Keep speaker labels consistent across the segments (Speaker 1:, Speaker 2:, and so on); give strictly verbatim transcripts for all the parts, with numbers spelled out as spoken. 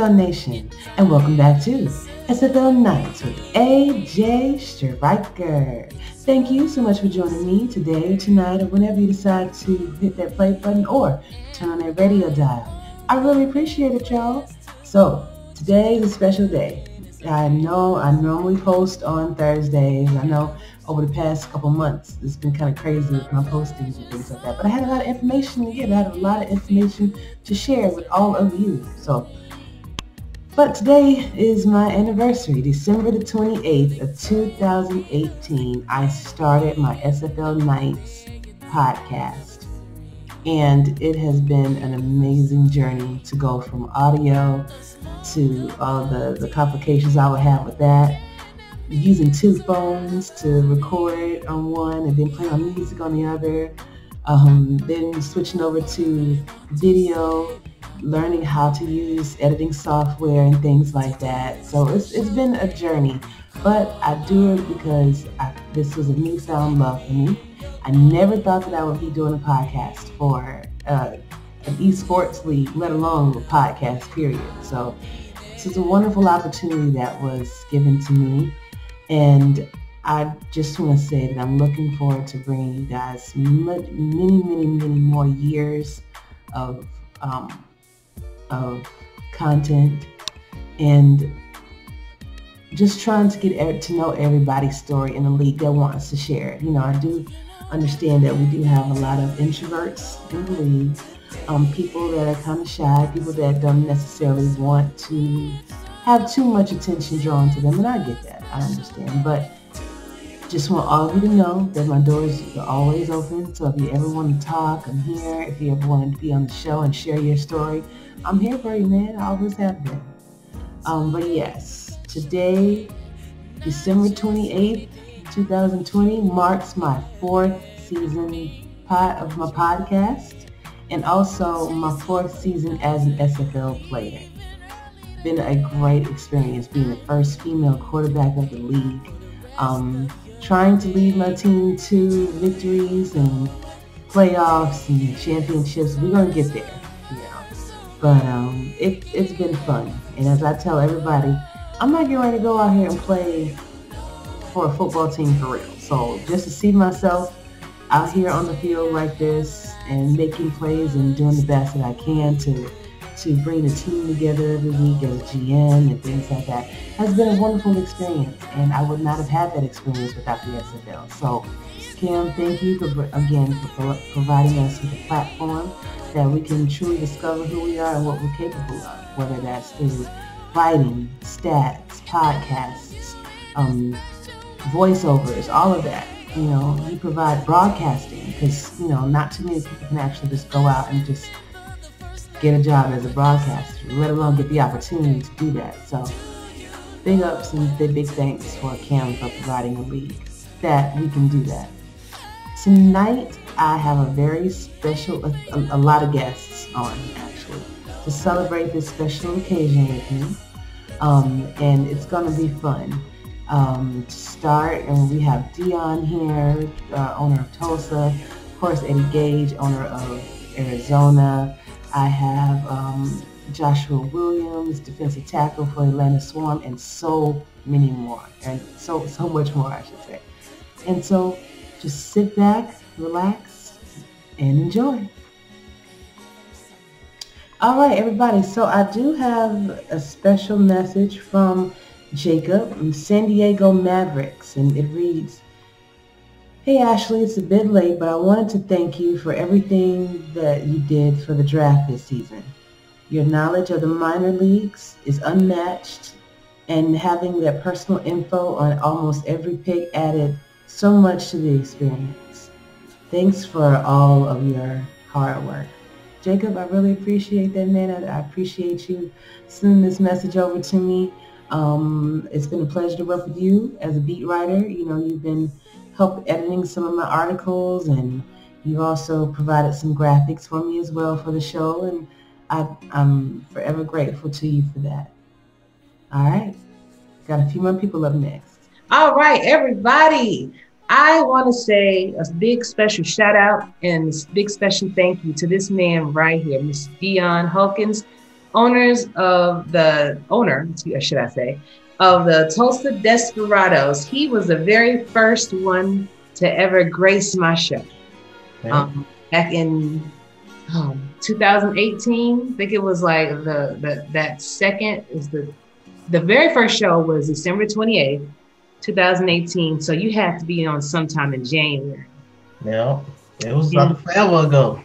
Speaker 1: L Nation, and welcome back to S F L Nights with A J Striker. Thank you so much for joining me today, tonight, or whenever you decide to hit that play button or turn on that radio dial. I really appreciate it, y'all. So, today is a special day. I know I normally post on Thursdays. I know over the past couple months, it's been kind of crazy with my postings and things like that. But I had a lot of information to give. I had a lot of information to share with all of you. So, but today is my anniversary, December the twenty-eighth of two thousand eighteen. I started my S F L Nights podcast. And it has been an amazing journey to go from audio to all the, the complications I would have with that, using two phones to record on one and then playing on music on the other, um, then switching over to video, learning how to use editing software and things like that. So it's it's been a journey, but I do it because I, this was a newfound love for me. I never thought that I would be doing a podcast for uh, an esports league, let alone a podcast, period. So this is a wonderful opportunity that was given to me. And I just want to say that I'm looking forward to bringing you guys many, many, many, many more years of, um, of content and just trying to get to know everybody's story in the league that want us to share it. You know, I do understand that we do have a lot of introverts in the league, um, people that are kind of shy, people that don't necessarily want to have too much attention drawn to them, and I get that, I understand, but just want all of you to know that my doors are always open, so if you ever want to talk, I'm here. If you ever want to be on the show and share your story, I'm here for you, man. I always have been. Um, but yes, today, December twenty-eighth, twenty twenty, marks my fourth season pod of my podcast and also my fourth season as an S F L player. Been a great experience being the first female quarterback of the league, um, trying to lead my team to victories and playoffs and championships. We're going to get there, you know. But um, it, it's been fun. And as I tell everybody, I'm not getting ready to go out here and play for a football team for real. So just to see myself out here on the field like this and making plays and doing the best that I can to to bring the team together every week as G M and things like that has been a wonderful experience, and I would not have had that experience without the S F L. So Kim, thank you for, again for providing us with a platform that we can truly discover who we are and what we're capable of, whether that's through writing, stats, podcasts, um, voiceovers, all of that. You know, you provide broadcasting because, you know, not too many people can actually just go out and just get a job as a broadcaster, let alone get the opportunity to do that. So big ups and big, big thanks for Cam for providing a league that we can do that. Tonight, I have a very special, a, a lot of guests on actually, to celebrate this special occasion with me. Um, and it's going to be fun. Um, to start, and we have Dion here, uh, owner of Tulsa, of course Eddie Gage, owner of Arizona. I have um, Joshua Williams, defensive tackle for Atlanta Swarm, and so many more, and so so much more, I should say. And so, just sit back, relax, and enjoy. All right, everybody. So I do have a special message from Jacob from San Diego Mavericks, and it reads, "Hey Ashley, it's a bit late, but I wanted to thank you for everything that you did for the draft this season. Your knowledge of the minor leagues is unmatched, and having that personal info on almost every pick added so much to the experience. Thanks for all of your hard work." Jacob, I really appreciate that, man. I, I appreciate you sending this message over to me. Um, it's been a pleasure to work with you as a beat writer. You know, you've been help editing some of my articles, and you've also provided some graphics for me as well for the show, and I, I'm forever grateful to you for that. All right, got a few more people up next.
Speaker 2: All right, everybody. I want to say a big special shout out and a big special thank you to this man right here, Mister Dion Hawkins. owners of the owner, should I say, of the Tulsa Desperados. He was the very first one to ever grace my show. Yeah. Um, back in um, two thousand eighteen, I think it was like the, the that second is the the very first show was December twenty-eighth, two thousand eighteen. So you had to be on sometime in January.
Speaker 3: Yeah, it was yeah. forever ago.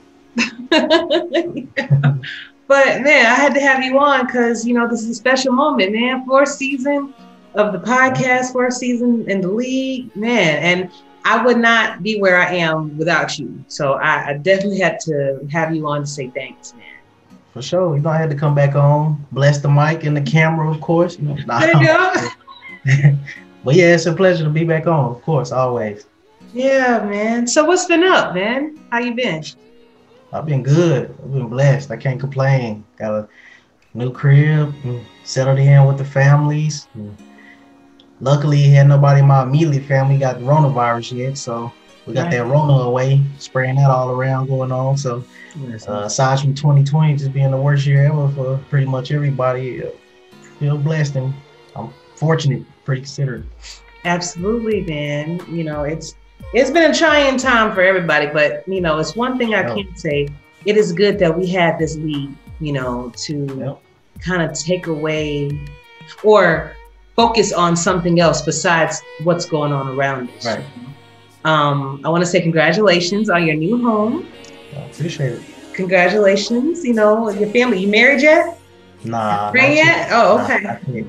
Speaker 2: Yeah. But man, I had to have you on because you know this is a special moment, man. Fourth season of the podcast, fourth season in the league, man, and I would not be where I am without you. So I, I definitely had to have you on to say thanks, man.
Speaker 3: For sure, you know I had to come back on, bless the mic and the camera, of course. You know, nah.
Speaker 2: There you go.
Speaker 3: But yeah, it's a pleasure to be back on, of course, always.
Speaker 2: Yeah, man. So what's been up, man? How you been?
Speaker 3: I've been good. I've been blessed. I can't complain. Got a new crib, settled in with the families. Luckily, had nobody in my immediate family got coronavirus yet, so we got right. that Rona away, spraying that all around going on. So uh, aside from twenty twenty just being the worst year ever for pretty much everybody, uh, feel blessed and I'm fortunate, pretty considerate.
Speaker 2: Absolutely, man. You know, it's It's been a trying time for everybody, but, you know, it's one thing I yep. can say. It is good that we had this league, you know, to yep. kind of take away or focus on something else besides what's going on around us.
Speaker 3: Right.
Speaker 2: Um, I want to say congratulations on your new home.
Speaker 3: I appreciate it.
Speaker 2: Congratulations, you know, your family. You married yet?
Speaker 3: Nah.
Speaker 2: Married yet? Oh, okay.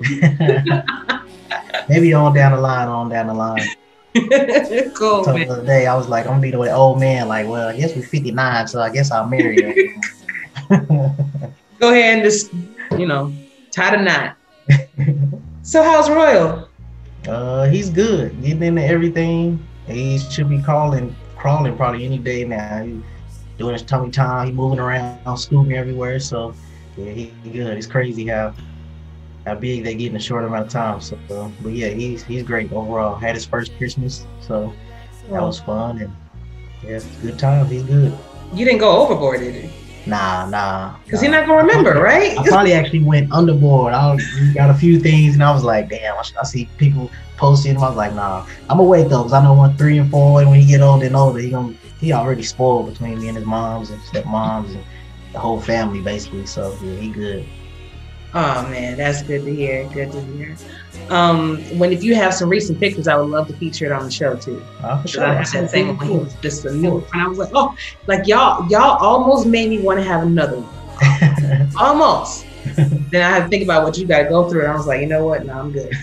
Speaker 3: Nah, maybe on down the line, on down the line.
Speaker 2: Cool.
Speaker 3: So the other day, I was like, I'm gonna be the old man. Like, well, I guess we're fifty-nine, so I guess I'll marry you.
Speaker 2: Go ahead and just, you know, tie the knot. So, how's Royal?
Speaker 3: Uh, he's good. Getting into everything. He should be crawling, crawling probably any day now. He doing his tummy time. He moving around, scooting everywhere. So, yeah, he, he good. It's crazy how. how big they get in a short amount of time. So, uh, but yeah, he's he's great overall. Had his first Christmas, so that was fun, and yeah, good time. He's good.
Speaker 2: You didn't go overboard, did you?
Speaker 3: Nah, nah.
Speaker 2: Because
Speaker 3: nah.
Speaker 2: you're not gonna remember, I
Speaker 3: probably,
Speaker 2: right?
Speaker 3: I probably actually went underboard. I got a few things, and I was like, damn. I, I see people posting. I was like, nah. I'm gonna wait though, because I know when three and four, and when he get older and older, he gonna he already spoiled between me and his moms and stepmoms and the whole family basically. So yeah, he good.
Speaker 2: Oh man, that's good to hear. Good to hear. Um, when if you have some recent pictures, I would love to feature it on the show too.
Speaker 3: Uh, for sure.
Speaker 2: I had that thing when he was just a new, and I was like, oh, like y'all, y'all almost made me want to have another one. Almost. Then I had to think about what you got to go through, and I was like, you know what? No, I'm good.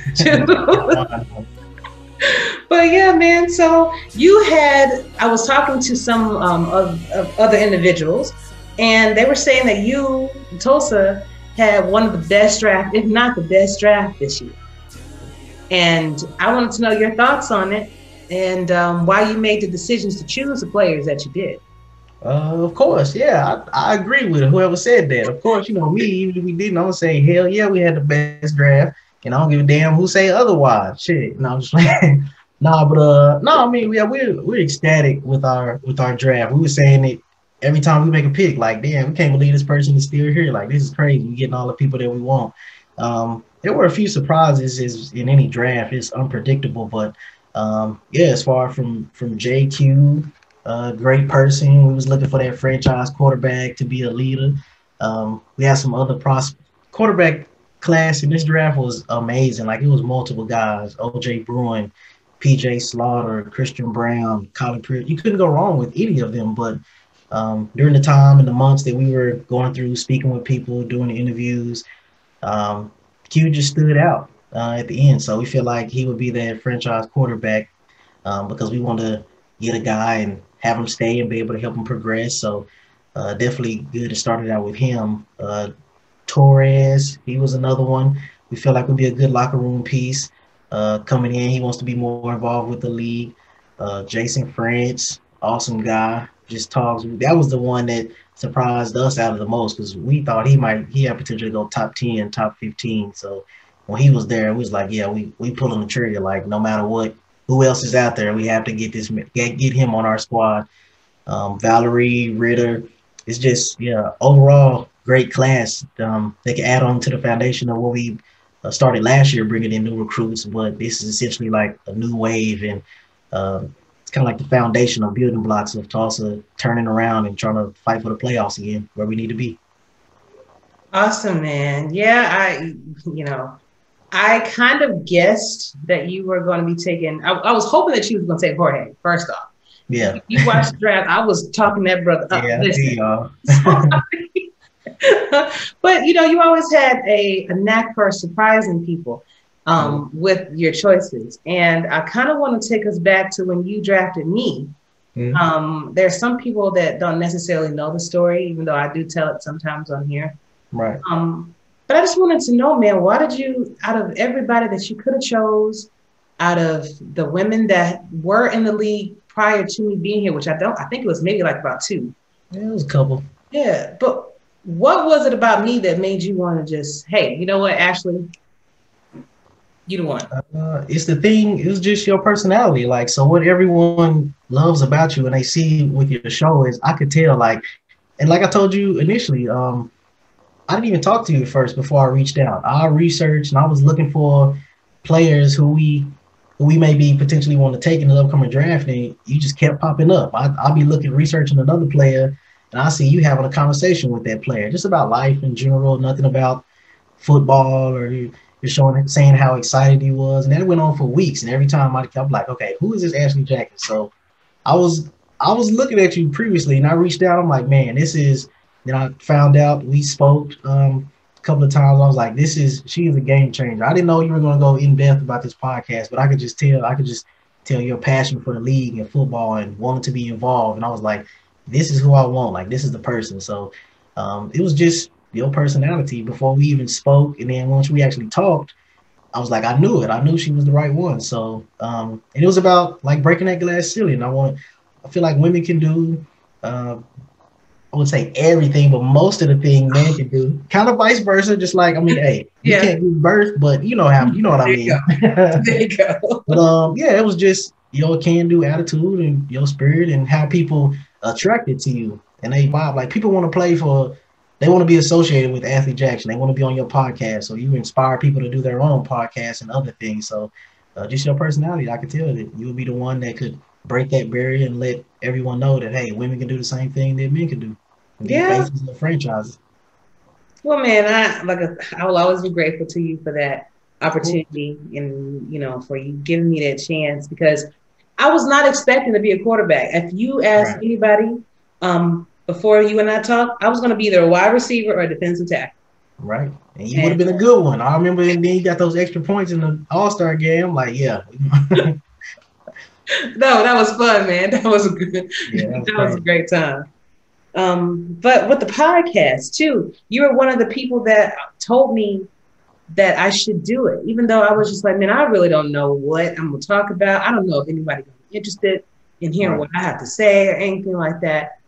Speaker 2: But yeah, man. So you had, I was talking to some um, of, of other individuals, and they were saying that you, Tulsa, had one of the best draft, if not the best draft this year. And I wanted to know your thoughts on it and um, why you made the decisions to choose the players that you did.
Speaker 3: Uh, of course, yeah, I, I agree with whoever said that. Of course, you know me, even if we didn't, I'm gonna say, hell yeah, we had the best draft, and I don't give a damn who say otherwise. Shit, no, I'm just like, nah, but uh, no, I mean, yeah, we're we're ecstatic with our with our draft. We were saying it every time we make a pick, like, damn, we can't believe this person is still here. Like, this is crazy. We're getting all the people that we want. Um, there were a few surprises as in any draft. It's unpredictable, but um, yeah, as far from from J Q, uh, great person. We was looking for that franchise quarterback to be a leader. Um, we had some other pros quarterback class in this draft was amazing. Like, it was multiple guys: O J Bruin, P J Slaughter, Christian Brown, Colin Pierce. You couldn't go wrong with any of them, but Um, during the time and the months that we were going through, speaking with people, doing the interviews, um, Q just stood out uh, at the end. So we feel like he would be that franchise quarterback um, because we want to get a guy and have him stay and be able to help him progress. So uh, definitely good to start it out with him. Uh, Torres, he was another one. We feel like would be a good locker room piece uh, coming in. He wants to be more involved with the league. Uh, Jason France, awesome guy. Just talks. That was the one that surprised us out of the most because we thought he might he had potential to go top ten, top fifteen. So when he was there, it was like, yeah, we we pulling the trigger. Like, no matter what, who else is out there, we have to get this get, get him on our squad. Um, Valerie Ritter. It's just, yeah, overall great class. Um, they can add on to the foundation of what we uh, started last year, bringing in new recruits. But this is essentially like a new wave, and um, it's kind of like the foundation of building blocks of Tulsa turning around and trying to fight for the playoffs again, where we need to be.
Speaker 2: Awesome, man. Yeah, I, you know, I kind of guessed that you were going to be taking. I, I was hoping that you was going to take Jorge. First off,
Speaker 3: Yeah.
Speaker 2: You, you watched the draft. I was talking that brother up.
Speaker 3: Yeah,
Speaker 2: Listen.
Speaker 3: y'all.
Speaker 2: But you know, you always had a, a knack for surprising people um, mm-hmm. with your choices, and I kind of want to take us back to when you drafted me. Mm-hmm. Um, there's some people that don't necessarily know the story, even though I do tell it sometimes on here.
Speaker 3: Right.
Speaker 2: Um, but I just wanted to know, man, why did you, out of everybody that you could have chose, out of the women that were in the league prior to me being here, which I don't, I think it was maybe like about two.
Speaker 3: Yeah, it was a couple.
Speaker 2: Yeah, but what was it about me that made you want to just, hey, you know what, Ashley, you the one?
Speaker 3: Uh, it's the thing, it's just your personality. Like, so what everyone loves about you and they see with your show is, I could tell, like, and like I told you initially, um, I didn't even talk to you at first before I reached out. I researched and I was looking for players who we who we may be potentially want to take in the upcoming draft, and you just kept popping up. I, I'll be looking, researching another player, and I see you having a conversation with that player, just about life in general, nothing about football, or you, you're showing, saying how excited he was. And that went on for weeks, and every time I, I'm like, okay, who is this Ashley Jackson? So I was I was looking at you previously, and I reached out. I'm like, man, this is – then I found out, we spoke um, a couple of times. I was like, this is, she is a game changer. I didn't know you were going to go in depth about this podcast, but I could just tell, I could just tell your passion for the league and football and wanting to be involved. And I was like, this is who I want. Like, this is the person. So um, it was just your personality before we even spoke. And then once we actually talked, I was like, I knew it. I knew she was the right one. So, um, and it was about like breaking that glass ceiling. I want, I feel like women can do, uh, I would say everything, but most of the thing men can do. Kind of vice versa. Just like, I mean, hey, yeah. You can't give birth, but you know how, you know what I mean.
Speaker 2: There you go.
Speaker 3: But um, yeah, it was just your can-do attitude and your spirit and how people attracted to you and they vibe. Like, people want to play for, they want to be associated with Ashley Jackson. They want to be on your podcast. So you inspire people to do their own podcasts and other things. So uh, just your personality, I could tell that you would be the one that could break that barrier and let everyone know that, hey, women can do the same thing that men can do.
Speaker 2: Yeah.
Speaker 3: The franchises.
Speaker 2: Well, man, I like a, I will always be grateful to you for that opportunity and, you know, for you giving me that chance, because I was not expecting to be a quarterback. If you ask right. anybody um, before you and I talked, I was going to be either a wide receiver or a defensive tackle.
Speaker 3: Right. And you would have been a good one. I remember, and then you got those extra points in the All-Star game. Like, yeah.
Speaker 2: No, that was fun, man. That was a good, yeah, that was, that was a great time. Um, but with the podcast too, you were one of the people that told me that I should do it, even though I was just like, man, I really don't know what I'm going to talk about. I don't know if anybody's interested in hearing right. what I have to say or anything like that.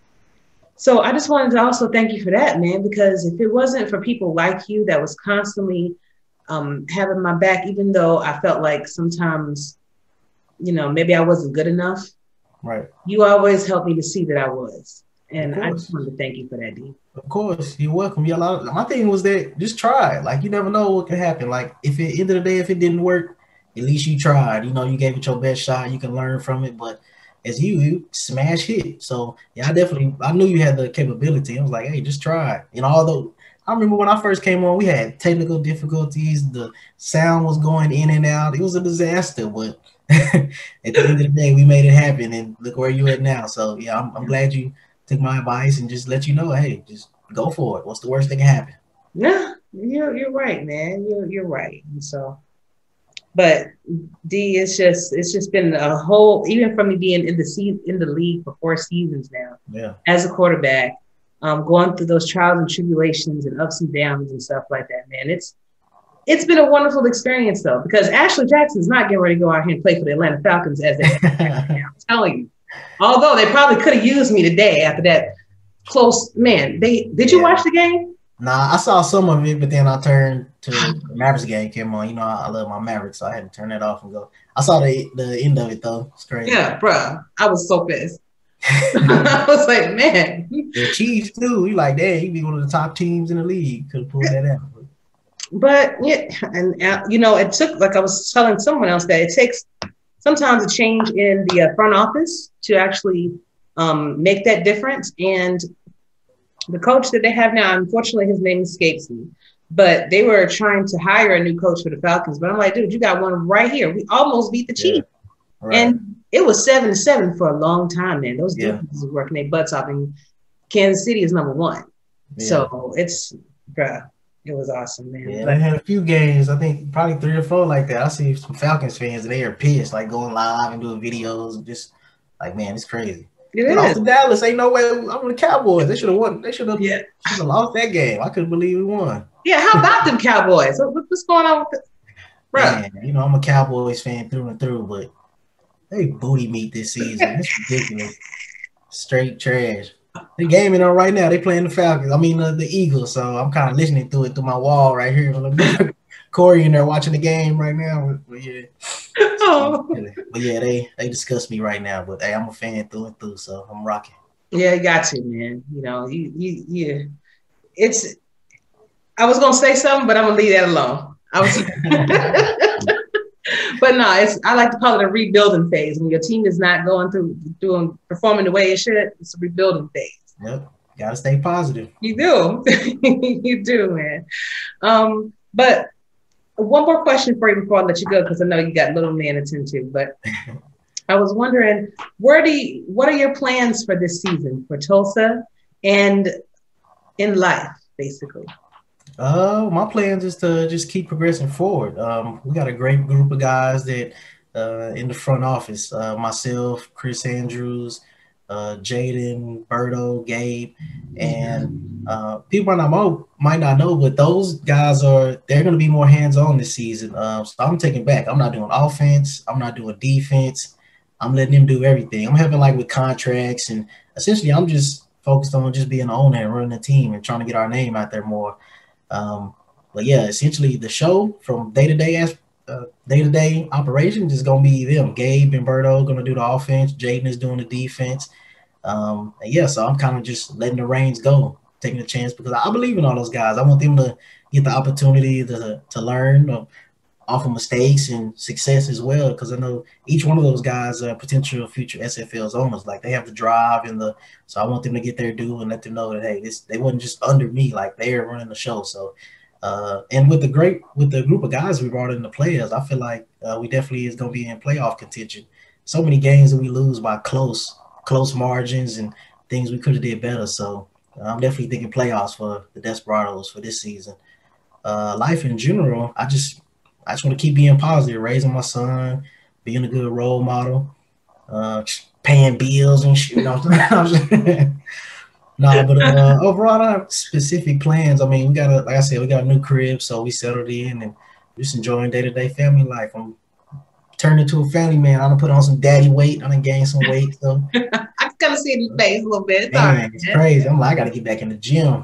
Speaker 2: So I just wanted to also thank you for that, man, because if it wasn't for people like you that was constantly um, having my back, even though I felt like sometimes, you know, maybe I wasn't good enough.
Speaker 3: Right.
Speaker 2: You always helped me to see that I was. And I just wanted to thank you for that, D.
Speaker 3: Of course, you're welcome. Yeah, a lot of, my thing was that just try it. Like, you never know what can happen. Like, if at the end of the day, if it didn't work, at least you tried. You know, you gave it your best shot. You can learn from it. But as you, you smash hit. So yeah, I definitely, I knew you had the capability. I was like, hey, just try it. And although I remember when I first came on, we had technical difficulties. The sound was going in and out. It was a disaster. But at the end of the day, we made it happen. And look where you're at now. So yeah, I'm, I'm glad you took my advice and just let you know, hey, just go for it. What's the worst that can happen?
Speaker 2: No, you're you're right, man. You're you're right. And so, but D, it's just it's just been a whole, even from me being in the season in the league for four seasons now.
Speaker 3: Yeah. As
Speaker 2: a quarterback, um, going through those trials and tribulations and ups and downs and stuff like that, man. It's it's been a wonderful experience though, because Ashley Jackson's not getting ready to go out here and play for the Atlanta Falcons as they I'm telling you. Although they probably could have used me today after that close, man. They did you yeah. watch the game?
Speaker 3: Nah, I saw some of it, but then I turned to the Mavericks game came on. You know, I, I love my Mavericks, so I had to turn that off and go. I saw the the end of it though. It's crazy.
Speaker 2: Yeah, bro. I was so pissed. I was like, man,
Speaker 3: The Chiefs too. We like, damn, he'd be one of the top teams in the league. Could have pulled that out.
Speaker 2: But yeah, and uh, you know, it took, like I was telling someone else, that it takes sometimes a change in the uh, front office to actually um, make that difference. And the coach that they have now, unfortunately, his name escapes me, but they were trying to hire a new coach for the Falcons. But I'm like, dude, you got one right here. We almost beat the Chiefs. Yeah, right. And it was seven to seven for a long time, man. Those yeah. defenses were working their butts off, and Kansas City is number one. Yeah. So it's, bruh. It was awesome, man.
Speaker 3: Yeah, they had a few games, I think probably three or four like that. I see some Falcons fans, and they are pissed, like going live and doing videos and just like, man, it's crazy. It is. Lost to Dallas. Ain't no way. I'm the Cowboys. They should have won. They should have yeah. should have lost that game. I couldn't believe we won.
Speaker 2: Yeah, how about them Cowboys? What's going on with the bro?
Speaker 3: Man, you know, I'm a Cowboys fan through and through, but they booty meat this season. It's ridiculous. Straight trash. They gaming on right now. They playing the Falcons. I mean uh, the Eagles. So I'm kind of listening to it through my wall right here. Corey in there watching the game right now. But, but yeah, oh. but yeah, they they disgust me right now. But hey, I'm a fan through and through, so I'm rocking.
Speaker 2: Yeah, you got to, man. You know, you you yeah. It's. I was gonna say something, but I'm gonna leave that alone. I was. But no, it's I like to call it a rebuilding phase. When your team is not going through doing performing the way it should, it's a rebuilding phase.
Speaker 3: Yep. Gotta stay positive.
Speaker 2: You do. You do, man. Um, but one more question for you before I let you go, because I know you got little man to tend to, but I was wondering, where do you, what are your plans for this season for Tulsa and in life, basically?
Speaker 3: Uh, my plans is to just keep progressing forward. Um, we got a great group of guys that uh, in the front office. Uh, myself, Chris Andrews, uh, Jaden, Berto, Gabe, and uh, people might not know, might not know, but those guys are they're going to be more hands-on this season. Uh, so I'm taking back. I'm not doing offense. I'm not doing defense. I'm letting them do everything. I'm helping like with contracts, and essentially I'm just focused on just being the owner and running the team and trying to get our name out there more. Um, but yeah, essentially the show from day to day as uh, day to day operations is gonna be them. Gabe and Berto gonna do the offense. Jaden is doing the defense. Um, and yeah, so I'm kind of just letting the reins go, taking a chance because I believe in all those guys. I want them to get the opportunity to to learn uh, off of mistakes and success as well. Because I know each one of those guys are potential future S F L's owners. Like they have the drive and the so I want them to get their due and let them know that hey, this they wasn't just under me, like they're running the show. So uh, and with the great with the group of guys we brought in the players, I feel like uh, we definitely is gonna be in playoff contention. So many games that we lose by close close margins and things we could have did better. So uh, I'm definitely thinking playoffs for the Desperados for this season. Uh, life in general, I just I just want to keep being positive, raising my son, being a good role model, uh, paying bills and shit. You know what I'm saying? No, but uh, overall, I have specific plans. I mean, we got a, like I said, we got a new crib, so we settled in and just enjoying day-to-day family life. I'm turning into a family man. I done put on some daddy weight. I done gained some weight. So
Speaker 2: I can kind of see it in the face a little bit.
Speaker 3: Man, right. It's crazy. I'm like, I got to get back in the gym.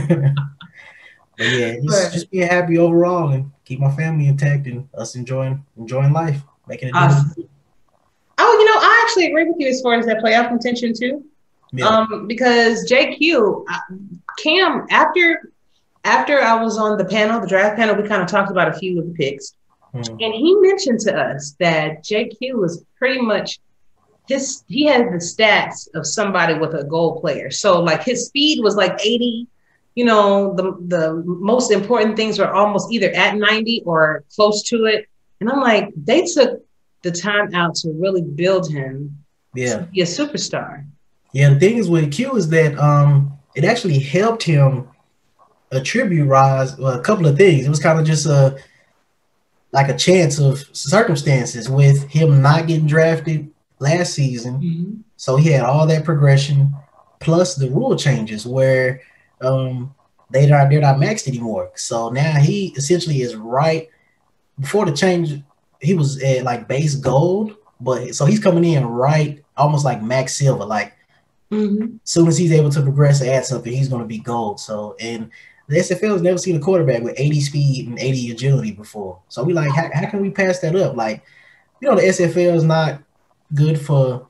Speaker 3: But yeah, just, just being happy overall and keep my family intact and us enjoying enjoying life, making it.
Speaker 2: Awesome. Oh, you know, I actually agree with you as far as that playoff contention too. Yeah. Um, because J Q, Cam, after after I was on the panel, the draft panel, we kind of talked about a few of the picks, mm-hmm. and he mentioned to us that J Q was pretty much his. He had the stats of somebody with a goal player. So like his speed was like eighty. You know, the the most important things were almost either at ninety or close to it. And I'm like, they took the time out to really build him
Speaker 3: yeah.
Speaker 2: to be a superstar.
Speaker 3: Yeah, the thing is with Q is that um, it actually helped him attribute rise well, a couple of things. It was kind of just a like a chance of circumstances with him not getting drafted last season. Mm-hmm. So he had all that progression plus the rule changes where um, they not, they're not maxed anymore. So now he essentially is right before the change. He was at like base gold, but so he's coming in right almost like max silver. Like mm-hmm. as soon as he's able to progress and add something, he's going to be gold. So and the S F L has never seen a quarterback with eighty speed and eighty agility before. So we like, how, how can we pass that up? Like, you know, the S F L is not good for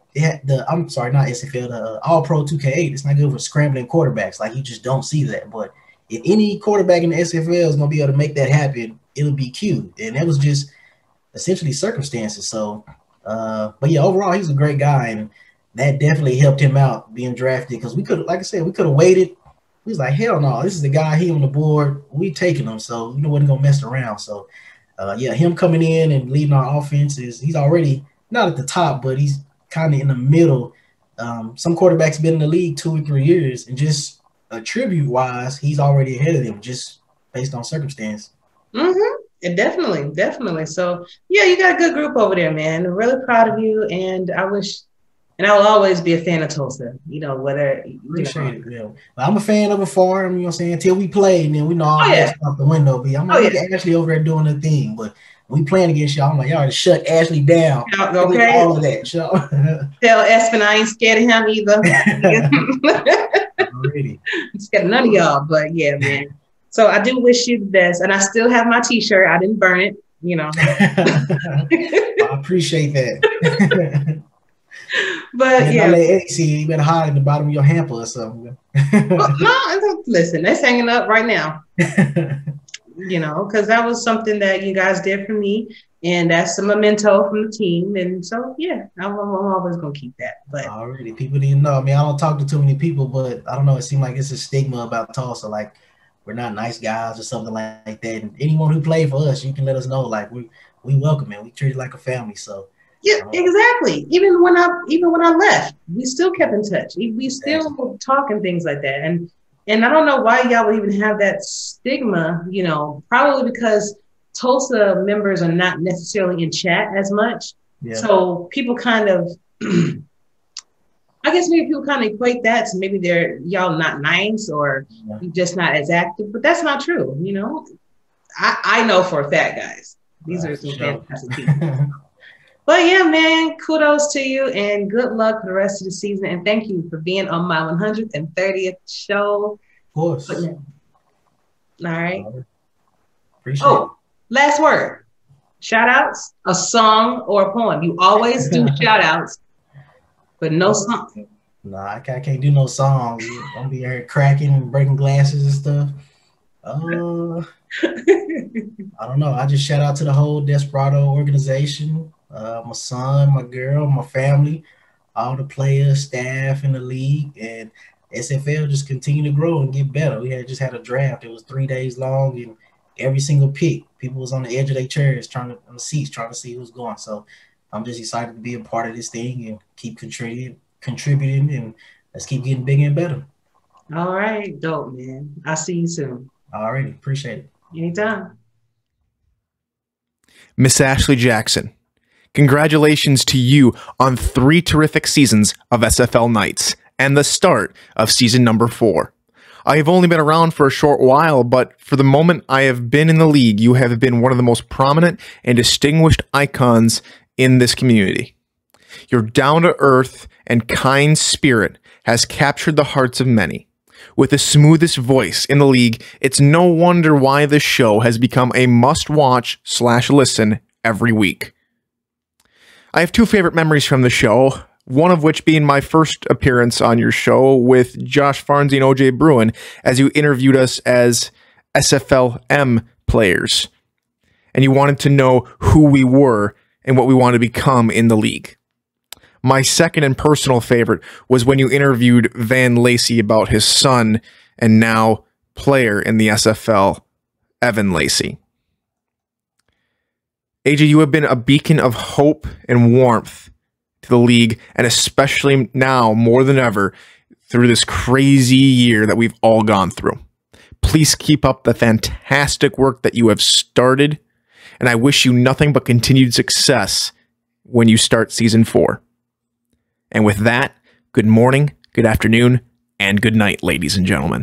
Speaker 3: Yeah, the I'm sorry, not S F L, the uh, All Pro two K eight. It's not good for scrambling quarterbacks. Like you just don't see that. But if any quarterback in the S F L is gonna be able to make that happen, it'll be Q. And that was just essentially circumstances. So, uh, but yeah, overall, he's a great guy, and that definitely helped him out being drafted because we could, like I said, we could have waited. We was like, hell no, this is the guy. He on the board. We taking him, so you know, wasn't gonna mess around. So, uh, yeah, him coming in and leading our offense is he's already not at the top, but he's kind of in the middle. Um, some quarterbacks been in the league two or three years, and just attribute wise, he's already ahead of them just based on circumstance.
Speaker 2: Mm-hmm. And definitely, definitely. So yeah, you got a good group over there, man. I'm really proud of you, and I wish, and I will always be a fan of Tulsa. You know, whether you
Speaker 3: Appreciate
Speaker 2: know.
Speaker 3: it. Yeah. Well, I'm a fan of a farm, you know what I'm saying? Until we play, and then we know all
Speaker 2: Oh, yeah.
Speaker 3: out the window. But I'm like,
Speaker 2: Oh,
Speaker 3: look
Speaker 2: yeah.
Speaker 3: at Ashley over there doing the thing. But we playing against y'all. I'm like, y'all to shut Ashley down.
Speaker 2: Okay.
Speaker 3: All of that. Shut
Speaker 2: Tell Espen I ain't scared of him either.
Speaker 3: Already.
Speaker 2: I'm scared of none of y'all, but yeah, man. So I do wish you the best. And I still have my t-shirt. I didn't burn it, you know.
Speaker 3: I appreciate that.
Speaker 2: But
Speaker 3: and
Speaker 2: yeah.
Speaker 3: I let Eddie see you better hide in the bottom of your hamper or something.
Speaker 2: Well, no, listen, that's hanging up right now. You know, because that was something that you guys did for me. And that's a memento from the team. And so, yeah, I'm, I'm always going to keep that. But
Speaker 3: already, people didn't know. I mean, I don't talk to too many people, but I don't know. It seemed like it's a stigma about Tulsa. Like, we're not nice guys or something like, like that. And anyone who played for us, you can let us know. Like, we we welcome it. We treat it like a family. So,
Speaker 2: yeah, exactly. Even when I even when I left, we still kept in touch. We, we still exactly. talk and things like that. And and I don't know why y'all would even have that stigma, you know, probably because Tulsa members are not necessarily in chat as much. Yeah. So people kind of, I guess maybe people kind of equate that to maybe they're y'all not nice or yeah. just not as active, but that's not true. You know, I, I know for a fact, guys, these right, are some sure. fantastic people. But yeah, man, kudos to you and good luck for the rest of the season. And thank you for being on my one hundred thirtieth show.
Speaker 3: Of course.
Speaker 2: All right.
Speaker 3: Uh, appreciate
Speaker 2: oh,
Speaker 3: it.
Speaker 2: Last word. Shout outs, a song or a poem. You always do shout outs, but no song.
Speaker 3: No, nah, I can't, I can't do no songs. I'm be here cracking and breaking glasses and stuff. Uh, I don't know. I just shout out to the whole Desperado organization. Uh, my son, my girl, my family, all the players, staff in the league, and S F L just continue to grow and get better. We had just had a draft. It was three days long, and every single pick, people was on the edge of their chairs, trying to on the seats, trying to see who's going. So I'm just excited to be a part of this thing and keep contributing, contributing, and let's keep getting bigger and better.
Speaker 2: All right, dope, man. I'll see you soon.
Speaker 3: All righty, appreciate it.
Speaker 2: Anytime.
Speaker 4: Miss Ashley Jackson, congratulations to you on three terrific seasons of S F L Nights and the start of season number four. I have only been around for a short while, but for the moment I have been in the league, you have been one of the most prominent and distinguished icons in this community. Your down-to-earth and kind spirit has captured the hearts of many. With the smoothest voice in the league, it's no wonder why this show has become a must-watch slash listen every week. I have two favorite memories from the show, one of which being my first appearance on your show with Josh Farnsey and O J Bruin as you interviewed us as S F L M players. And you wanted to know who we were and what we wanted to become in the league. My second and personal favorite was when you interviewed Van Lacey about his son and now player in the S F L, Evan Lacey. A J, you have been a beacon of hope and warmth to the league, and especially now more than ever through this crazy year that we've all gone through. Please keep up the fantastic work that you have started, and I wish you nothing but continued success when you start season four. And with that, good morning, good afternoon, and good night, ladies and gentlemen.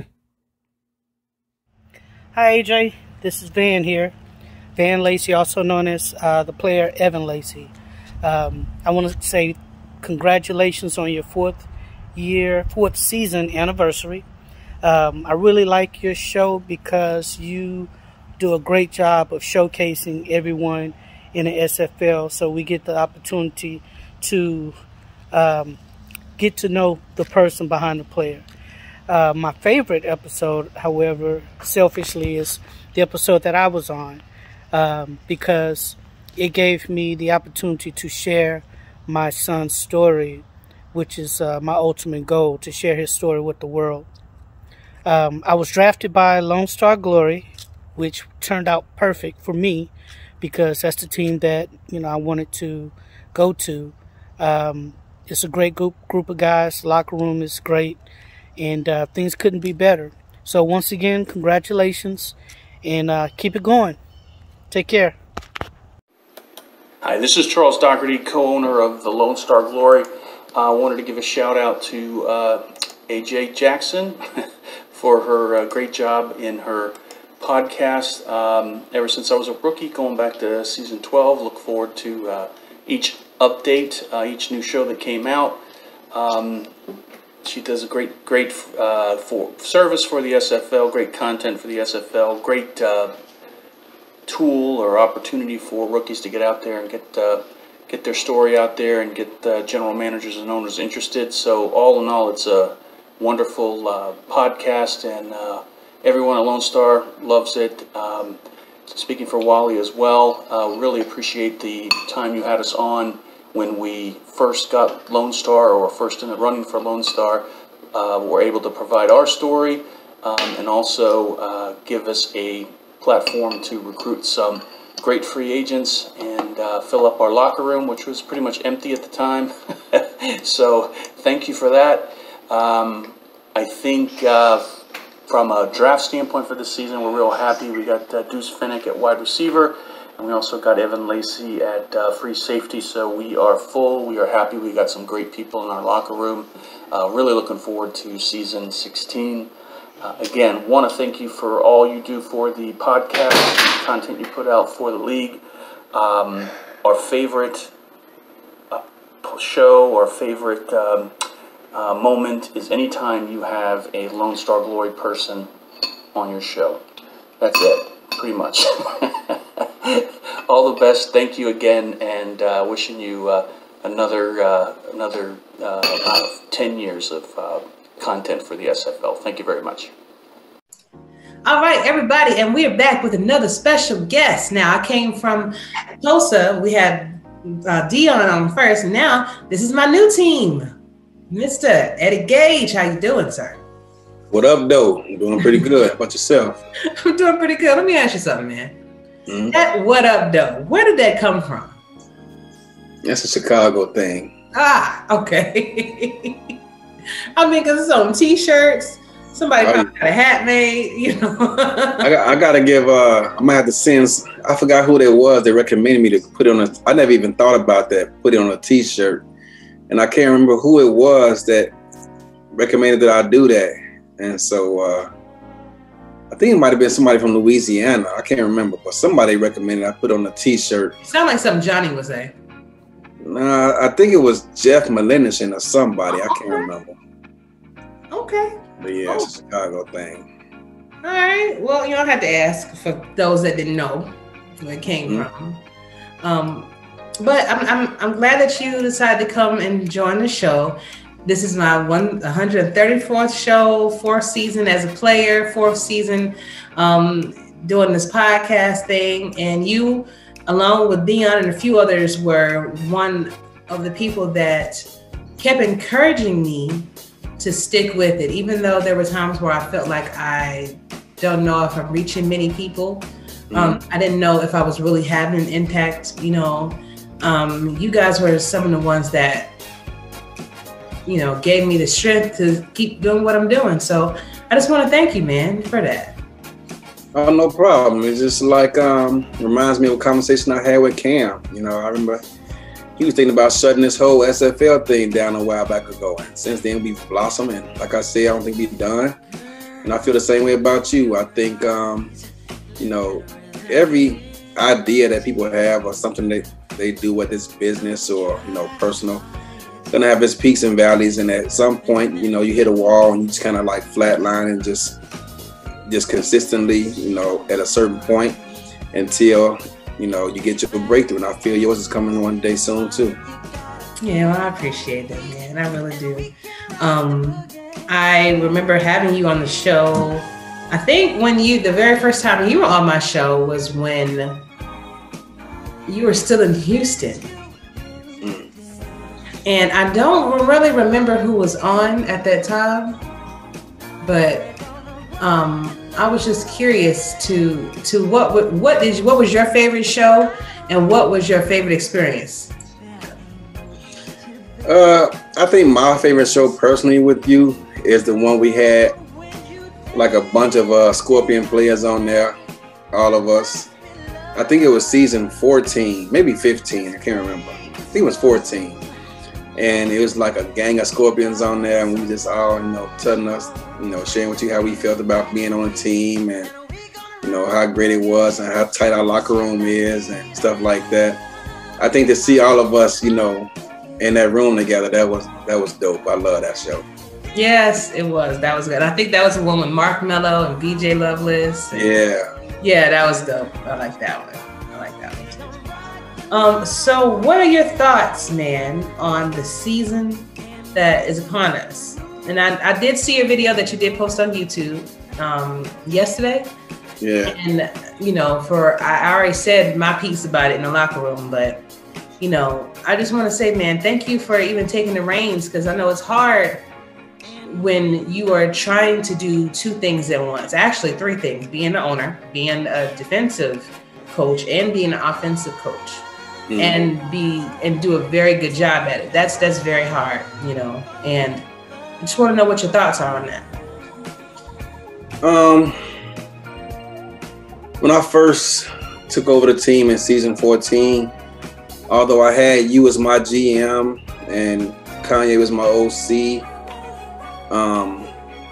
Speaker 5: Hi, A J. This is Van here. Van Lacey, also known as uh, the player Evan Lacey. Um, I want to say congratulations on your fourth year, fourth season anniversary. Um, I really like your show because you do a great job of showcasing everyone in the S F L, so we get the opportunity to um, get to know the person behind the player. Uh, my favorite episode, however, selfishly, is the episode that I was on, um, because it gave me the opportunity to share my son's story, which is uh, my ultimate goal, to share his story with the world. Um, I was drafted by Lone Star Glory, which turned out perfect for me because that's the team that, you know, I wanted to go to. Um, it's a great group group of guys. The locker room is great, and uh, things couldn't be better. So once again, congratulations, and uh, keep it going. Take care.
Speaker 6: Hi, this is Charles Doherty, co-owner of the Lone Star Glory. I uh, wanted to give a shout out to uh, A J Jackson for her uh, great job in her podcast. Um, ever since I was a rookie, going back to season twelve, look forward to uh, each update, uh, each new show that came out. Um, she does a great, great uh, for service for the S F L, great content for the S F L, great uh, tool or opportunity for rookies to get out there and get uh, get their story out there and get uh, general managers and owners interested. So all in all, it's a wonderful uh, podcast, and uh, everyone at Lone Star loves it. Um, speaking for Wally as well, uh, really appreciate the time you had us on when we first got Lone Star, or first in the running for Lone Star. Uh, we're able to provide our story um, and also uh, give us a platform to recruit some great free agents and uh, fill up our locker room, which was pretty much empty at the time. So thank you for that. Um, I think uh, from a draft standpoint for this season, we're real happy. We got uh, Deuce Finnick at wide receiver, and we also got Evan Lacey at uh, free safety. So we are full. We are happy. We got some great people in our locker room. Uh, really looking forward to season sixteen. Uh, again, want to thank you for all you do for the podcast, the content you put out for the league. Um, our favorite uh, show or favorite um, uh, moment is anytime you have a Lone Star Glory person on your show. That's it, pretty much. All the best. Thank you again, and uh, wishing you uh, another uh, another uh, ten years of uh, content for the S F L. Thank you very much.
Speaker 2: All right, everybody, and we're back with another special guest. Now, I came from Tulsa. We had uh, Dion on first, and now this is my new team, Mister Eddie Gage. How you doing, sir?
Speaker 7: What up, though? I'm doing pretty good. How about yourself?
Speaker 2: I'm doing pretty good. Let me ask you something, man.
Speaker 7: Mm-hmm.
Speaker 2: That what up, though? Where did that come from?
Speaker 7: That's a Chicago thing.
Speaker 2: Ah, okay. I mean, because it's on T-shirts. Somebody probably got a hat made, you know.
Speaker 7: I got, I got to give, uh, I might have to send, I forgot who that was. They recommended me to put it on a, I never even thought about that, put it on a T-shirt. And I can't remember who it was that recommended that I do that. And so uh, I think it might have been somebody from Louisiana. I can't remember, but somebody recommended I put on a T-shirt.
Speaker 2: Sound like something Johnny would say.
Speaker 7: Nah, I think it was Jeff Malinishin or somebody.
Speaker 2: Oh,
Speaker 7: I can't
Speaker 2: okay.
Speaker 7: remember.
Speaker 2: Okay.
Speaker 7: But yeah,
Speaker 2: oh.
Speaker 7: it's a Chicago thing.
Speaker 2: All right. Well, you don't have to ask for those that didn't know where it came mm-hmm. from. Um, but I'm, I'm I'm glad that you decided to come and join the show. This is my one hundred thirty-fourth show, fourth season as a player, fourth season um, doing this podcast thing. And you, along with Dion and a few others, were one of the people that kept encouraging me to stick with it, even though there were times where I felt like I don't know if I'm reaching many people. Mm-hmm. Um, I didn't know if I was really having an impact. You know, um, you guys were some of the ones that, you know, gave me the strength to keep doing what I'm doing. So I just want to thank you, man, for that.
Speaker 7: Oh, no problem. It's just like, um, reminds me of a conversation I had with Cam. You know, I remember he was thinking about shutting this whole S F L thing down a while back ago. And since then, we've blossomed. And like I said, I don't think we've done. And I feel the same way about you. I think, um, you know, every idea that people have or something that they do, whether it's business or, you know, personal, gonna have its peaks and valleys. And at some point, you know, you hit a wall and you just kind of like flatline and just, just consistently, you know, at a certain point until, you know, you get your breakthrough. And I feel yours is coming one day soon too.
Speaker 2: Yeah, well, I appreciate that, man. I really do. Um, I remember having you on the show. I think when you, the very first time you were on my show was when you were still in Houston. And I don't really remember who was on at that time, but um, I was just curious to to what what did what was your favorite show and what was your favorite experience?
Speaker 7: Uh, I think my favorite show personally with you is the one we had like a bunch of uh, Scorpion players on there, all of us. I think it was season fourteen, maybe fifteen, I can't remember. I think it was fourteen. And it was like a gang of Scorpions on there, and we just all, you know, telling us, you know, sharing with you how we felt about being on the team and, you know, how great it was and how tight our locker room is and stuff like that. I think to see all of us, you know, in that room together, that was that was dope. I love that show.
Speaker 2: Yes, it was. That was good. I think that was the one with Mark Mello and B J Loveless. And
Speaker 7: Yeah.
Speaker 2: yeah, that was dope. I like that one. I like that one too. Um, so what are your thoughts, man, on the season that is upon us? And I, I did see a video that you did post on YouTube um, yesterday.
Speaker 7: Yeah.
Speaker 2: And, you know, for, I already said my piece about it in the locker room, but, you know, I just want to say, man, thank you for even taking the reins, because I know it's hard when you are trying to do two things at once, actually three things: being the owner, being a defensive coach, and being an offensive coach. Mm-hmm. and be and do a very good job at it. That's that's very hard, you know. And I just want to know what your thoughts are on that.
Speaker 7: Um, when I first took over the team in season fourteen, although I had you as my G M and Kanye was my O C, um,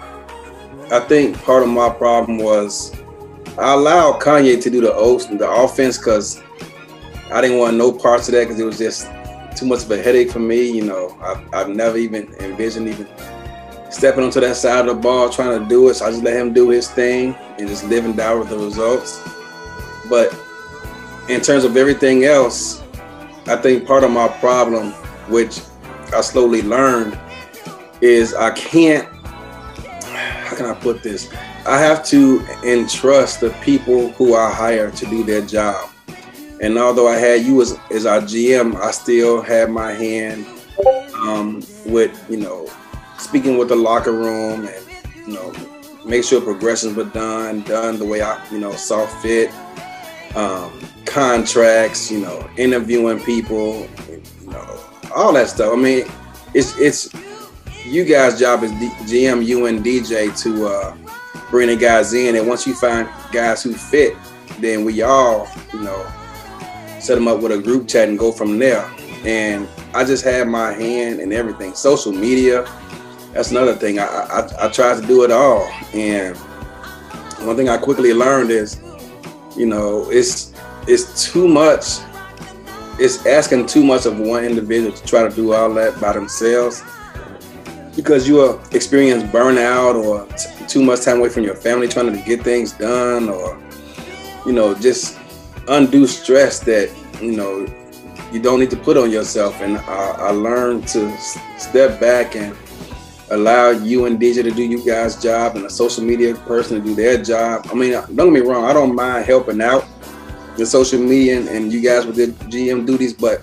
Speaker 7: I think part of my problem was I allowed Kanye to do the O C, the offense, because I didn't want no parts of that, because it was just too much of a headache for me. You know, I've, I've never even envisioned even stepping onto that side of the ball trying to do it. So I just let him do his thing and just live and die with the results. But in terms of everything else, I think part of my problem, which I slowly learned, is I can't, how can I put this? I have to entrust the people who I hire to do their job. And although I had you as, as our G M, I still had my hand um, with, you know, speaking with the locker room and, you know, make sure progressions were done, done the way I, you know, saw fit. Um, contracts, you know, interviewing people, you know, all that stuff. I mean, it's it's you guys' job as D- G M, you and D J to uh, bring the guys in. And once you find guys who fit, then we all, you know, set them up with a group chat and go from there. And I just had my hand in everything. Social media, that's another thing. I, I, I tried to do it all. And one thing I quickly learned is, you know, it's it's too much. It's asking too much of one individual to try to do all that by themselves, because you will experience burnout or t- too much time away from your family trying to get things done, or, you know, just undue stress that, you know, you don't need to put on yourself. And I, I learned to s- step back and allow you and D J to do you guys' job and a social media person to do their job. I mean, don't get me wrong, I don't mind helping out the social media and, and you guys with the G M duties, but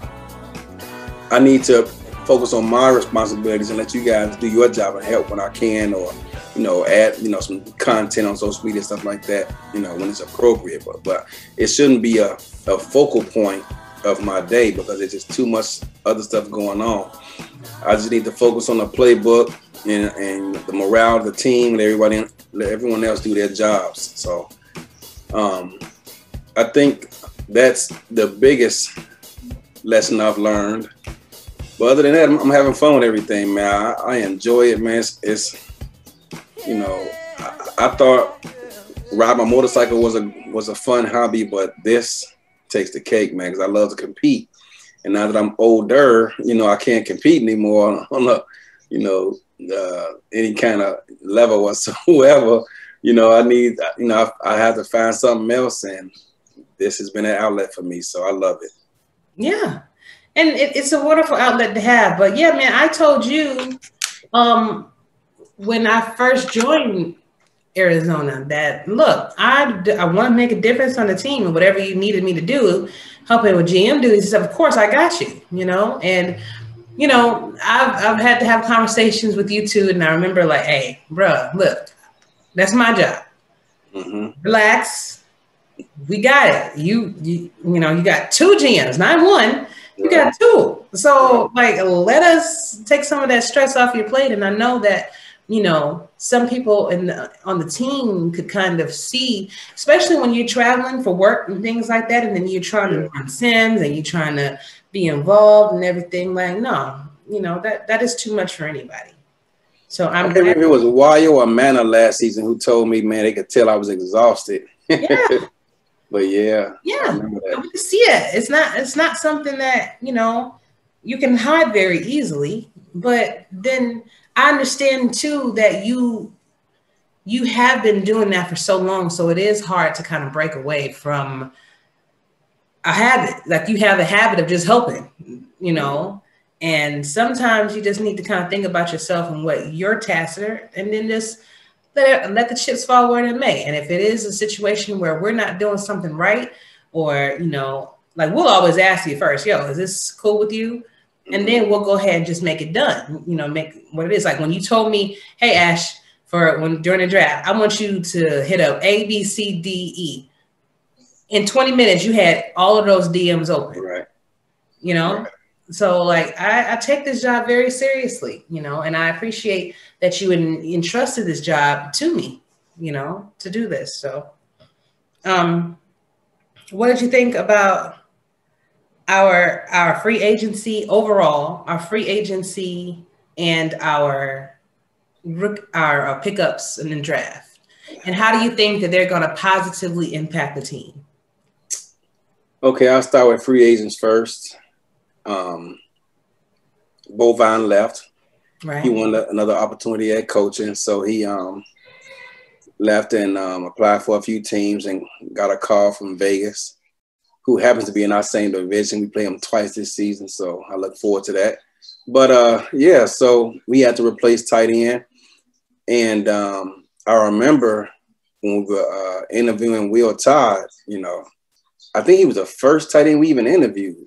Speaker 7: I need to focus on my responsibilities and let you guys do your job and help when I can, or, you know, add, you know, some content on social media, stuff like that, you know, when it's appropriate. But but it shouldn't be a, a focal point of my day, because there's just too much other stuff going on. I just need to focus on the playbook and, and the morale of the team, and everybody, let everyone else do their jobs. So um, I think that's the biggest lesson I've learned. But other than that, I'm, I'm having fun with everything, man. I, I enjoy it, man. It's, it's you know, I, I thought riding a motorcycle was a was a fun hobby, but this takes the cake, man, because I love to compete. And now that I'm older, you know, I can't compete anymore on a, you know, uh, any kind of level whatsoever. You know, I need, you know, I, I have to find something else, and this has been an outlet for me, so I love it.
Speaker 2: Yeah. and it, it's a wonderful outlet to have. But yeah, man, I told you um, when I first joined Arizona that look, I, I want to make a difference on the team, and whatever you needed me to do, helping with G M duties, of course I got you, you know. And you know, I've I've had to have conversations with you too, and I remember like, hey, bro, look, that's my job. Mm-hmm. Relax, we got it. You you you know, you got two G Ms, not one. You right. got two. So right. like, let us take some of that stress off your plate. And I know that, you know, some people in the, on the team could kind of see, especially when you're traveling for work and things like that, and then you're trying yeah. to run sims and you're trying to be involved and everything. Like, no, you know, that that is too much for anybody. So I'm.
Speaker 7: I can't remember if it was Wayo or Manna last season who told me, man, they could tell I was exhausted. Yeah. But yeah,
Speaker 2: yeah, I remember that. We see it. It's not. It's not something that, you know, you can hide very easily. But then I understand too that you you have been doing that for so long, so it is hard to kind of break away from a habit. Like, you have a habit of just helping, you know, and sometimes you just need to kind of think about yourself and what your tasks are, and then just let, it, let the chips fall where they may. And if it is a situation where we're not doing something right, or, you know, like, we'll always ask you first, yo, is this cool with you? And then we'll go ahead and just make it done, you know, make what it is. Like when you told me, hey, Ash, for when during the draft, I want you to hit up A, B, C, D, E. In twenty minutes, you had all of those D Ms open,
Speaker 7: right?
Speaker 2: You know? Right. So like, I, I take this job very seriously, you know, and I appreciate that you en- entrusted this job to me, you know, to do this. So um, what did you think about our our free agency overall, our free agency and our our uh, pickups and then draft? And how do you think that they're going to positively impact the team?
Speaker 7: Okay, I'll start with free agents first. Um, Bovine left. Right. He wanted another opportunity at coaching, so he um, left and um, applied for a few teams and got a call from Vegas, who happens to be in our same division. We play them twice this season, so I look forward to that. But, uh, yeah, so we had to replace tight end. And um, I remember when we were uh, interviewing Will Todd, you know, I think he was the first tight end we even interviewed.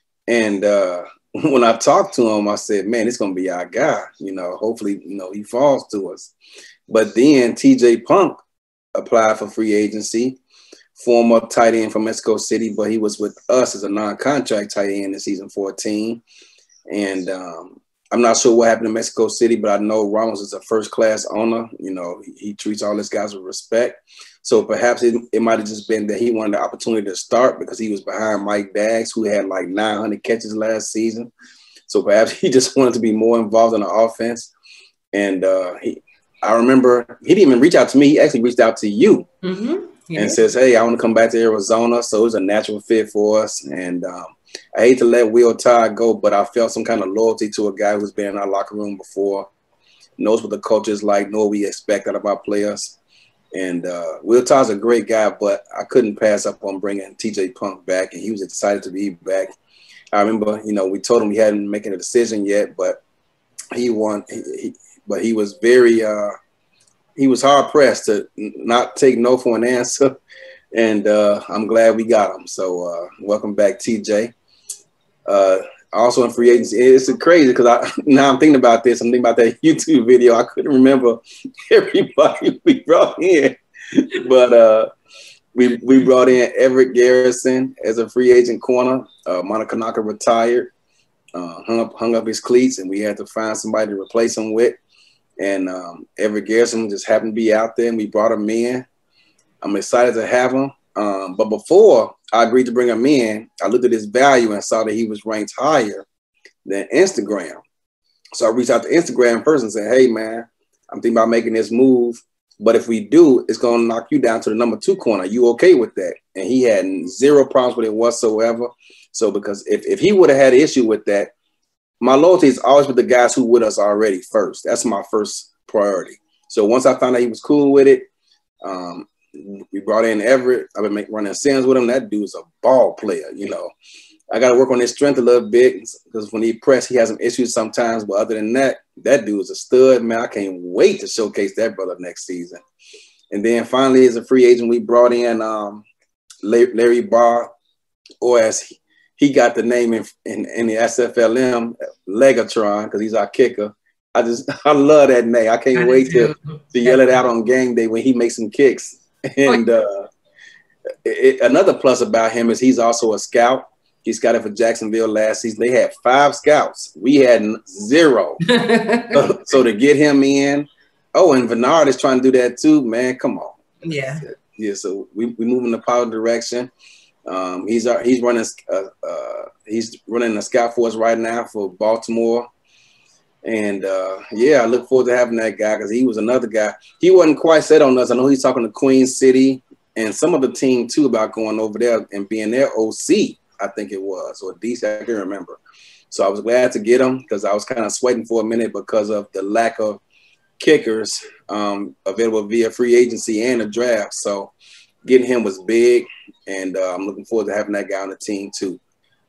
Speaker 7: And uh, when I talked to him, I said, man, it's going to be our guy. You know, hopefully, you know, he falls to us. But then T J Punk applied for free agency, former tight end from Mexico City, but he was with us as a non-contract tight end in season fourteen. And um, I'm not sure what happened in Mexico City, but I know Ramos is a first-class owner. You know, he, he treats all his guys with respect. So perhaps it, it might have just been that he wanted the opportunity to start because he was behind Mike Daggs, who had like nine hundred catches last season. So perhaps he just wanted to be more involved in the offense. And uh, he, I remember he didn't even reach out to me. He actually reached out to you. Mm-hmm. Yeah. And says, hey, I want to come back to Arizona. So it was a natural fit for us. And um, I hate to let Will Todd go, but I felt some kind of loyalty to a guy who's been in our locker room before, knows what the culture is like, know what we expect out of our players. And uh, Will Todd's a great guy, but I couldn't pass up on bringing T J Punk back, and he was excited to be back. I remember, you know, we told him we hadn't making a decision yet, but he won. He, he, but he was very uh, – he was hard-pressed to not take no for an answer, and uh, I'm glad we got him. So uh, welcome back, T J. Uh, also in free agency, it's crazy because I now I'm thinking about this. I'm thinking about that YouTube video. I couldn't remember everybody we brought in, but uh, we we brought in Everett Garrison as a free agent corner. Uh, Monica Naka retired, uh, hung up hung up his cleats, and we had to find somebody to replace him with. And um, Everett Garrison just happened to be out there, and we brought him in. I'm excited to have him. Um, but before I agreed to bring him in, I looked at his value and saw that he was ranked higher than Instagram. So I reached out to Instagram first and said, hey, man, I'm thinking about making this move. But if we do, it's going to knock you down to the number two corner. You okay with that? And he had zero problems with it whatsoever. So because if, if he would have had an issue with that, my loyalty is always with the guys who with us already first. That's my first priority. So once I found out he was cool with it, um, we brought in Everett. I've been make, running Sims with him. That dude's a ball player, you know. I got to work on his strength a little bit because when he press, he has some issues sometimes. But other than that, that dude is a stud, man. I can't wait to showcase that brother next season. And then finally, as a free agent, we brought in um, Larry Barr, or as he, he got the name in, in, in the S F L M, Legatron, because he's our kicker. I just, I love that name. I can't I wait to, to yell it out on game day when he makes some kicks. And uh, it, another plus about him is he's also a scout. He scouted for Jacksonville last season. They had five scouts. We had zero. so, so to get him in, oh, and Bernard is trying to do that too, man. Come on.
Speaker 2: Yeah.
Speaker 7: Yeah. So we we move in the positive direction. Um, he's our, he's running uh, uh, he's running a scout for us right now for Baltimore. And uh, yeah, I look forward to having that guy because he was another guy. He wasn't quite set on us. I know he's talking to Queen City and some of the team too about going over there and being their O C. I think it was, or D C, I can't remember. So I was glad to get him because I was kind of sweating for a minute because of the lack of kickers um, available via free agency and a draft. So getting him was big, and uh, I'm looking forward to having that guy on the team too.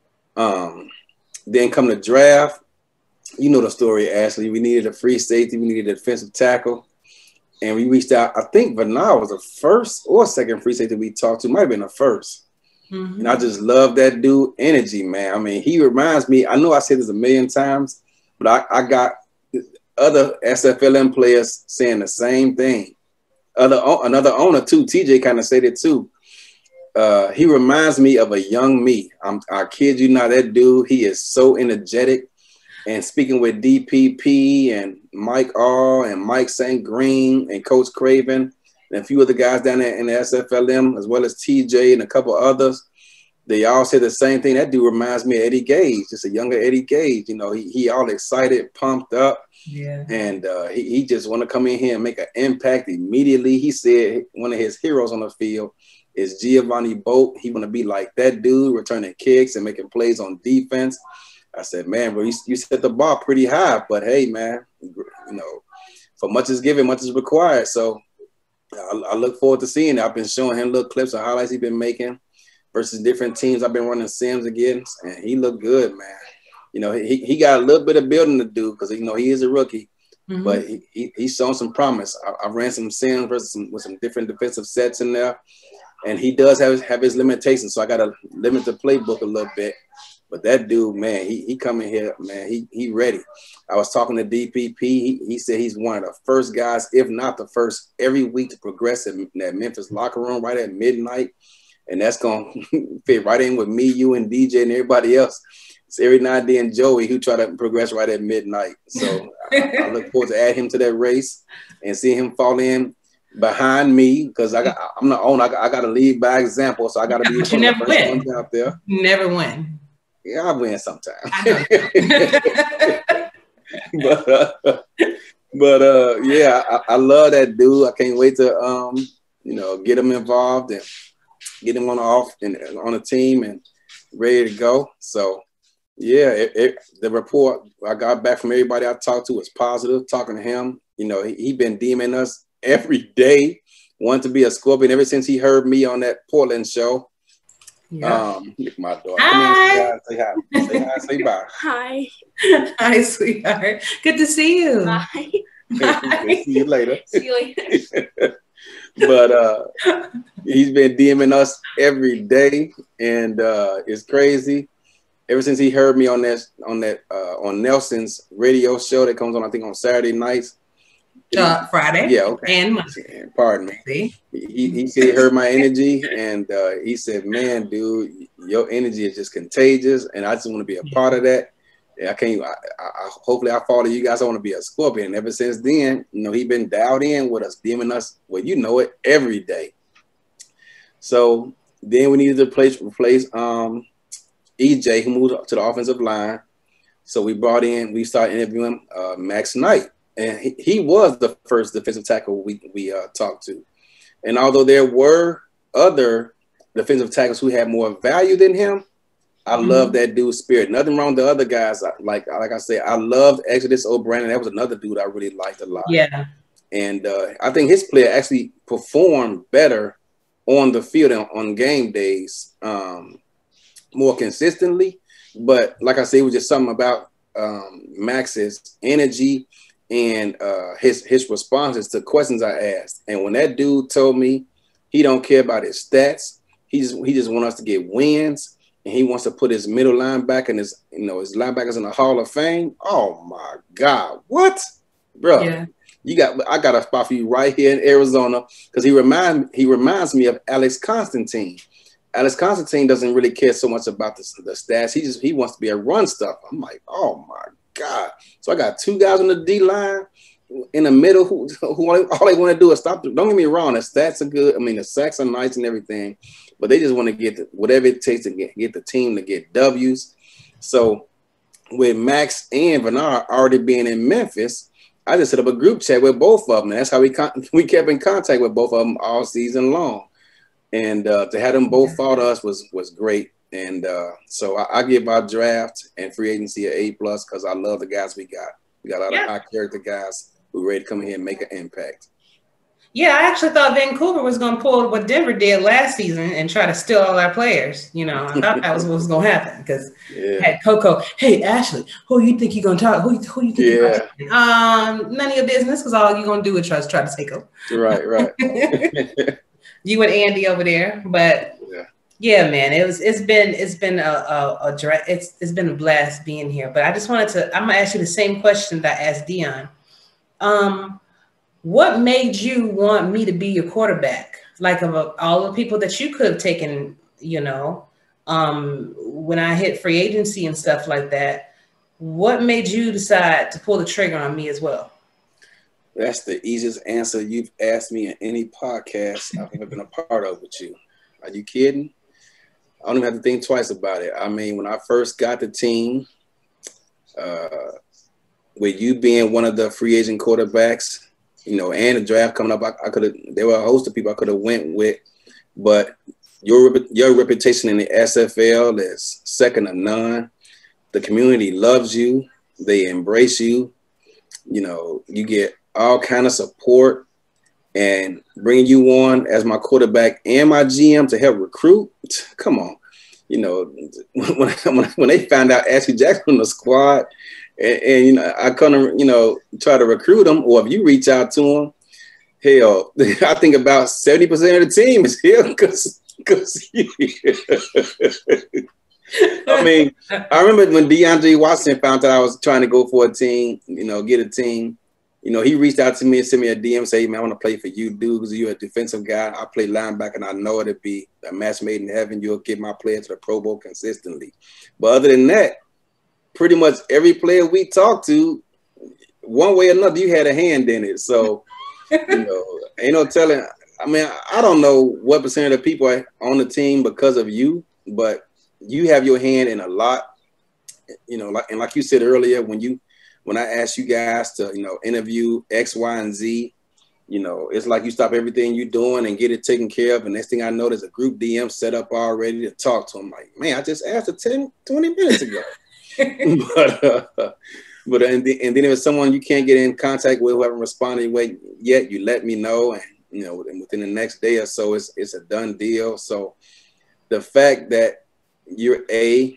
Speaker 7: Um, then come the draft. You know the story, Ashley. We needed a free safety. We needed a defensive tackle. And we reached out. I think Bernard was the first or second free safety we talked to. Might have been the first. Mm-hmm. And I just love that dude energy, man. I mean, he reminds me, I know I said this a million times, but I, I got other S F L M players saying the same thing. Other Another owner, too, T J kind of said it, too. Uh, he reminds me of a young me. I'm, I kid you not, that dude, he is so energetic. And speaking with D P P and Mike R. and Mike Saint Green and Coach Craven, and a few other guys down there in the S F L M, as well as T J and a couple others, they all said the same thing. That dude reminds me of Eddie Gage, just a younger Eddie Gage. You know, he, he all excited, pumped up.
Speaker 2: Yeah. And
Speaker 7: uh, he, he just want to come in here and make an impact immediately. He said one of his heroes on the field is Giovanni Bolt. He want to be like that dude, returning kicks and making plays on defense. I said, man, bro, you, you set the bar pretty high. But, hey, man, you know, for much is given, much is required. So, I, I look forward to seeing it. I've been showing him little clips of highlights he's been making versus different teams I've been running sims against, and he looked good, man. You know, he, he got a little bit of building to do because, you know, he is a rookie, mm-hmm. but he, he, he's shown some promise. I, I ran some sims versus some, with some different defensive sets in there, and he does have, have his limitations, so I got to limit the playbook a little bit. But that dude, man, he he coming here, man, he he ready. I was talking to D P P. He, he said he's one of the first guys, if not the first, every week to progress in that Memphis locker room right at midnight. And that's going to fit right in with me, you, and D J and everybody else. It's every now and then Joey who try to progress right at midnight. So I, I look forward to add him to that race and see him fall in behind me because I got I'm the owner. I got, I got to lead by example, so I got to be
Speaker 2: one of the first
Speaker 7: ones out there.
Speaker 2: You never win.
Speaker 7: Yeah, I win sometimes. but uh, but uh, yeah, I, I love that dude. I can't wait to um, you know, get him involved and get him on the off and on the team and ready to go. So yeah, it, it, the report I got back from everybody I talked to was positive. Talking to him, you know, he, he been DMing us every day, wanted to be a Scorpion ever since he heard me on that Portland show. Yeah. Um, look, my daughter.
Speaker 2: Hi.
Speaker 7: Say hi. Say hi. Say bye.
Speaker 8: Hi.
Speaker 2: Hi, sweetheart. Good to see you.
Speaker 8: Bye.
Speaker 7: Bye. See you later.
Speaker 8: See you later.
Speaker 7: But uh, he's been DMing us every day, and uh, it's crazy. Ever since he heard me on that on that uh, on Nelson's radio show that comes on, I think on Saturday nights.
Speaker 2: Uh, Friday.
Speaker 7: Yeah, okay.
Speaker 2: And Monday.
Speaker 7: Pardon me.
Speaker 2: See?
Speaker 7: He, he said he heard my energy, and uh, he said, man, dude, your energy is just contagious, and I just want to be a part of that. I can't, I, I, hopefully I follow you guys. I want to be a Scorpion. And ever since then, you know, he been dialed in with us, DMing us, well, you know it, every day. So then we needed to replace, replace um, E J, who moved up to the offensive line. So we brought in, we started interviewing uh, Max Knight. And he, he was the first defensive tackle we, we uh, talked to. And although there were other defensive tackles who had more value than him, I mm-hmm. love that dude's spirit. Nothing wrong with the other guys. Like like I said, I loved Exodus O'Brien. That was another dude I really liked a lot.
Speaker 2: Yeah.
Speaker 7: And uh, I think his player actually performed better on the field on, on game days um, more consistently. But like I said, it was just something about um, Max's energy and uh, his his responses to questions I asked. And when that dude told me he don't care about his stats, he just he just wants us to get wins, and he wants to put his middle linebacker and his you know his linebackers in the Hall of Fame. Oh my God, what, bro?
Speaker 2: Yeah.
Speaker 7: You got I got a spot for you right here in Arizona because he remind he reminds me of Alex Constantine. Alex Constantine doesn't really care so much about the, the stats. He just he wants to be a run stuffer. I'm like, oh my God. So I got two guys on the D line in the middle who, who all they want to do is stop. Don't get me wrong, the stats are good. I mean, the sacks are nice and everything, but they just want to get the, whatever it takes to get, get the team to get W's. So with Max and Bernard already being in Memphis, I just set up a group chat with both of them. And that's how we con- we kept in contact with both of them all season long. And uh, to have them both fall to us was was great. And uh, so I, I give our draft and free agency an A plus because I love the guys we got. We got a lot
Speaker 2: Yeah.
Speaker 7: of high character guys who are ready to come in here and make an impact.
Speaker 2: Yeah, I actually thought Vancouver was going to pull what Denver did last season and try to steal all our players. You know, I thought that was what was going to happen because
Speaker 7: Yeah.
Speaker 2: had Coco, hey, Ashley, who you think you're going to talk? Who, who you think
Speaker 7: Yeah.
Speaker 2: you're going to Um, none of your business because all you're going to do is try, try to take them.
Speaker 7: Right, right.
Speaker 2: You and Andy over there. But,
Speaker 7: Yeah.
Speaker 2: yeah, man, it was, it's been it's been a, a, a dra- it's, it's been a blast being here. But I just wanted to, I'm going to ask you the same question that I asked Dion. Um, What made you want me to be your quarterback? Like of all the people that you could have taken, you know, um, when I hit free agency and stuff like that, what made you decide to pull the trigger on me as well?
Speaker 7: That's the easiest answer you've asked me in any podcast I've ever been a part of with you. Are you kidding? I don't even have to think twice about it. I mean, when I first got the team, uh, with you being one of the free agent quarterbacks, you know, and the draft coming up, I, I could have. There were a host of people I could have went with, but your your reputation in the S F L is second to none. The community loves you; they embrace you. You know, you get all kind of support, and bringing you on as my quarterback and my G M to help recruit. Come on, you know, when when, when they found out Ashley Jackson on the squad. And, and you know, I couldn't, you know, try to recruit them, or if you reach out to them, hell, I think about seventy percent of the team is here because, because I mean, I remember when DeAndre Watson found out I was trying to go for a team, you know, get a team, you know, he reached out to me and sent me a D M, say, man, I want to play for you, dude, because you're a defensive guy. I play linebacker, and I know it'll be a match made in heaven. You'll get my player to the Pro Bowl consistently. But other than that, pretty much every player we talked to, one way or another, you had a hand in it. So, you know, ain't no telling. I mean, I don't know what percent of the people are on the team because of you, but you have your hand in a lot. You know, like and like you said earlier, when you when I asked you guys to, you know, interview X, Y, and Z, you know, it's like you stop everything you're doing and get it taken care of. And next thing I know, there's a group D M set up already to talk to them. Like, man, I just asked her ten, twenty minutes ago. but uh, but and, the, and then if it's someone you can't get in contact with who haven't responded yet, you let me know, and you know within the next day or so, it's it's a done deal. So the fact that you're a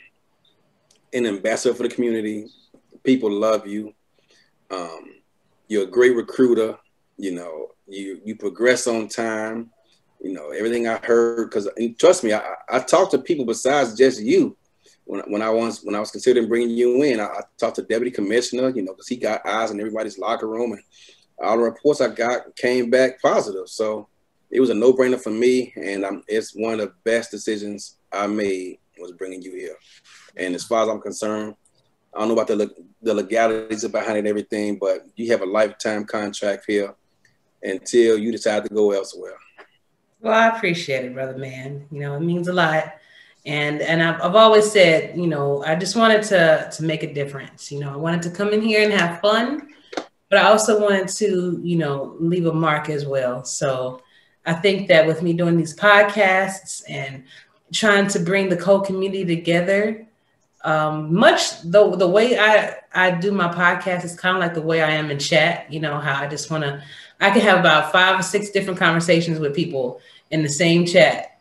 Speaker 7: an ambassador for the community, people love you. Um, you're a great recruiter. You know you you progress on time. You know everything I heard because trust me, I, I talked to people besides just you. When, when I was when I was considering bringing you in, I, I talked to Deputy Commissioner, you know, because he got eyes in everybody's locker room, and all the reports I got came back positive. So it was a no-brainer for me, and I'm, it's one of the best decisions I made was bringing you here. And as far as I'm concerned, I don't know about the the legalities behind it and everything, but you have a lifetime contract here until you decide to go elsewhere.
Speaker 2: Well, I appreciate it, brother, man. You know, it means a lot. And and I've, I've always said, you know, I just wanted to to make a difference. You know, I wanted to come in here and have fun, but I also wanted to, you know, leave a mark as well. So I think that with me doing these podcasts and trying to bring the Cole community together, um, much the the way I I do my podcast is kind of like the way I am in chat. You know, how I just want to, I can have about five or six different conversations with people in the same chat.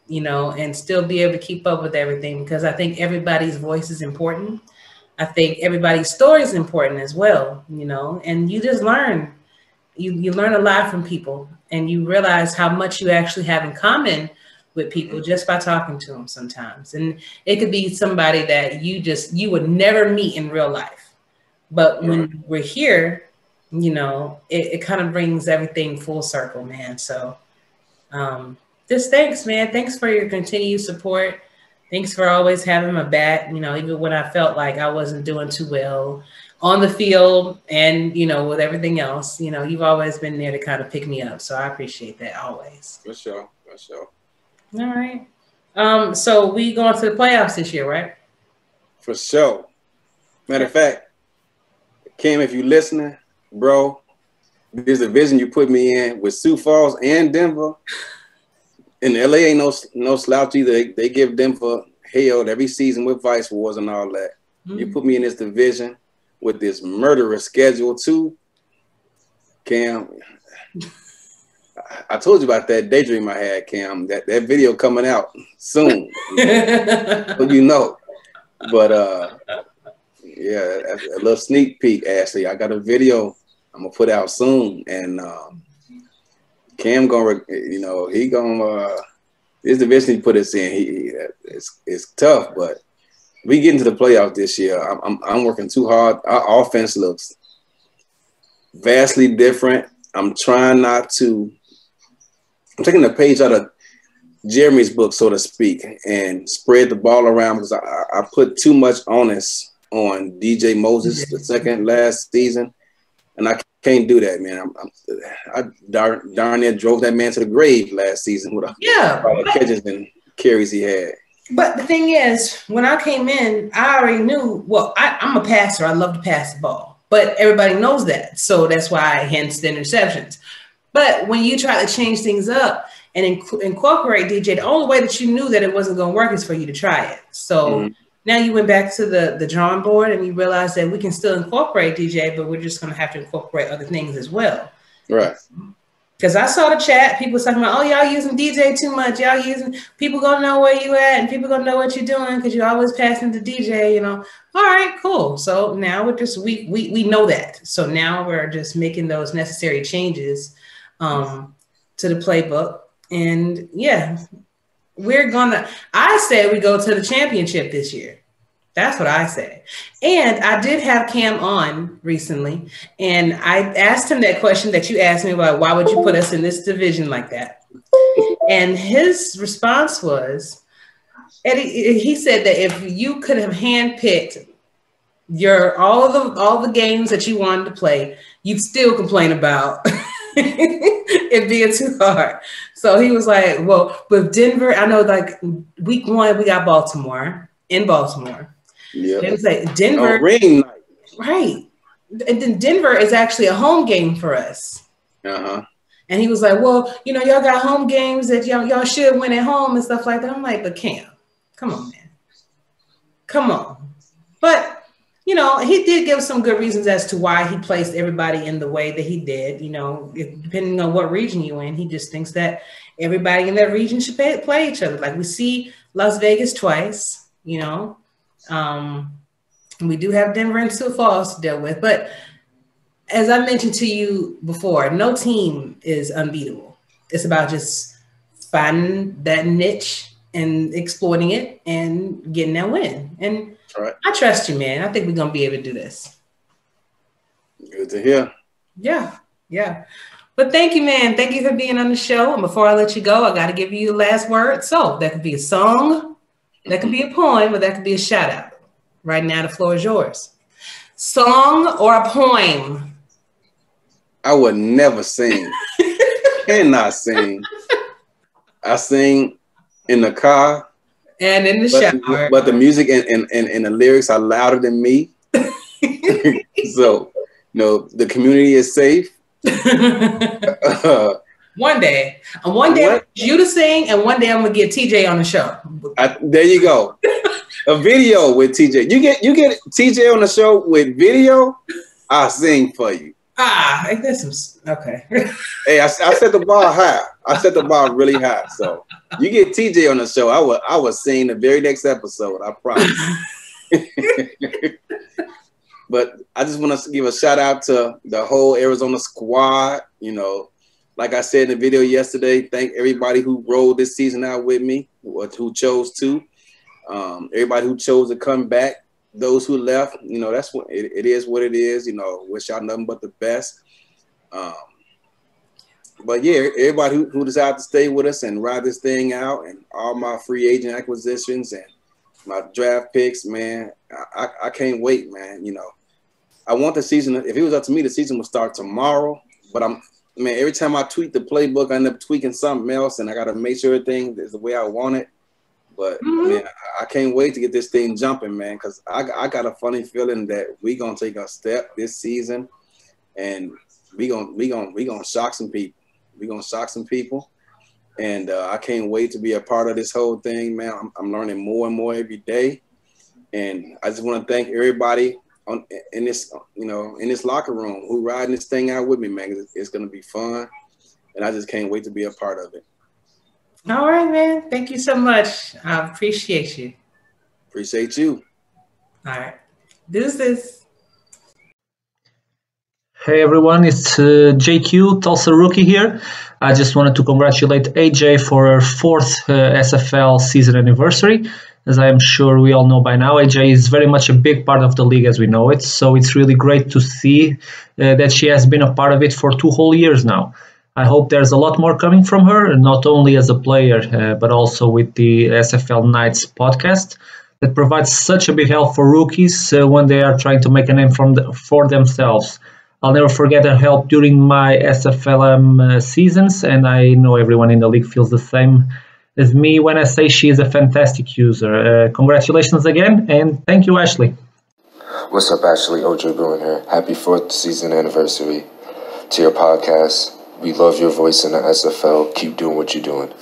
Speaker 2: you know, and still be able to keep up with everything, because I think everybody's voice is important. I think everybody's story is important as well, you know, and you just learn, you, you learn a lot from people, and you realize how much you actually have in common with people just by talking to them sometimes. And it could be somebody that you just, you would never meet in real life. But when we're here, you know, it, it kind of brings everything full circle, man. So um, just thanks, man. Thanks for your continued support. Thanks for always having my back, you know, even when I felt like I wasn't doing too well on the field and, you know, with everything else, you know, you've always been there to kind of pick me up. So I appreciate that always.
Speaker 7: For sure. For sure.
Speaker 2: All right. Um, so we going to the playoffs this year, right?
Speaker 7: For sure. Matter of fact, Kim, if you listening, bro, this division you put me in with Sioux Falls and Denver. And L A ain't no no slouch either. They, they give Denver hell every season with Vice Wars and all that. Mm-hmm. You put me in this division with this murderous schedule too, Cam. I told you about that daydream I had, Cam. That that video coming out soon. So you know. But uh, yeah, a, a little sneak peek. Ashley, I got a video I'm gonna put out soon, and um, Cam gonna, you know, he gonna uh, this division he put us in. He it's it's tough, but we get into the playoffs this year. I'm I'm, I'm working too hard. Our offense looks vastly different. I'm trying not to. I'm taking a page out of Jeremy's book, so to speak, and spread the ball around, because I, I put too much onus on D J Moses the second last season, and I can't do that, man. I'm, I'm, I darn, darn near drove that man to the grave last season with a,
Speaker 2: yeah,
Speaker 7: all the catches and carries he had.
Speaker 2: But the thing is, when I came in, I already knew, well, I, I'm a passer. I love to pass the ball, but everybody knows that. So that's why, hence the interceptions. But when you try to change things up and inc- incorporate D J, the only way that you knew that it wasn't going to work is for you to try it. So mm-hmm. now you went back to the, the drawing board and you realized that we can still incorporate D J, but we're just going to have to incorporate other things as well.
Speaker 7: Right.
Speaker 2: Because I saw the chat, people talking about, oh, y'all using D J too much. Y'all using, people going to know where you at and people going to know what you're doing because you're always passing to D J, you know. All right, cool. So now we're just, we, we, we know that. So now we're just making those necessary changes um, to the playbook. And yeah, we're gonna, I said we go to the championship this year. That's what I said. And I did have Cam on recently, and I asked him that question that you asked me about, why would you put us in this division like that? And his response was, Eddie, he said that if you could have handpicked your all of the all the games that you wanted to play, you'd still complain about it being too hard. So he was like, well, with Denver, I know like week one, we got Baltimore in Baltimore. Yeah. It was like Denver.
Speaker 7: Oh, ring night.
Speaker 2: Right. And then Denver is actually a home game for us.
Speaker 7: Uh-huh.
Speaker 2: And he was like, well, you know, y'all got home games that y'all, y'all should win at home and stuff like that. I'm like, but Cam, come on, man. Come on. But, you know, he did give some good reasons as to why he placed everybody in the way that he did. You know, if, depending on what region you're in, he just thinks that everybody in that region should pay, play each other. Like we see Las Vegas twice, you know. Um, we do have Denver and Sioux Falls to deal with, but as I mentioned to you before, no team is unbeatable. It's about just finding that niche and exploiting it and getting that win. And right. I trust you, man. I think we're going to be able to do this.
Speaker 7: Good to hear.
Speaker 2: Yeah, yeah. But thank you, man. Thank you for being on the show. And before I let you go, I got to give you the last word. So that could be a song. That could be a poem, or that could be a shout out. Right now, the floor is yours. Song or a poem?
Speaker 7: I would never sing. Cannot sing. I sing in the car.
Speaker 2: And in the
Speaker 7: but,
Speaker 2: shower.
Speaker 7: But the music and, and, and, and the lyrics are louder than me. So, you know, the community is safe. uh,
Speaker 2: One day, and one day
Speaker 7: what?
Speaker 2: you to sing, and one day I'm gonna get T J on the show.
Speaker 7: I, there you go, a video with T J. You get you get T J on the show with video. I'll sing for you.
Speaker 2: Ah, I guess it's okay.
Speaker 7: Hey, I, I set the bar high. I set the bar really high. So you get T J on the show, I will I will sing the very next episode. I promise. But I just want to give a shout out to the whole Arizona squad. You know, like I said in the video yesterday, thank everybody who rolled this season out with me, who chose to. Um, everybody who chose to come back. Those who left, you know, that's what it, it is. What it is. You know, wish y'all nothing but the best. Um, but yeah, everybody who, who decided to stay with us and ride this thing out, and all my free agent acquisitions and my draft picks, man, I, I can't wait, man. You know, I want the season. If it was up to me, the season would start tomorrow. But I'm, man, every time I tweak the playbook, I end up tweaking something else, and I got to make sure everything is the way I want it. But mm-hmm. man, I can't wait to get this thing jumping, man, because I, I got a funny feeling that we gonna take a step this season, and we gonna we gonna we gonna shock some people. We gonna shock some people, and uh, I can't wait to be a part of this whole thing, man. I'm, I'm learning more and more every day, and I just want to thank everybody on in this you know in this locker room who riding this thing out with me, man. It's, it's gonna be fun, and I just can't wait to be a part of it.
Speaker 2: All right, man. Thank you so much. I appreciate you.
Speaker 7: Appreciate you.
Speaker 2: All right. Deuces.
Speaker 8: Hey, everyone. It's uh, J Q, Tulsa Rookie here. I just wanted to congratulate A J for her fourth uh, S F L season anniversary. As I am sure we all know by now, A J is very much a big part of the league as we know it. So it's really great to see uh, that she has been a part of it for two whole years now. I hope there's a lot more coming from her, not only as a player, uh, but also with the S F L Nights podcast that provides such a big help for rookies uh, when they are trying to make a name from the, for themselves. I'll never forget her help during my S F L M uh, seasons, and I know everyone in the league feels the same as me when I say she is a fantastic user. Uh, congratulations again, and thank you, Ashley.
Speaker 9: What's up, Ashley? O J Bruin here. Happy fourth season anniversary to your podcast. We love your voice in the S F L. Keep doing what you're doing.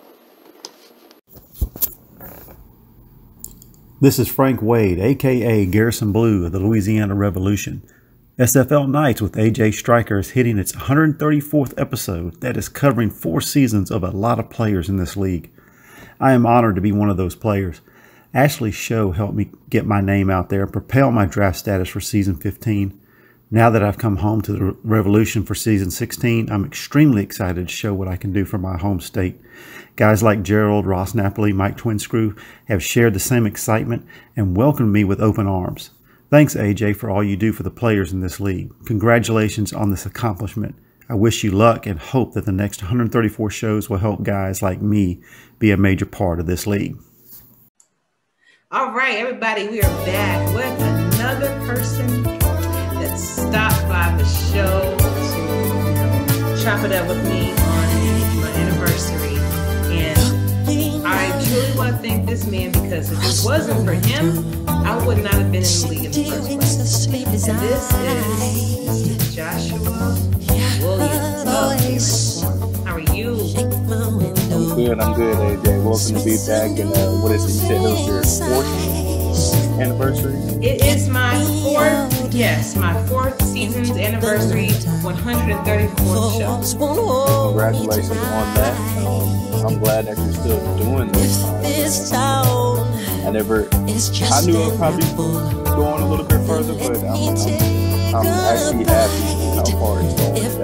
Speaker 10: This is Frank Wade, a k a. Garrison Blue of the Louisiana Revolution. S F L Nights with A J Striker is hitting its one hundred thirty-fourth episode that is covering four seasons of a lot of players in this league. I am honored to be one of those players. Ashley's show helped me get my name out there and propel my draft status for season fifteen. Now that I've come home to the Revolution for season sixteen, I'm extremely excited to show what I can do for my home state. Guys like Gerald, Ross Napoli, Mike Twinscrew have shared the same excitement and welcomed me with open arms. Thanks, A J, for all you do for the players in this league. Congratulations on this accomplishment. I wish you luck and hope that the next one hundred thirty-four shows will help guys like me be a major part of this league.
Speaker 2: All right, everybody, we are back with another person that stopped by the show to, you know, chop it up with me on my anniversary. And I truly want to thank this man, because if it wasn't for him, I would not have been in the league in the first place. And this is Mister Joshua Williams. Oh, how are you?
Speaker 11: I'm good, I'm good, A J. Welcome to be back. And uh, what is it? You said it was your fourth anniversary?
Speaker 2: It is my fourth, yes, my fourth season's anniversary, one hundred thirty-fourth show.
Speaker 11: Congratulations on that. Um, I'm glad that you're still doing this. I never, I knew it would probably go on a little bit further, but I'm, I'm, I'm actually happy how far it's going.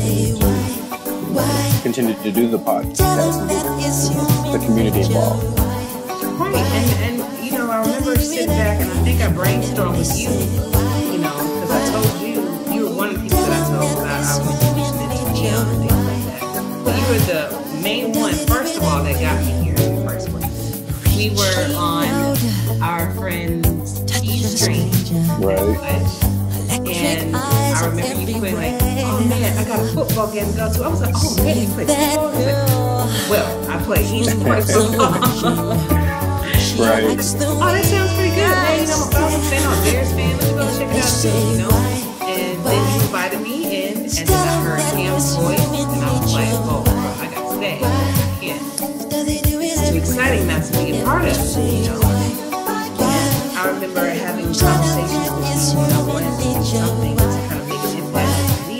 Speaker 11: That continue to do the podcast and get the community involved.
Speaker 2: Right, and, and you know, I remember sitting back and I think I brainstormed with you, you know, because I told you, you were one of the people that I told that I was listening to me and things like that. But you were the main one, first of all, that got me here in the first place. We were on our friend's T-Stream.
Speaker 11: Right.
Speaker 2: And I remember you putting like, oh man, I got a football game to go to. I was like, oh man, you play football? Like, well, I play esports football.
Speaker 11: Right.
Speaker 2: Oh, that sounds pretty good, man. You know, I'm a Falcons fan, I'm a Bears fan. Let's go check it out too, you know? And then you invited me in, and then I heard Cam's voice, and I was like, oh, I got to stay. Yeah. It's too exciting not to be a part of it, you know? And I remember having conversations with you, and I wanted to do something to kind of make an impact in the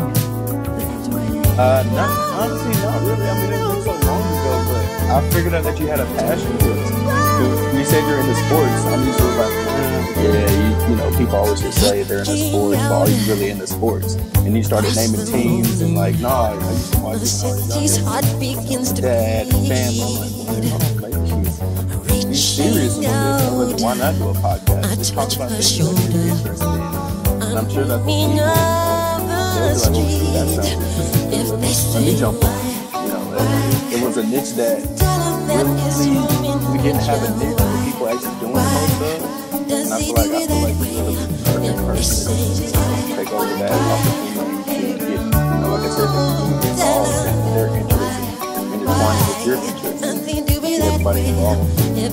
Speaker 11: Uh, not honestly, not really. I mean, it's been so long ago, but I figured out that you had a passion for it. You said you're into sports. I'm usually like, eh, yeah, you, you know, people always just say they're into sports, but are you really into sports? And you started naming teams and like, nah, I used to watch it when I was younger. Dad, family. I'm like, well, I don't make you be serious about this. Why not do a podcast? Just talk about things that you're interested in. And I'm sure that the people, they'll be like, oh, shoot, that sounds interesting. Let me jump on. You know, it, it was a niche that really, we didn't have a niche where people actually doing most of. And I feel like I feel like we're the perfect person to take over that opportunity to get, you know, like I said, the community involved and their interests and intertwined with your interests and get everybody involved.
Speaker 2: I'm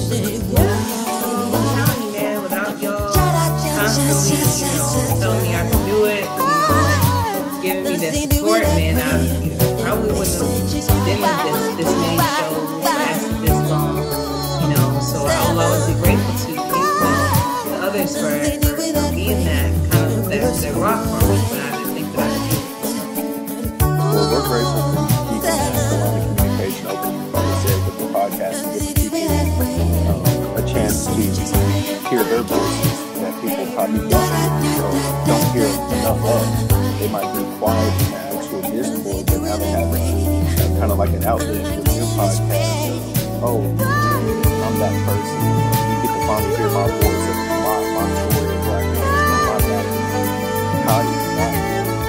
Speaker 2: telling you, man, without y'all constantly, you know, telling me I can do it, you know, giving me the support, man, I you know, probably wouldn't have been in this, this many shows lasted this long, you know, so I'll always be grateful to you, the others for, for being that kind of, that, that rock for me, but I didn't think that I could do it.
Speaker 11: Well, we're grateful for you keeping that line of communication open, like I said, with the podcast and giving people um, a chance to hear their voices that people probably don't, or don't hear enough of. They might be quiet in the actual Discord, but now they have a, kind of like an outlet with your podcast. Of, oh, I'm that person. You get to finally hear my voice of my, my story of where I came from, my background. How do you not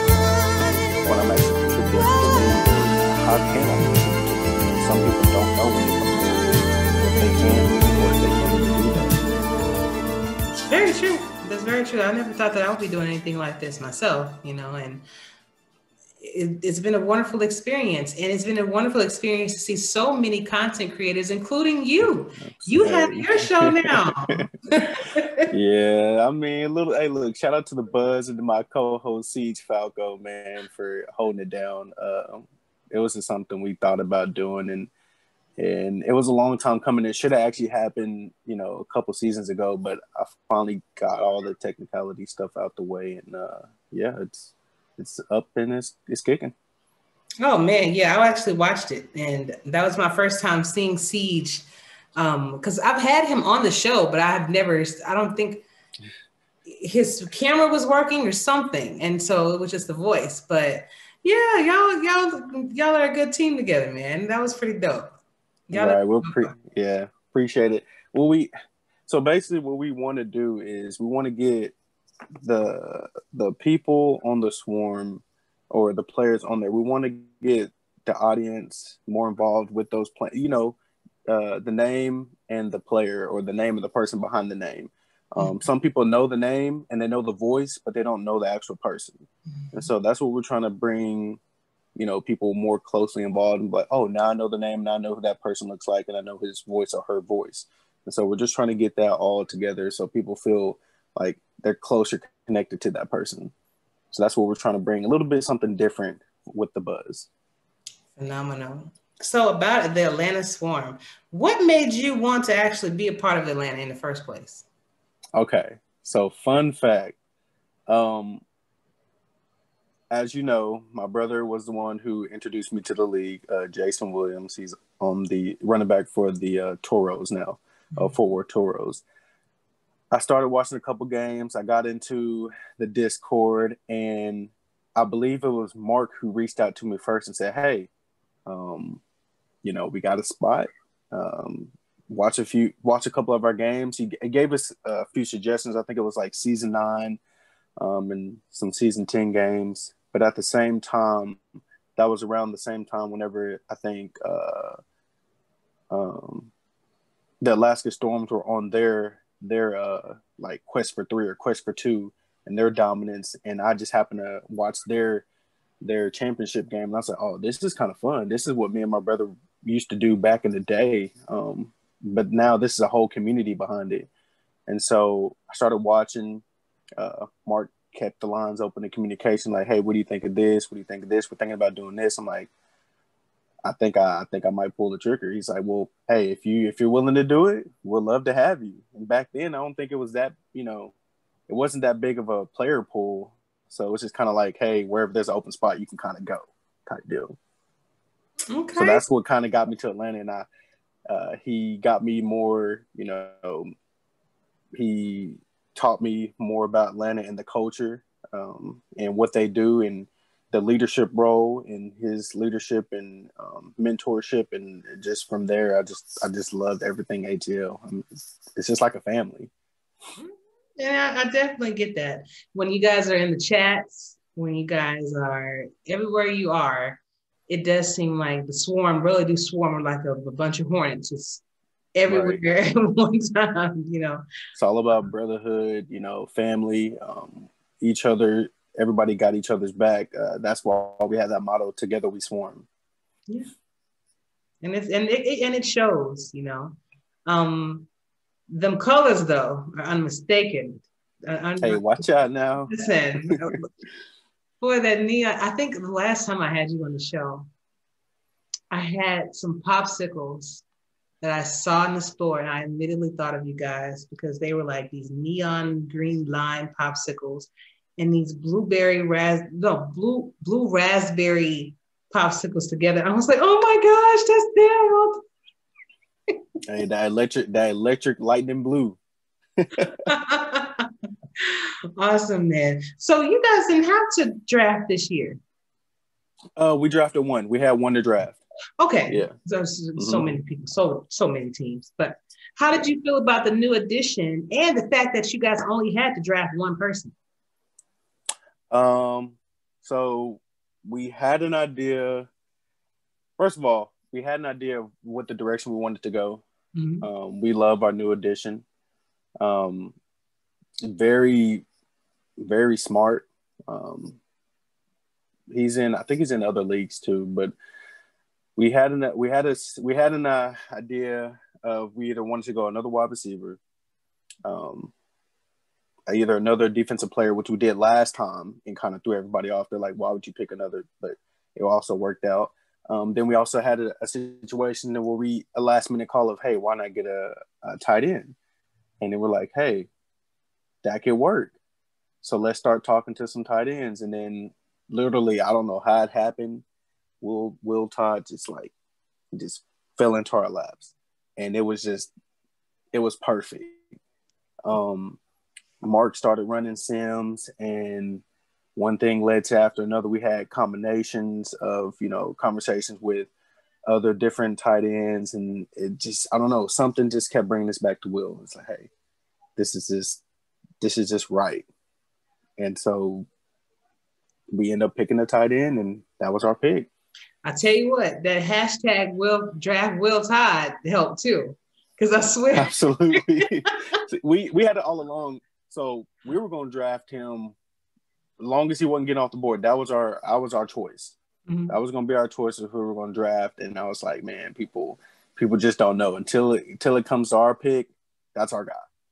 Speaker 11: when I'm actually contributing to the league? How can I contribute to the league? Some people don't know when they come to what they can do or if they can't even do that.
Speaker 2: It's very true. That's very true. I never thought that I would be doing anything like this myself, you know, and it, it's been a wonderful experience. And it's been a wonderful experience to see so many content creators, including you. You have your show now.
Speaker 11: Yeah, I mean, a little, hey, look, shout out to the Buzz and to my co-host, Siege Falco, man, for holding it down. Uh, it was just something we thought about doing, and And it was a long time coming. It should have actually happened, you know, a couple seasons ago, but I finally got all the technicality stuff out the way. And uh, yeah, it's it's up and it's, it's kicking.
Speaker 2: Oh, man. Yeah, I actually watched it. And that was my first time seeing Siege because um, I've had him on the show, but I've never, I don't think his camera was working or something. And so it was just the voice. But yeah, y'all, y'all, y'all are a good team together, man. That was pretty dope.
Speaker 11: All right, we'll pre- yeah, appreciate it. Well, we so basically what we want to do is we want to get the the people on the swarm or the players on there. We want to get the audience more involved with those play. You know, uh, the name and the player, or the name of the person behind the name. Um, mm-hmm. Some people know the name and they know the voice, but they don't know the actual person. Mm-hmm. And so that's what we're trying to bring. You know, people more closely involved and like, oh, now I know the name, now I know who that person looks like, and I know his voice or her voice. And so we're just trying to get that all together so people feel like they're closer connected to that person. So that's what we're trying to bring, a little bit something different with the Buzz.
Speaker 2: Phenomenal. So about the Atlanta Swarm, what made you want to actually be a part of Atlanta in the first place?
Speaker 11: Okay, so fun fact. Um, As you know, my brother was the one who introduced me to the league, uh, Jason Williams. He's on the running back for the uh, Toros now, uh, Fort Worth Toros. I started watching a couple games. I got into the Discord, and I believe it was Mark who reached out to me first and said, hey, um, you know, we got a spot. Um, watch a few, watch a couple of our games. He, he gave us a few suggestions. I think it was like season nine um, and some season ten games. But at the same time, that was around the same time whenever I think uh, um, the Alaska Storms were on their their uh, like quest for three or quest for two and their dominance, and I just happened to watch their their championship game, and I was like, "Oh, this is kind of fun. This is what me and my brother used to do back in the day." Um, but now this is a whole community behind it, and so I started watching. Uh, Mark kept the lines open in communication, like, "Hey, what do you think of this? What do you think of this? We're thinking about doing this." I'm like, I think I, I think I might pull the trigger. He's like, well, hey, if you if you're willing to do it, we'd love to have you. And back then, I don't think it was that, you know, it wasn't that big of a player pool So it's just kind of like, hey, wherever there's an open spot, you can kind of go type deal.
Speaker 2: Okay.
Speaker 11: So that's what kind of got me to Atlanta. And I, uh, he got me more, you know, he taught me more about Atlanta and the culture um, and what they do and the leadership role and his leadership and um, mentorship. And just from there, I just, I just loved everything A T L. I mean, it's just like a family.
Speaker 2: Yeah, I definitely get that. When you guys are in the chats, when you guys are everywhere you are, it does seem like the swarm really do swarm like a, a bunch of hornets, just everywhere right. At one time, you know.
Speaker 11: It's all about brotherhood, you know, family, um, each other. Everybody got each other's back. Uh, that's why we have that motto: "Together we swarm."
Speaker 2: Yeah, and it's and it, it and it shows, you know. Um, them colors though are unmistaken. Uh,
Speaker 11: hey, watch out now!
Speaker 2: Listen, for that neon. I think the last time I had you on the show, I had some popsicles that I saw in the store, and I immediately thought of you guys because they were like these neon green lime popsicles and these blueberry ras no blue blue raspberry popsicles together. I was like, oh my gosh, that's them.
Speaker 11: Hey, that electric, that electric lightning blue.
Speaker 2: Awesome, man. So you guys didn't have to draft this year.
Speaker 11: Uh, we drafted one. We had one to draft.
Speaker 2: Okay.
Speaker 11: Yeah.
Speaker 2: There's
Speaker 11: mm-hmm.
Speaker 2: so many people, so so many teams. But how did you feel about the new addition and the fact that you guys only had to draft one person?
Speaker 11: Um. So we had an idea. First of all, we had an idea of what the direction we wanted to go.
Speaker 2: Mm-hmm.
Speaker 11: Um, we love our new addition. Um, very, very smart. Um, he's in. I think he's in other leagues too. But we had an we had a we had an uh, idea of we either wanted to go another wide receiver, um, either another defensive player, which we did last time, and kind of threw everybody off. They're like, "Why would you pick another?" But it also worked out. Um, then we also had a, a situation where we a last minute call of, "Hey, why not get a, a tight end?" And then we're like, "Hey, that could work. So let's start talking to some tight ends." And then literally, I don't know how it happened. Will Will Todd just like just fell into our laps, and it was just it was perfect. Um, Mark started running sims, and one thing led to after another. We had combinations of, you know, conversations with other different tight ends, and it just, I don't know, something just kept bringing us back to Will. It's like, hey, this is just, this is just right. And so we end up picking a tight end, and that was our pick.
Speaker 2: I tell you what, that hashtag Will draft Will Todd helped too, because I swear,
Speaker 11: absolutely, we we had it all along. So we were going to draft him as long as he wasn't getting off the board. That was our, that was our choice.
Speaker 2: Mm-hmm.
Speaker 11: That was going to be our choice of who we were going to draft. And I was like, man, people, people just don't know until it, until it comes to our pick. That's our guy.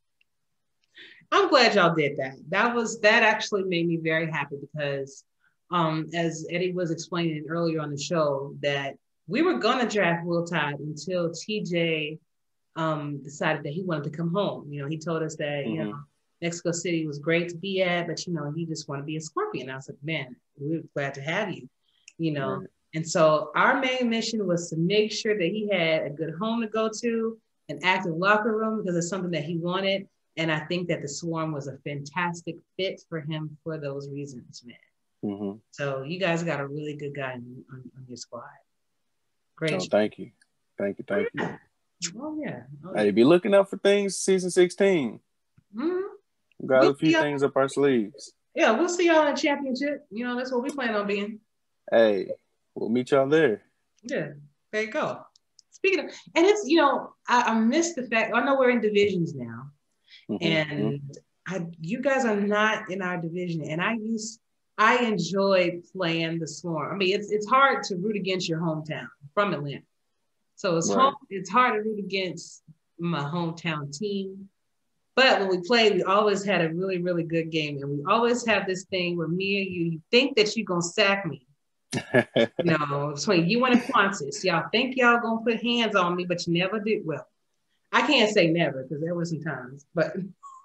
Speaker 2: I'm glad y'all did that. That was, that actually made me very happy because um, as Eddie was explaining earlier on the show, that we were going to draft Will Todd until T J um, decided that he wanted to come home. You know, he told us that, mm-hmm. you know, Mexico City was great to be at, but, you know, he just want to be a Scorpion. I was like, man, we're glad to have you, you know. Right. And so our main mission was to make sure that he had a good home to go to, an active locker room, because it's something that he wanted. And I think that the Swarm was a fantastic fit for him for those reasons, man.
Speaker 11: Mm-hmm.
Speaker 2: So you guys got a really good guy on, on, on your squad. Great.
Speaker 11: Oh, thank you. Thank you. Thank you.
Speaker 2: Oh, yeah. Oh,
Speaker 11: hey,
Speaker 2: yeah.
Speaker 11: Be looking out for things season sixteen.
Speaker 2: Mm-hmm.
Speaker 11: We got
Speaker 2: we'll
Speaker 11: a few things up our sleeves.
Speaker 2: Yeah, we'll see y'all in the championship. You know, that's what we plan on being.
Speaker 11: Hey, we'll meet y'all there.
Speaker 2: Yeah, there you go. Speaking of, and it's, you know, I, I miss the fact, I know we're in divisions now. Mm-hmm. And I, you guys are not in our division. And I used, I enjoyed playing the Swarm. I mean, it's it's hard to root against your hometown from Atlanta. So it's, right. home, it's hard to root against my hometown team. But when we played, we always had a really, really good game. And we always have this thing where me and you, you think that you're going to sack me. You know, between you and Qantas, y'all think y'all going to put hands on me, but you never did. Well, I can't say never because there were some times. But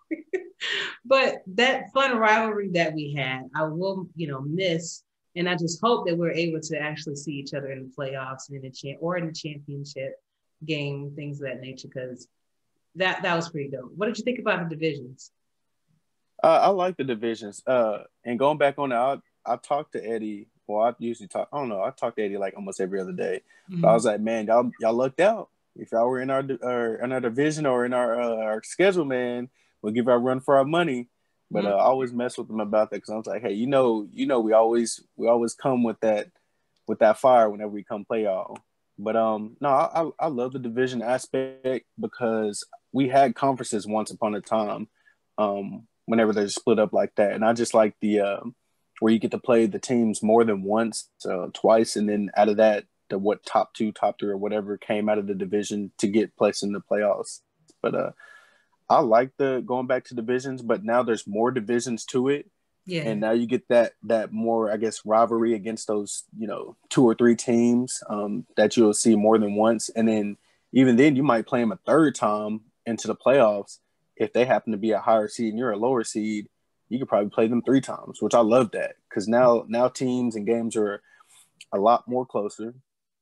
Speaker 2: But that fun rivalry that we had, I will, you know, miss. And I just hope that we're able to actually see each other in the playoffs and in the champ or in the championship game, things of that nature, because that that was pretty dope. What did you think about the divisions?
Speaker 11: Uh, I like the divisions. Uh, and going back on that, I, I talked to Eddie. Well, I usually talk. I don't know. I talk to Eddie like almost every other day. Mm-hmm. But I was like, man, y'all y'all lucked out. If y'all were in our uh, in our division or in our uh, our schedule, man, we'll give our run for our money. But uh, I always mess with them about that because I was like, hey, you know, you know, we always we always come with that with that fire whenever we come play y'all. But um, no, I I love the division aspect because we had conferences once upon a time. Um, whenever they're split up like that, and I just like the uh, where you get to play the teams more than once, uh, twice, and then out of that, the what top two, top three, or whatever came out of the division to get placed in the playoffs. But uh. I like the going back to divisions, but now there's more divisions to it. Yeah. And now you get that that more, I guess, rivalry against those, you know, two or three teams um, that you'll see more than once. And then even then you might play them a third time into the playoffs. If they happen to be a higher seed and you're a lower seed, you could probably play them three times, which I love that because now now teams and games are a lot more closer.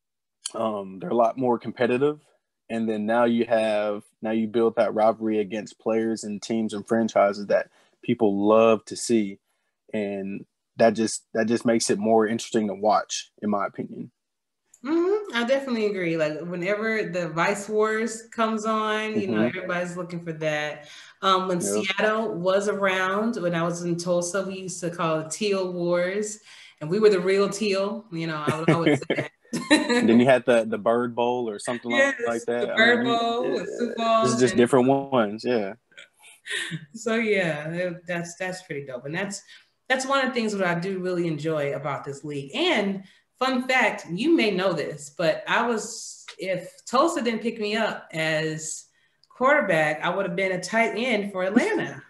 Speaker 11: Um, they're a lot more competitive. And then now you have now you build that rivalry against players and teams and franchises that people love to see, and that just that just makes it more interesting to watch, in my opinion.
Speaker 2: Mm-hmm. I definitely agree. Like whenever the Vice Wars comes on, you mm-hmm. know, everybody's looking for that. Um, when yep. Seattle was around, when I was in Tulsa, we used to call it Teal Wars, and we were the real Teal. You know, I would always say that.
Speaker 11: And then you had the the Bird Bowl or something yes, like that.
Speaker 2: The Bird I mean, Bowl,
Speaker 11: yeah,
Speaker 2: Super Bowl.
Speaker 11: This is just different ones, yeah.
Speaker 2: So yeah, that's that's pretty dope, and that's that's one of the things that I do really enjoy about this league. And fun fact, you may know this, but I was if Tulsa didn't pick me up as quarterback, I would have been a tight end for Atlanta.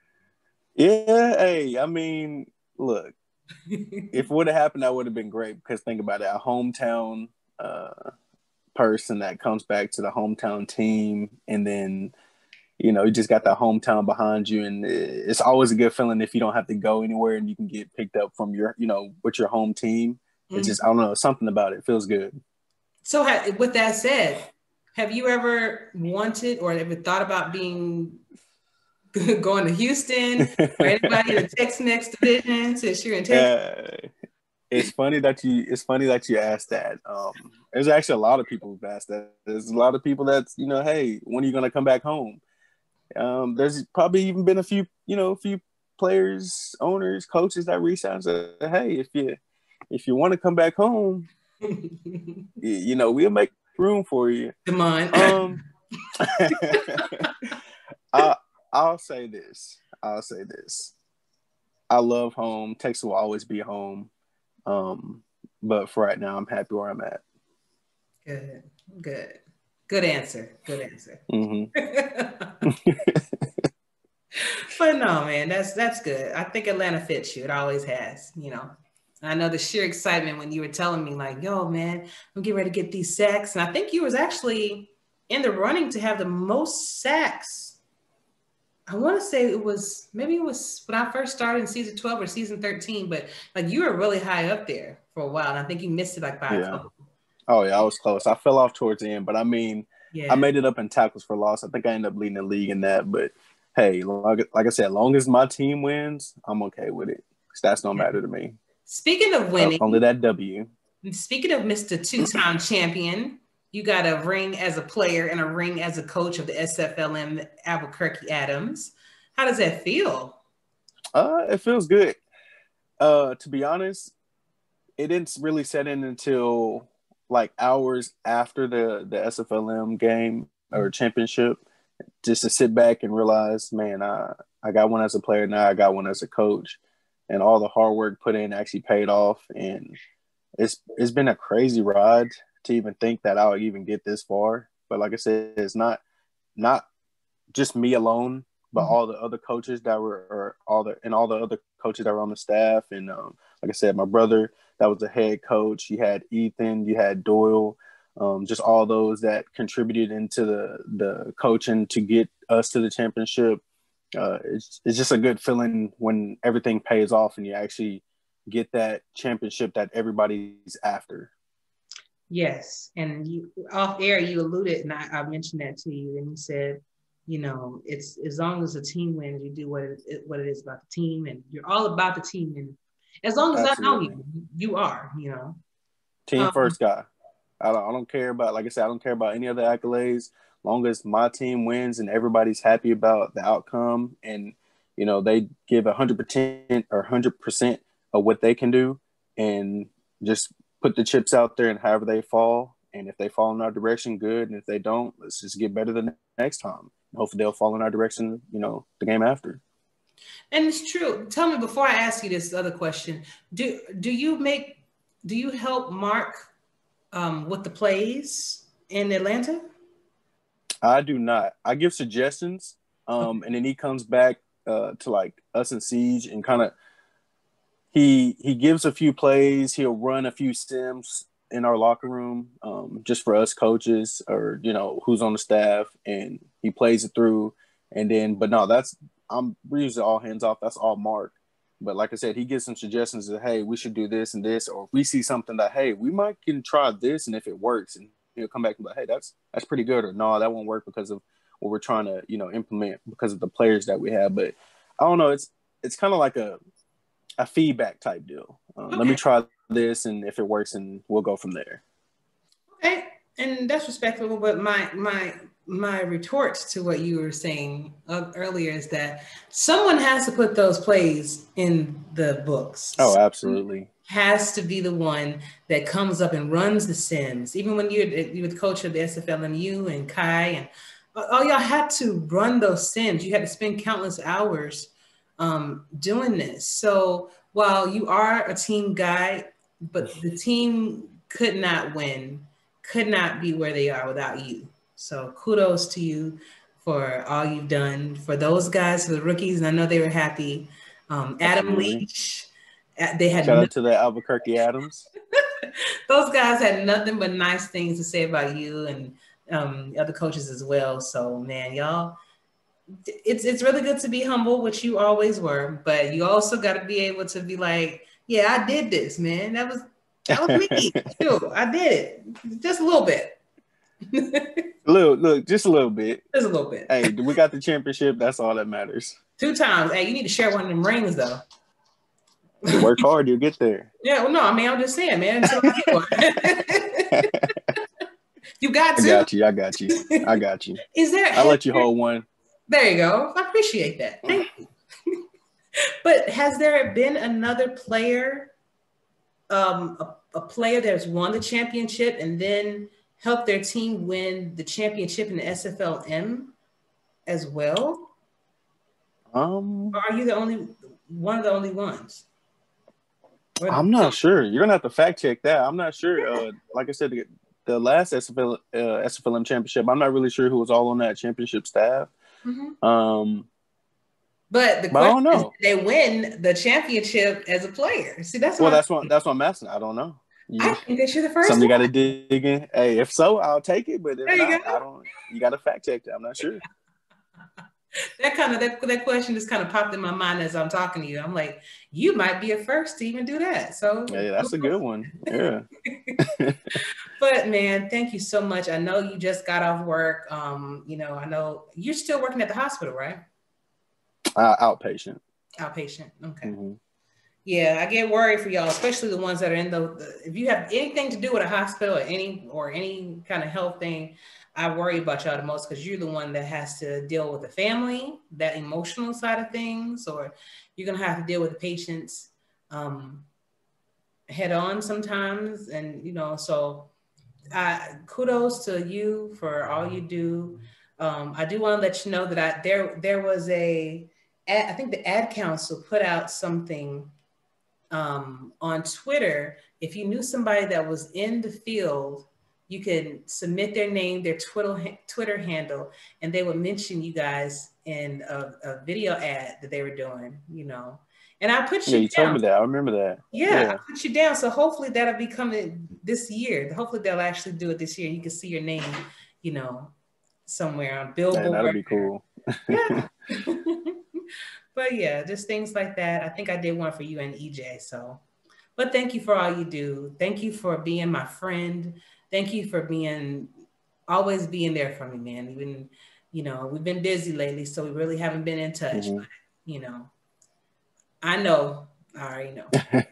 Speaker 11: Yeah, hey, I mean, look. If it would have happened, that would have been great because think about it, a hometown uh, person that comes back to the hometown team, and then you know you just got that hometown behind you, and it's always a good feeling if you don't have to go anywhere and you can get picked up from your, you know, with your home team. It's mm-hmm. just I don't know, something about it feels good.
Speaker 2: So, with that said, have you ever wanted or ever thought about being? Going to Houston or anybody in the Tex-Mex division since you're in Texas?
Speaker 11: Uh, it's funny that you it's funny that you asked that. Um, there's actually a lot of people who've asked that. There's a lot of people that's, you know, hey, when are you gonna come back home? Um, there's probably even been a few, you know, a few players, owners, coaches that reached out and said, hey, if you if you want to come back home, you, you know, we'll make room for you.
Speaker 2: Come on.
Speaker 11: Um I I'll say this. I'll say this. I love home. Texas will always be home. Um, but for right now, I'm happy where I'm at.
Speaker 2: Good. Good. Good answer. Good answer.
Speaker 11: Mm-hmm.
Speaker 2: But no, man, that's that's good. I think Atlanta fits you. It always has, you know. I know the sheer excitement when you were telling me, like, yo, man, I'm getting ready to get these sacks. And I think you was actually in the running to have the most sacks. I want to say it was, maybe it was when I first started in season twelve or season thirteen, but like you were really high up there for a while. And I think you missed it like by
Speaker 11: yeah.
Speaker 2: a couple.
Speaker 11: Oh, yeah, I was close. I fell off towards the end, but I mean,
Speaker 2: yeah.
Speaker 11: I made it up in tackles for loss. I think I ended up leading the league in that. But hey, like, like I said, as long as my team wins, I'm okay with it. Stats don't matter to me.
Speaker 2: Speaking of winning.
Speaker 11: Uh, only that W.
Speaker 2: Speaking of Mister Two-time champion, you got a ring as a player and a ring as a coach of the S F L M Albuquerque Adams. How does that feel?
Speaker 11: Uh, it feels good. Uh, to be honest, it didn't really set in until like hours after the, the S F L M game or championship, just to sit back and realize, man, I, I got one as a player, now I got one as a coach. And all the hard work put in actually paid off. And it's it's been a crazy ride to even think that I'll even get this far. But like I said, it's not not just me alone, but mm-hmm. all the other coaches that were, or all the and all the other coaches that were on the staff. And um, like I said, my brother that was the head coach. You had Ethan, you had Doyle, um, just all those that contributed into the the coaching to get us to the championship. uh, it's it's just a good feeling when everything pays off and you actually get that championship that everybody's after.
Speaker 2: Yes, and you off air you alluded, and I, I mentioned that to you, and you said, you know, it's as long as the team wins, you do what it, what it is about the team, and you're all about the team. And as long as
Speaker 11: Absolutely.
Speaker 2: I know you, you are, you know,
Speaker 11: team
Speaker 2: um,
Speaker 11: first guy. I don't, I don't care about, like I said, I don't care about any other accolades. Long as my team wins and everybody's happy about the outcome, and you know they give a hundred percent or hundred percent of what they can do, and just put the chips out there, and however they fall, and if they fall in our direction, good, and if they don't, let's just get better the next time. Hopefully, they'll fall in our direction. You know, the game after.
Speaker 2: And it's true. Tell me before I ask you this other question: Do do you make do you help Mark um, with the plays in Atlanta?
Speaker 11: I do not. I give suggestions, um, and then he comes back uh, to like us in Siege and kind of he he gives a few plays. He'll run a few sims in our locker room, um, just for us coaches or you know who's on the staff, and he plays it through. And then, but no, that's I'm we usually all hands off. That's all Mark. But like I said, he gives some suggestions that hey, we should do this and this, or if we see something that hey, we might can try this, and if it works, and he'll come back and be like, hey, that's that's pretty good, or no, that won't work because of what we're trying to, you know, implement because of the players that we have. But I don't know, it's it's kind of like a a feedback type deal. Um, okay. Let me try this, and if it works, and we'll go from there.
Speaker 2: Okay, and that's respectable. But my my my retort to what you were saying earlier is that someone has to put those plays in the books.
Speaker 11: Oh, absolutely.
Speaker 2: Has to be the one that comes up and runs the sims. Even when you're, you're the coach of the S F L and you and Kai and all y'all had to run those sims. You had to spend countless hours um, doing this. So while you are a team guy, but the team could not win, could not be where they are without you. So kudos to you for all you've done for those guys, for the rookies. And I know they were happy. Um, Adam
Speaker 11: Absolutely.
Speaker 2: Leach. They had
Speaker 11: shout
Speaker 2: no-
Speaker 11: out to the Albuquerque Adams.
Speaker 2: Those guys had nothing but nice things to say about you and um, other coaches as well. So man, y'all, it's it's really good to be humble, which you always were, but you also got to be able to be like, yeah, I did this, man. That was that was me. Too. I did it just a little bit.
Speaker 11: little, look, just a little bit.
Speaker 2: Just a little bit.
Speaker 11: Hey, we got the championship. That's all that matters.
Speaker 2: Two times. Hey, you need to share one of them rings though.
Speaker 11: You work hard, you'll get there.
Speaker 2: Yeah, well, no, I mean, I'm just saying, man. So you got to.
Speaker 11: I got you. I got you. I got you.
Speaker 2: Is there?
Speaker 11: I'll let you hold one.
Speaker 2: There you go. I appreciate that. Thank you. But has there been another player, um, a, a player that's won the championship and then helped their team win the championship in the S F L M as well?
Speaker 11: Um,
Speaker 2: or are you the only one of the only ones?
Speaker 11: I'm not sure. You're gonna have to fact check that. I'm not sure. Uh, like I said, the, the last S F L uh, S F L M championship, I'm not really sure who was all on that championship staff.
Speaker 2: Mm-hmm.
Speaker 11: Um,
Speaker 2: but the
Speaker 11: but I don't know.
Speaker 2: Is, they win the championship as a player. See, that's
Speaker 11: well,
Speaker 2: what
Speaker 11: that's what that's what I'm asking. I don't know. You,
Speaker 2: I think they should the first.
Speaker 11: Something you got to dig in. Hey, if so, I'll take it. But if
Speaker 2: there you
Speaker 11: not,
Speaker 2: go.
Speaker 11: I don't. You got to fact check that. I'm not sure.
Speaker 2: That kind of that, that question just kind of popped in my mind as I'm talking to you. I'm like, you might be a first to even do that. So
Speaker 11: yeah, that's a good one. Yeah.
Speaker 2: But man, thank you so much. I know you just got off work. Um, you know, I know you're still working at the hospital, right?
Speaker 11: Uh, outpatient.
Speaker 2: Outpatient. Okay.
Speaker 11: Mm-hmm.
Speaker 2: Yeah, I get worried for y'all, especially the ones that are in the, the. If you have anything to do with a hospital or any or any kind of health thing, I worry about y'all the most because you're the one that has to deal with the family, that emotional side of things, or you're gonna have to deal with the patients um, head on sometimes, and you know. So, uh, kudos to you for all you do. Um, I do want to let you know that I there there was a, I think the Ad Council put out something um, on Twitter. If you knew somebody that was in the field, you can submit their name, their Twitter Twitter handle, and they would mention you guys in a, a video ad that they were doing, you know. And I put you
Speaker 11: Yeah, you
Speaker 2: down.
Speaker 11: told me that. I remember that.
Speaker 2: Yeah,
Speaker 11: yeah,
Speaker 2: I put you down. So hopefully that'll be coming this year. Hopefully they'll actually do it this year. You can see your name, you know, somewhere on Billboard.
Speaker 11: Yeah, that'll be cool.
Speaker 2: Yeah. But yeah, just things like that. I think I did one for you and E J. So, but thank you for all you do. Thank you for being my friend. Thank you for being always being there for me, man. Even, you know, we've been busy lately, so we really haven't been in touch.
Speaker 11: Mm-hmm.
Speaker 2: But, you know, I know. I already know.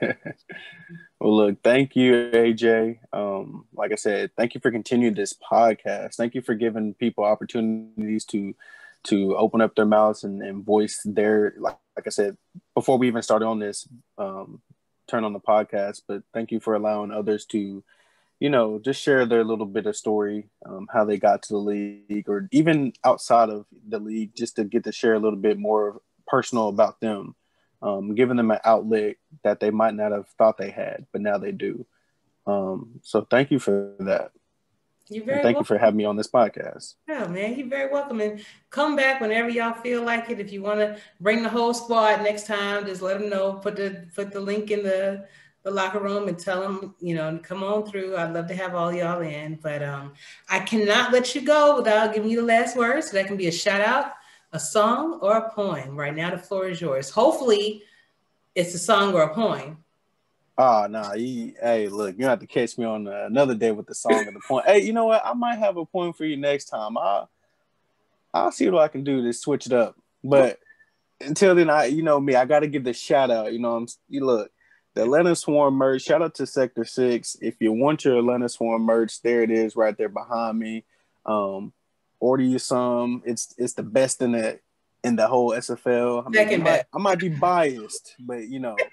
Speaker 11: Well, look, thank you, A J. Um, like I said, thank you for continuing this podcast. Thank you for giving people opportunities to to open up their mouths and, and voice their, like, like I said, before we even started on this, um, turn on the podcast. But thank you for allowing others to, you know, just share their little bit of story, um, how they got to the league, or even outside of the league, just to get to share a little bit more personal about them. Um, giving them an outlet that they might not have thought they had, but now they do. Um, so thank you for that.
Speaker 2: You're very
Speaker 11: and thank
Speaker 2: welcome.
Speaker 11: you for having me on this podcast.
Speaker 2: Yeah, man, you're very welcome. And come back whenever y'all feel like it. If you want to bring the whole squad next time, just let them know. Put the put the link in the, the locker room and tell them, you know, come on through. I'd love to have all y'all in. But um, I cannot let you go without giving you the last word. So that can be a shout out, a song, or a poem. Right now, the floor is yours. Hopefully, it's a song or a poem.
Speaker 11: Oh, no. Nah, hey, look, you have to catch me on uh, another day with the song and the point. Hey, you know what? I might have a poem for you next time. I'll, I'll see what I can do to switch it up. But until then, I, you know me, I got to give the shout out. You know, I'm, you look, the Atlanta Swarm merch. Shout out to Sector Six. If you want your Atlanta Swarm merch, there it is, right there behind me. Um, order you some. It's it's the best in the in the whole S F L. I mean, I might, I might be biased, but you know,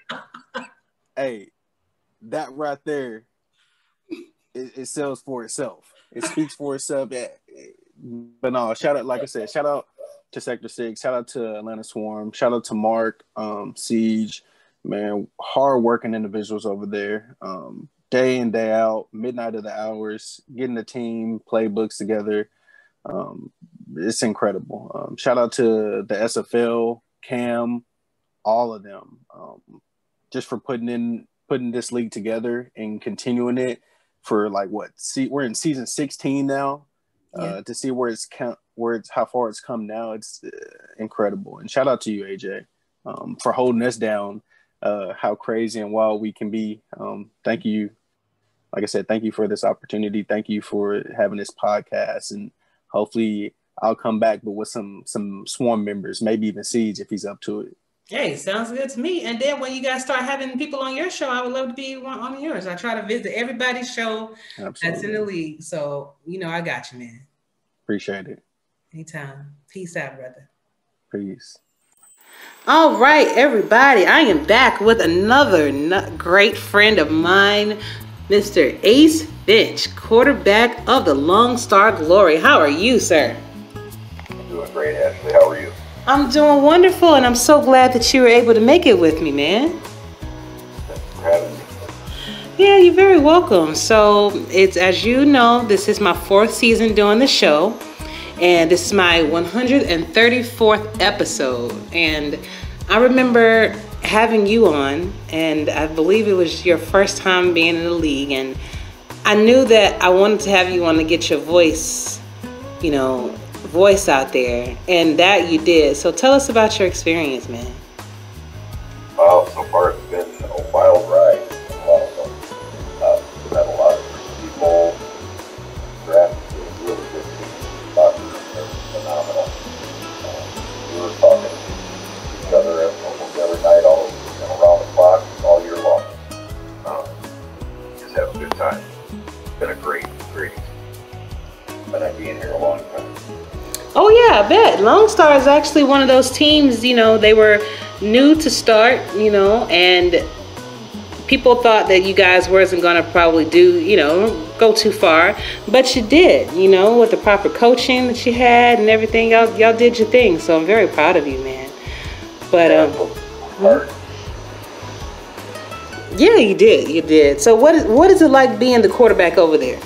Speaker 11: hey, that right there, it, it sells for itself. It speaks for itself. But no, shout out, like I said, shout out to Sector Six. Shout out to Atlanta Swarm. Shout out to Mark, um, Siege, man, hard-working individuals over there, um, day in, day out, midnight of the hours, getting the team playbooks together. Um, it's incredible. Um, shout out to the S F L, Cam, all of them, um, just for putting in putting this league together and continuing it for like what? See, we're in season sixteen now. Uh, yeah. To see where it's count, where it's how far it's come now, it's uh, incredible. And shout out to you, A J, um, for holding us down. Uh, how crazy and wild we can be. Um, thank you. Like I said, thank you for this opportunity. Thank you for having this podcast, and hopefully I'll come back, but with some some Swarm members, maybe even Siege if he's up to it.
Speaker 2: Hey, sounds good to me. And then when you guys start having people on your show, I would love to be on yours. I try to visit everybody's show Absolutely. That's in the league. So, you know, I got you, man.
Speaker 11: Appreciate it.
Speaker 2: Anytime. Peace out, brother.
Speaker 11: Peace.
Speaker 2: All right, everybody. I am back with another great friend of mine, Mister Ace Finch, quarterback of the Lone Star Glory. How are you, sir?
Speaker 12: I'm doing great, Ashley. How are you?
Speaker 2: I'm doing wonderful, and I'm so glad that you were able to make it with me, man.
Speaker 12: Thanks for having me.
Speaker 2: Yeah, you're very welcome. So, it's as you know, this is my fourth season doing the show, and this is my one hundred thirty-fourth episode. And I remember having you on, and I believe it was your first time being in the league, and I knew that I wanted to have you on to get your voice, you know, voice out there, and that you did. So tell us about your experience, man.
Speaker 12: Well, so far it's been a wild ride. A lot of fun. Uh, we've had a lot of people drafted a really good team. Lots of them are phenomenal. Um, we were talking to each other almost every night, all you know, around the clock, all year long. Um, just have a good time. It's been a great, great experience. Been at being here a long time.
Speaker 2: Oh yeah, I bet. Lone Star is actually one of those teams, you know, they were new to start, you know, and people thought that you guys wasn't going to probably do, you know, go too far, but you did, you know, with the proper coaching that you had and everything. Y'all, y'all did your thing, so I'm very proud of you, man. But, um, yeah, you did, you did. So what is, what is it like being the quarterback over there?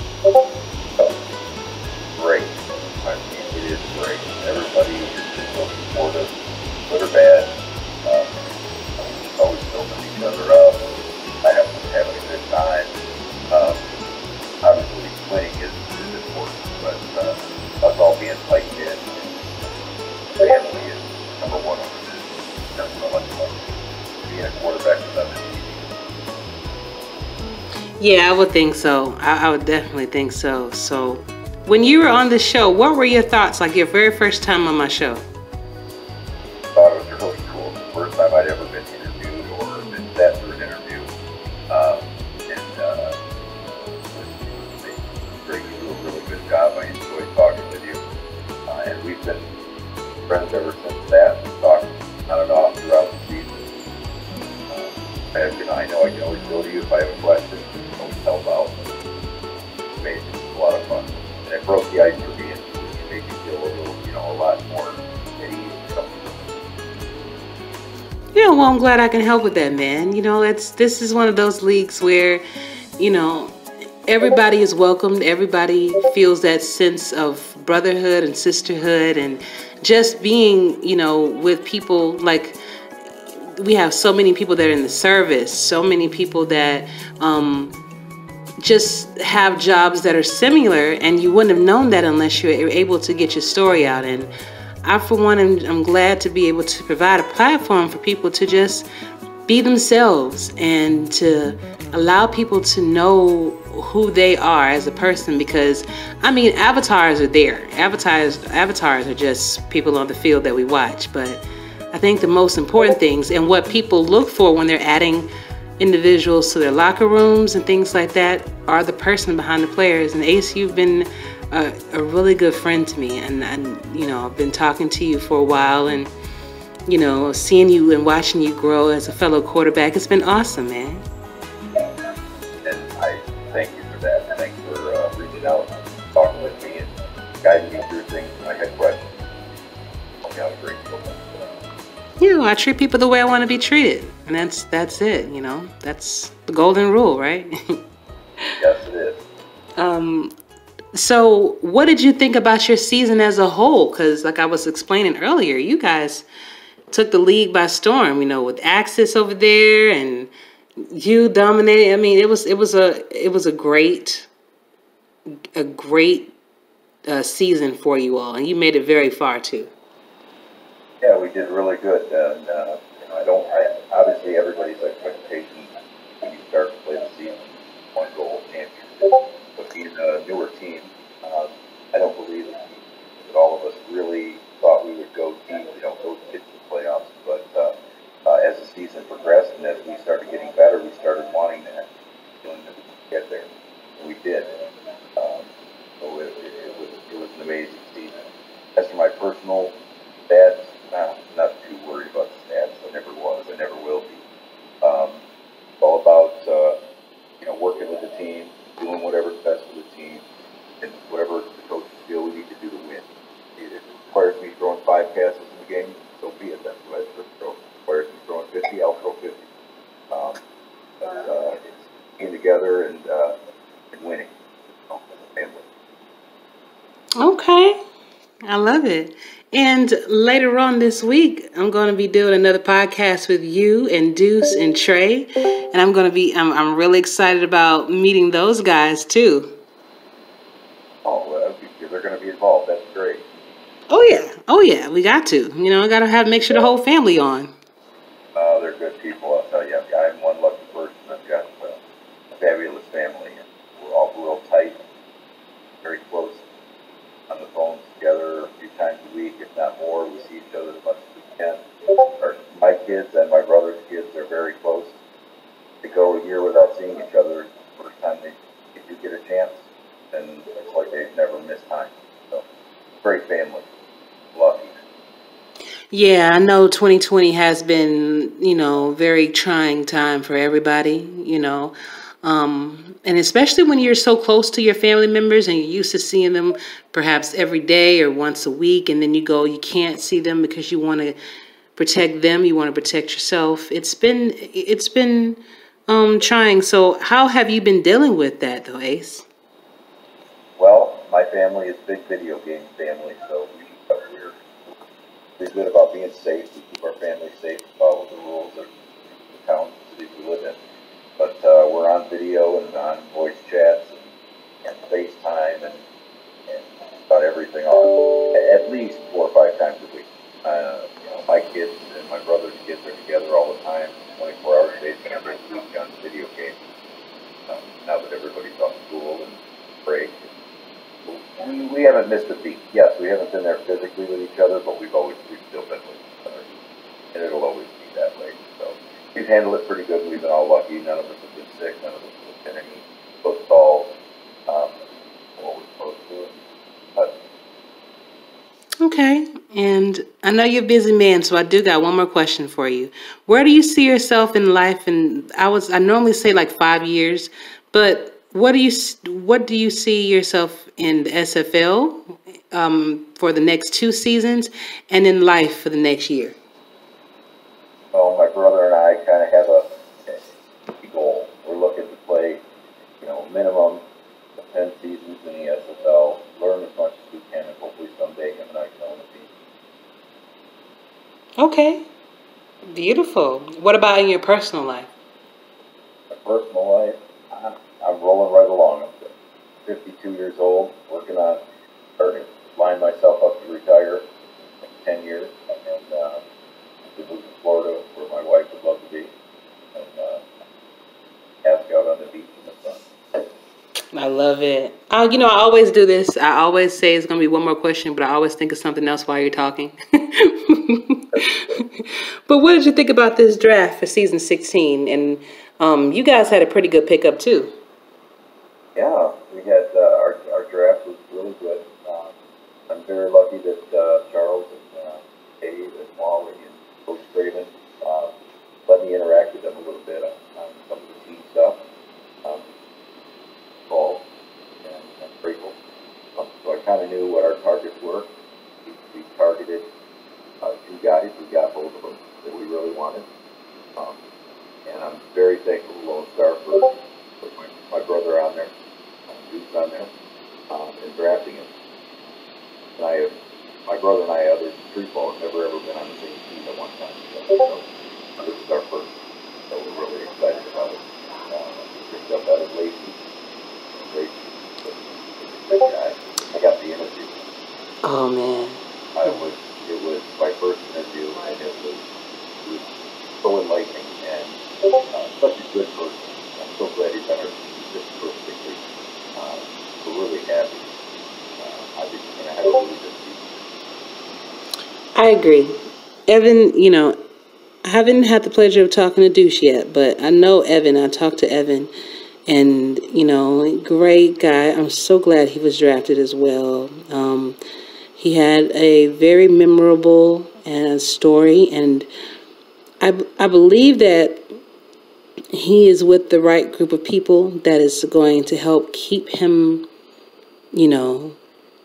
Speaker 12: Great. I mean, it is great. Everybody is so supportive, good or bad. Um, always building each other up. I have having a good time. Um, obviously, winning is, is important, but uh, us all being tight knit, family is
Speaker 2: Yeah, I would think so. I, I would definitely think so. So, when you were on the show, what were your thoughts? Like your very first time on my show?
Speaker 12: I thought it was really cool. The first time I'd ever been interviewed or been set for an interview. Um, and uh, it was, it was great. You do a really good job. I enjoyed talking with you. Uh, and we've been friends ever since that. We talked on and off throughout the season. Uh, and, you know, I know I can always go to you if I have a question. Always help out. It's amazing. It's a lot of fun. And it broke the ice for me and it made me feel a little, you know, a lot more at ease. You know?
Speaker 2: Yeah, well, I'm glad I can help with that, man. You know, it's this is one of those leagues where, you know, everybody is welcomed. Everybody feels that sense of brotherhood and sisterhood and just being, you know, with people. Like, we have so many people that are in the service, so many people that um, just have jobs that are similar, and you wouldn't have known that unless you were able to get your story out. And I, for one, am I'm glad to be able to provide a platform for people to just be themselves and to allow people to know who they are as a person, because I mean, avatars are there. Avatars, avatars are just people on the field that we watch. But I think the most important things and what people look for when they're adding individuals to their locker rooms and things like that are the person behind the players. And Ace, you've been a, a really good friend to me, and, and you know, I've been talking to you for a while, and you know, seeing you and watching you grow as a fellow quarterback, it's been awesome, man.
Speaker 12: And I thank you for that. Thanks for uh, reaching out, talking with me, and guiding me through things when I had questions. You know, great people.
Speaker 2: You know, I treat people the way I want to be treated, and that's that's it. You know, that's the golden rule, right?
Speaker 12: Yes, it is.
Speaker 2: Um, so what did you think about your season as a whole? Because like I was explaining earlier, you guys took the league by storm, you know, with Axis over there and you dominated. I mean, it was it was a it was a great a great uh, season for you all, and you made it very far too.
Speaker 12: Yeah, we did really good, and uh, you know, I don't. I, obviously, everybody's expectations when you start to play the season, one goal championship. But being a newer team, um, I don't believe that, that all of us really thought we would go deep, you know, go get to the playoffs. But uh, uh, as the season progressed and as we started getting better, we started wanting that, feeling that we could get there, and we did. Um, so it, it, it was it was an amazing season. As for my personal stats, not not too worried about the stats. I never was. I never will be. Um, it's all about uh, you know, working with the team, doing whatever's best for the team, and whatever the coaches feel we need to do to win. If it requires me throwing five passes in the game, so be it. That's what I throw. If it requires me throwing fifty, I'll throw fifty. Um, but uh, it's being together and uh, and winning, you know, as a family.
Speaker 2: Okay, I love it. And later on this week, I'm going to be doing another podcast with you and Deuce and Trey. And I'm going to be, I'm, I'm really excited about meeting those guys too.
Speaker 12: Oh, well, if they're going to be involved, that's great.
Speaker 2: Oh yeah. Oh yeah. We got to, you know, I got to have, make sure the whole family on.
Speaker 12: Uh, they're good people, I'll tell you. I'm one lucky person. I've got uh, a fabulous family. We're all real tight, very close on the phone together a few times a week, if not more. We see each other as much as we can. Our, my kids and my brother's kids are very close. They go a year without seeing each other. The first time they, they do get a chance, and it's like they've never missed time. So, great family. Lucky.
Speaker 2: Yeah, I know twenty twenty has been, you know, very trying time for everybody, you know. Um, and especially when you're so close to your family members and you're used to seeing them perhaps every day or once a week, and then you go, you can't see them because you want to protect them, you want to protect yourself. It's been, it's been um, trying. So how have you been dealing with that though, Ace?
Speaker 12: Well, my family is a big video game family, so we, we're pretty good about being safe. We keep our family safe, follow the rules of the town, the city we live in. But uh, we're on video and on voice chats and, and FaceTime and, and about everything on at least four or five times a week. Uh, you know, my kids and my brother's kids are together all the time, twenty-four hours a day, every week on video games. Um, now that everybody's off school and break. We, we haven't missed a beat. Yes, we haven't been there physically with each other, but we've always we've still been with each other, and it'll always be that way. So we've handled it pretty good. We've been all lucky. None of us have been sick. None of us have been any close calls. Um, what we're supposed to do. But,
Speaker 2: Okay, and I know you're a busy man, so I do got one more question for you. Where do you see yourself in life? And I was I normally say like five years, but what do you what do you see yourself in the S F L um, for the next two seasons, and in life for the next year?
Speaker 12: well, my brother and I kind of have a, a goal. We're looking to play, you know, minimum of ten seasons in the S F L, learn as much as we can, and hopefully someday him and I can own a team.
Speaker 2: Okay, beautiful. What about in your personal life?
Speaker 12: My personal life, I'm, I'm rolling right along. I'm fifty-two years old, working on starting to line myself up to retire in ten years, and uh, to move to Florida, where my wife would love to be, and uh, ask out on the beach in the sun.
Speaker 2: I love it. Uh, you know, I always do this. I always say it's going to be one more question, but I always think of something else while you're talking. But what did you think about this draft for season sixteen? And um, you guys had a pretty good pickup, too.
Speaker 12: Yeah, we had uh, our our draft was really good. Um, I'm very lucky that uh, Charles and uh, Dave and Wally and Coach Craven uh, let me interact with them a little bit on, on some of the team stuff. Um, Paul and, and grateful. Um, so I kind of knew what our targets were. We, we targeted uh, two guys. We got both of them that we really wanted. Um, and I'm very thankful to Lone Star for, for my, my brother on there, um, Duke's on there, um, and drafting him. And I have, my brother and I, other than street ball, have never ever been on the same team at one time. So, so this is our first. So we're really excited about it. Uh, we picked up out of Lacey. Great, great guy. I got the interview.
Speaker 2: Oh, man.
Speaker 12: I was, it was my first interview, and it was, it was so enlightening, and uh, such a good person. I'm so glad he's on our team this perfectly. Uh, we're really happy. Uh, I think we're going to have a really good season.
Speaker 2: I agree. Evan, you know, I haven't had the pleasure of talking to Deuce yet, but I know Evan. I talked to Evan, and, you know, great guy. I'm so glad he was drafted as well. Um, he had a very memorable uh, story, and I, I believe that he is with the right group of people that is going to help keep him, you know,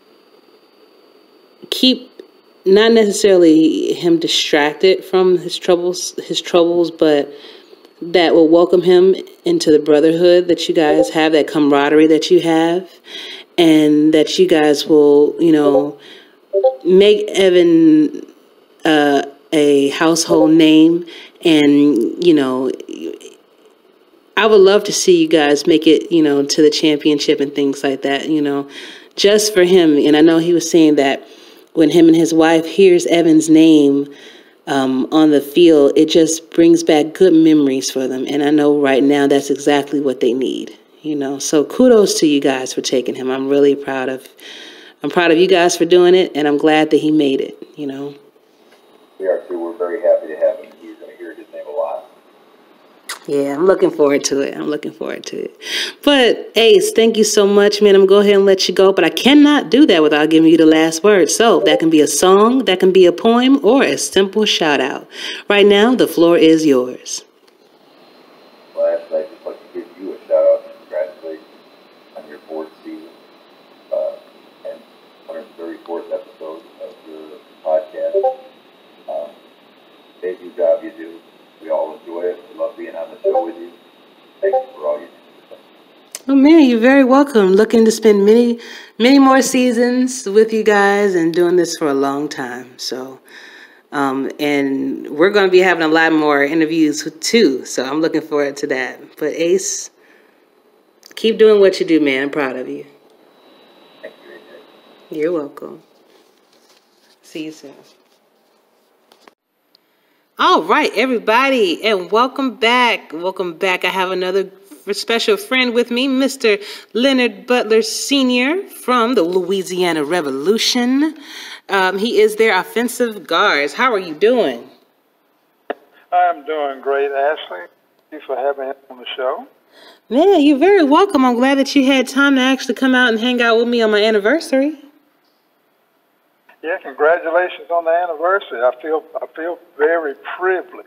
Speaker 2: keep not necessarily him distracted from his troubles, his troubles, but that will welcome him into the brotherhood that you guys have, that camaraderie that you have, and that you guys will, you know, make Evan uh, a household name. And, you know, I would love to see you guys make it, you know, to the championship and things like that, you know, just for him. And I know he was saying that when him and his wife hears Evan's name um, on the field, it just brings back good memories for them. And I know right now that's exactly what they need, you know. So kudos to you guys for taking him. I'm really proud of, I'm proud of you guys for doing it, and I'm glad that he made it, you know.
Speaker 12: We are too. We're very happy to have him. He's going to hear his name a lot.
Speaker 2: Yeah, I'm looking forward to it. I'm looking forward to it. But, Ace, thank you so much, man. I'm going to go ahead and let you go. But I cannot do that without giving you the last word. So that can be a song, that can be a poem, or a simple shout-out. Right now, the floor is yours.
Speaker 12: Last, I'd just like to give you a shout-out and congratulations on your fourth season uh, and one hundred thirty-fourth episode of your podcast. Um, amazing job you do. We all enjoy it. We love being on the show with you. Thank you for all you do.
Speaker 2: Oh, man, you're very welcome. Looking to spend many, many more seasons with you guys and doing this for a long time. So, um, and we're going to be having a lot more interviews too. So I'm looking forward to that. But Ace, keep doing what you do, man. I'm proud of you.
Speaker 12: Thank you, A J.
Speaker 2: You're welcome. See you soon. All right, everybody, and welcome back. Welcome back. I have another special friend with me, Mister Leonard Butler Senior from the Louisiana Revolution. Um, he is their offensive guards. How are you doing?
Speaker 13: I'm doing great, Ashley. Thank you for having me on the show.
Speaker 2: Man, you're very welcome. I'm glad that you had time to actually come out and hang out with me on my anniversary.
Speaker 13: Yeah, congratulations on the anniversary. I feel I feel very privileged.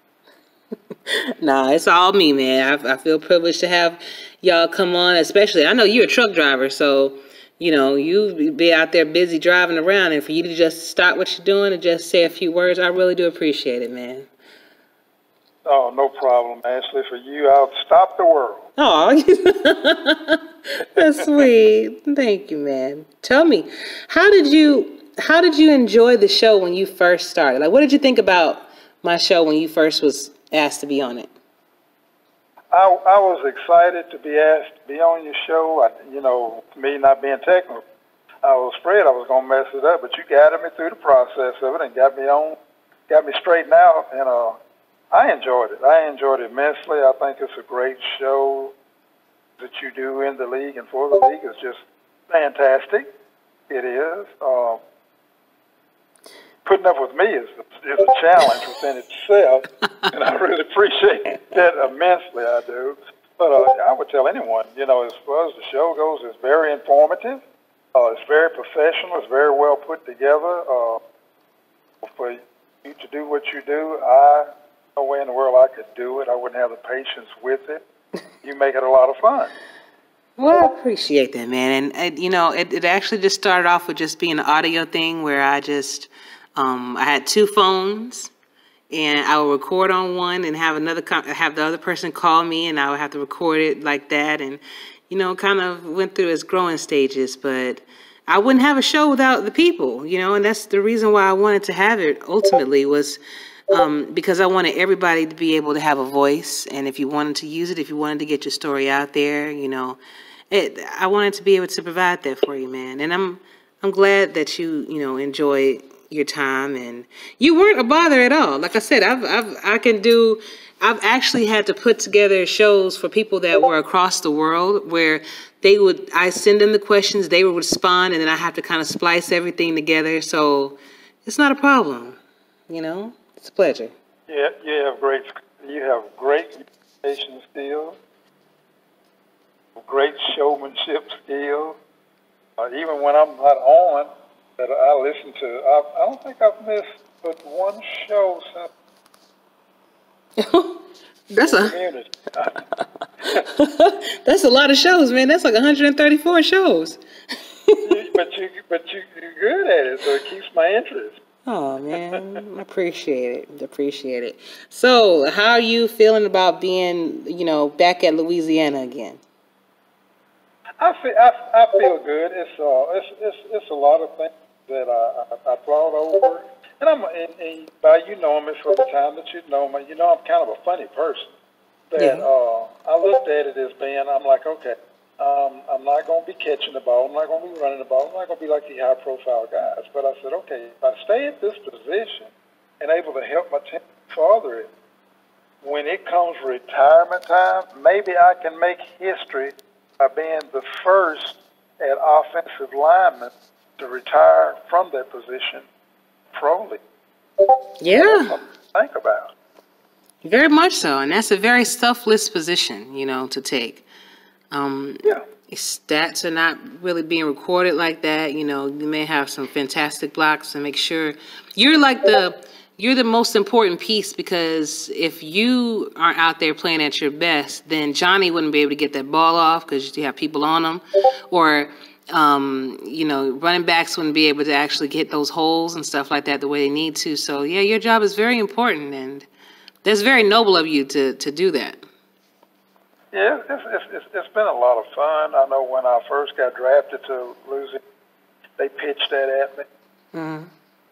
Speaker 2: Nah, it's all me, man. I, I feel privileged to have y'all come on, especially, I know you're a truck driver, so, you know, you be out there busy driving around, and for you to just stop what you're doing and just say a few words, I really do appreciate it, man.
Speaker 13: Oh, no problem, Ashley. For you, I'll stop the world.
Speaker 2: Oh, that's sweet. Thank you, man. Tell me, how did you how did you enjoy the show when you first started? Like, what did you think about my show when you first was asked to be on it?
Speaker 13: I, I was excited to be asked to be on your show. I, you know, me not being technical, I was afraid I was going to mess it up, but you guided me through the process of it and got me on, got me straightened out, and uh, I enjoyed it. I enjoyed it immensely. I think it's a great show that you do in the league and for the league. It's just fantastic. It is. Uh, putting up with me is, is a challenge within itself, and I really appreciate that immensely. I do. But uh, I would tell anyone, you know, as far as the show goes, it's very informative. Uh, it's very professional. It's very well put together. Uh, for you to do what you do, I no way in the world I could do it. I wouldn't have the patience with it. You make it a lot of fun.
Speaker 2: Well, I appreciate that, man. And, and you know, it, it actually just started off with just being an audio thing where I just, um, I had two phones, and I would record on one and have another, have the other person call me, and I would have to record it like that. And, you know, kind of went through its growing stages, but I wouldn't have a show without the people, you know, and that's the reason why I wanted to have it ultimately was Um, because I wanted everybody to be able to have a voice, and if you wanted to use it, if you wanted to get your story out there, you know, it, I wanted to be able to provide that for you, man. And I'm I'm glad that you you know enjoy your time, and you weren't a bother at all. Like I said, I've I've I can do. I've actually had to put together shows for people that were across the world where they would I send them the questions, they would respond, and then I have to kind of splice everything together. So it's not a problem, you know. It's a pleasure.
Speaker 13: Yeah, you have great, you have great communication skills, great showmanship skills. Uh, even when I'm not on, that I listen to, I, I don't think I've missed but one show since.
Speaker 2: That's a that's a lot of shows, man. That's like one hundred thirty-four shows.
Speaker 13: but you, but you, you're good at it, so it keeps my interest.
Speaker 2: Oh, man, I appreciate it. Appreciate it. So, how are you feeling about being, you know, back at Louisiana again?
Speaker 13: I feel, I, I feel good. It's, uh, it's, it's, it's a lot of things that I, I, I thought over. And I'm, and, and by you knowing me for the time that you know me, you know I'm kind of a funny person. That
Speaker 2: Yeah.
Speaker 13: uh, I looked at it as being, I'm like, okay, Um, I'm not going to be catching the ball. I'm not going to be running the ball. I'm not going to be like the high-profile guys. But I said, okay, if I stay at this position and able to help my team further it, when it comes retirement time, maybe I can make history by being the first at offensive lineman to retire from that position pro league.
Speaker 2: Yeah.
Speaker 13: Think about.
Speaker 2: Very much so. And that's a very selfless position, you know, to take. Um,
Speaker 13: yeah.
Speaker 2: Stats are not really being recorded like that. You know, you may have some fantastic blocks, and make sure you're like the you're the most important piece, because if you aren't out there playing at your best, then Johnny wouldn't be able to get that ball off because you have people on him, or um, you know, running backs wouldn't be able to actually get those holes and stuff like that the way they need to. So yeah, your job is very important, and that's very noble of you to to do that.
Speaker 13: Yeah, it's, it's, it's, it's been a lot of fun. I know when I first got drafted to Louisiana, they pitched that at me.
Speaker 2: Mm-hmm.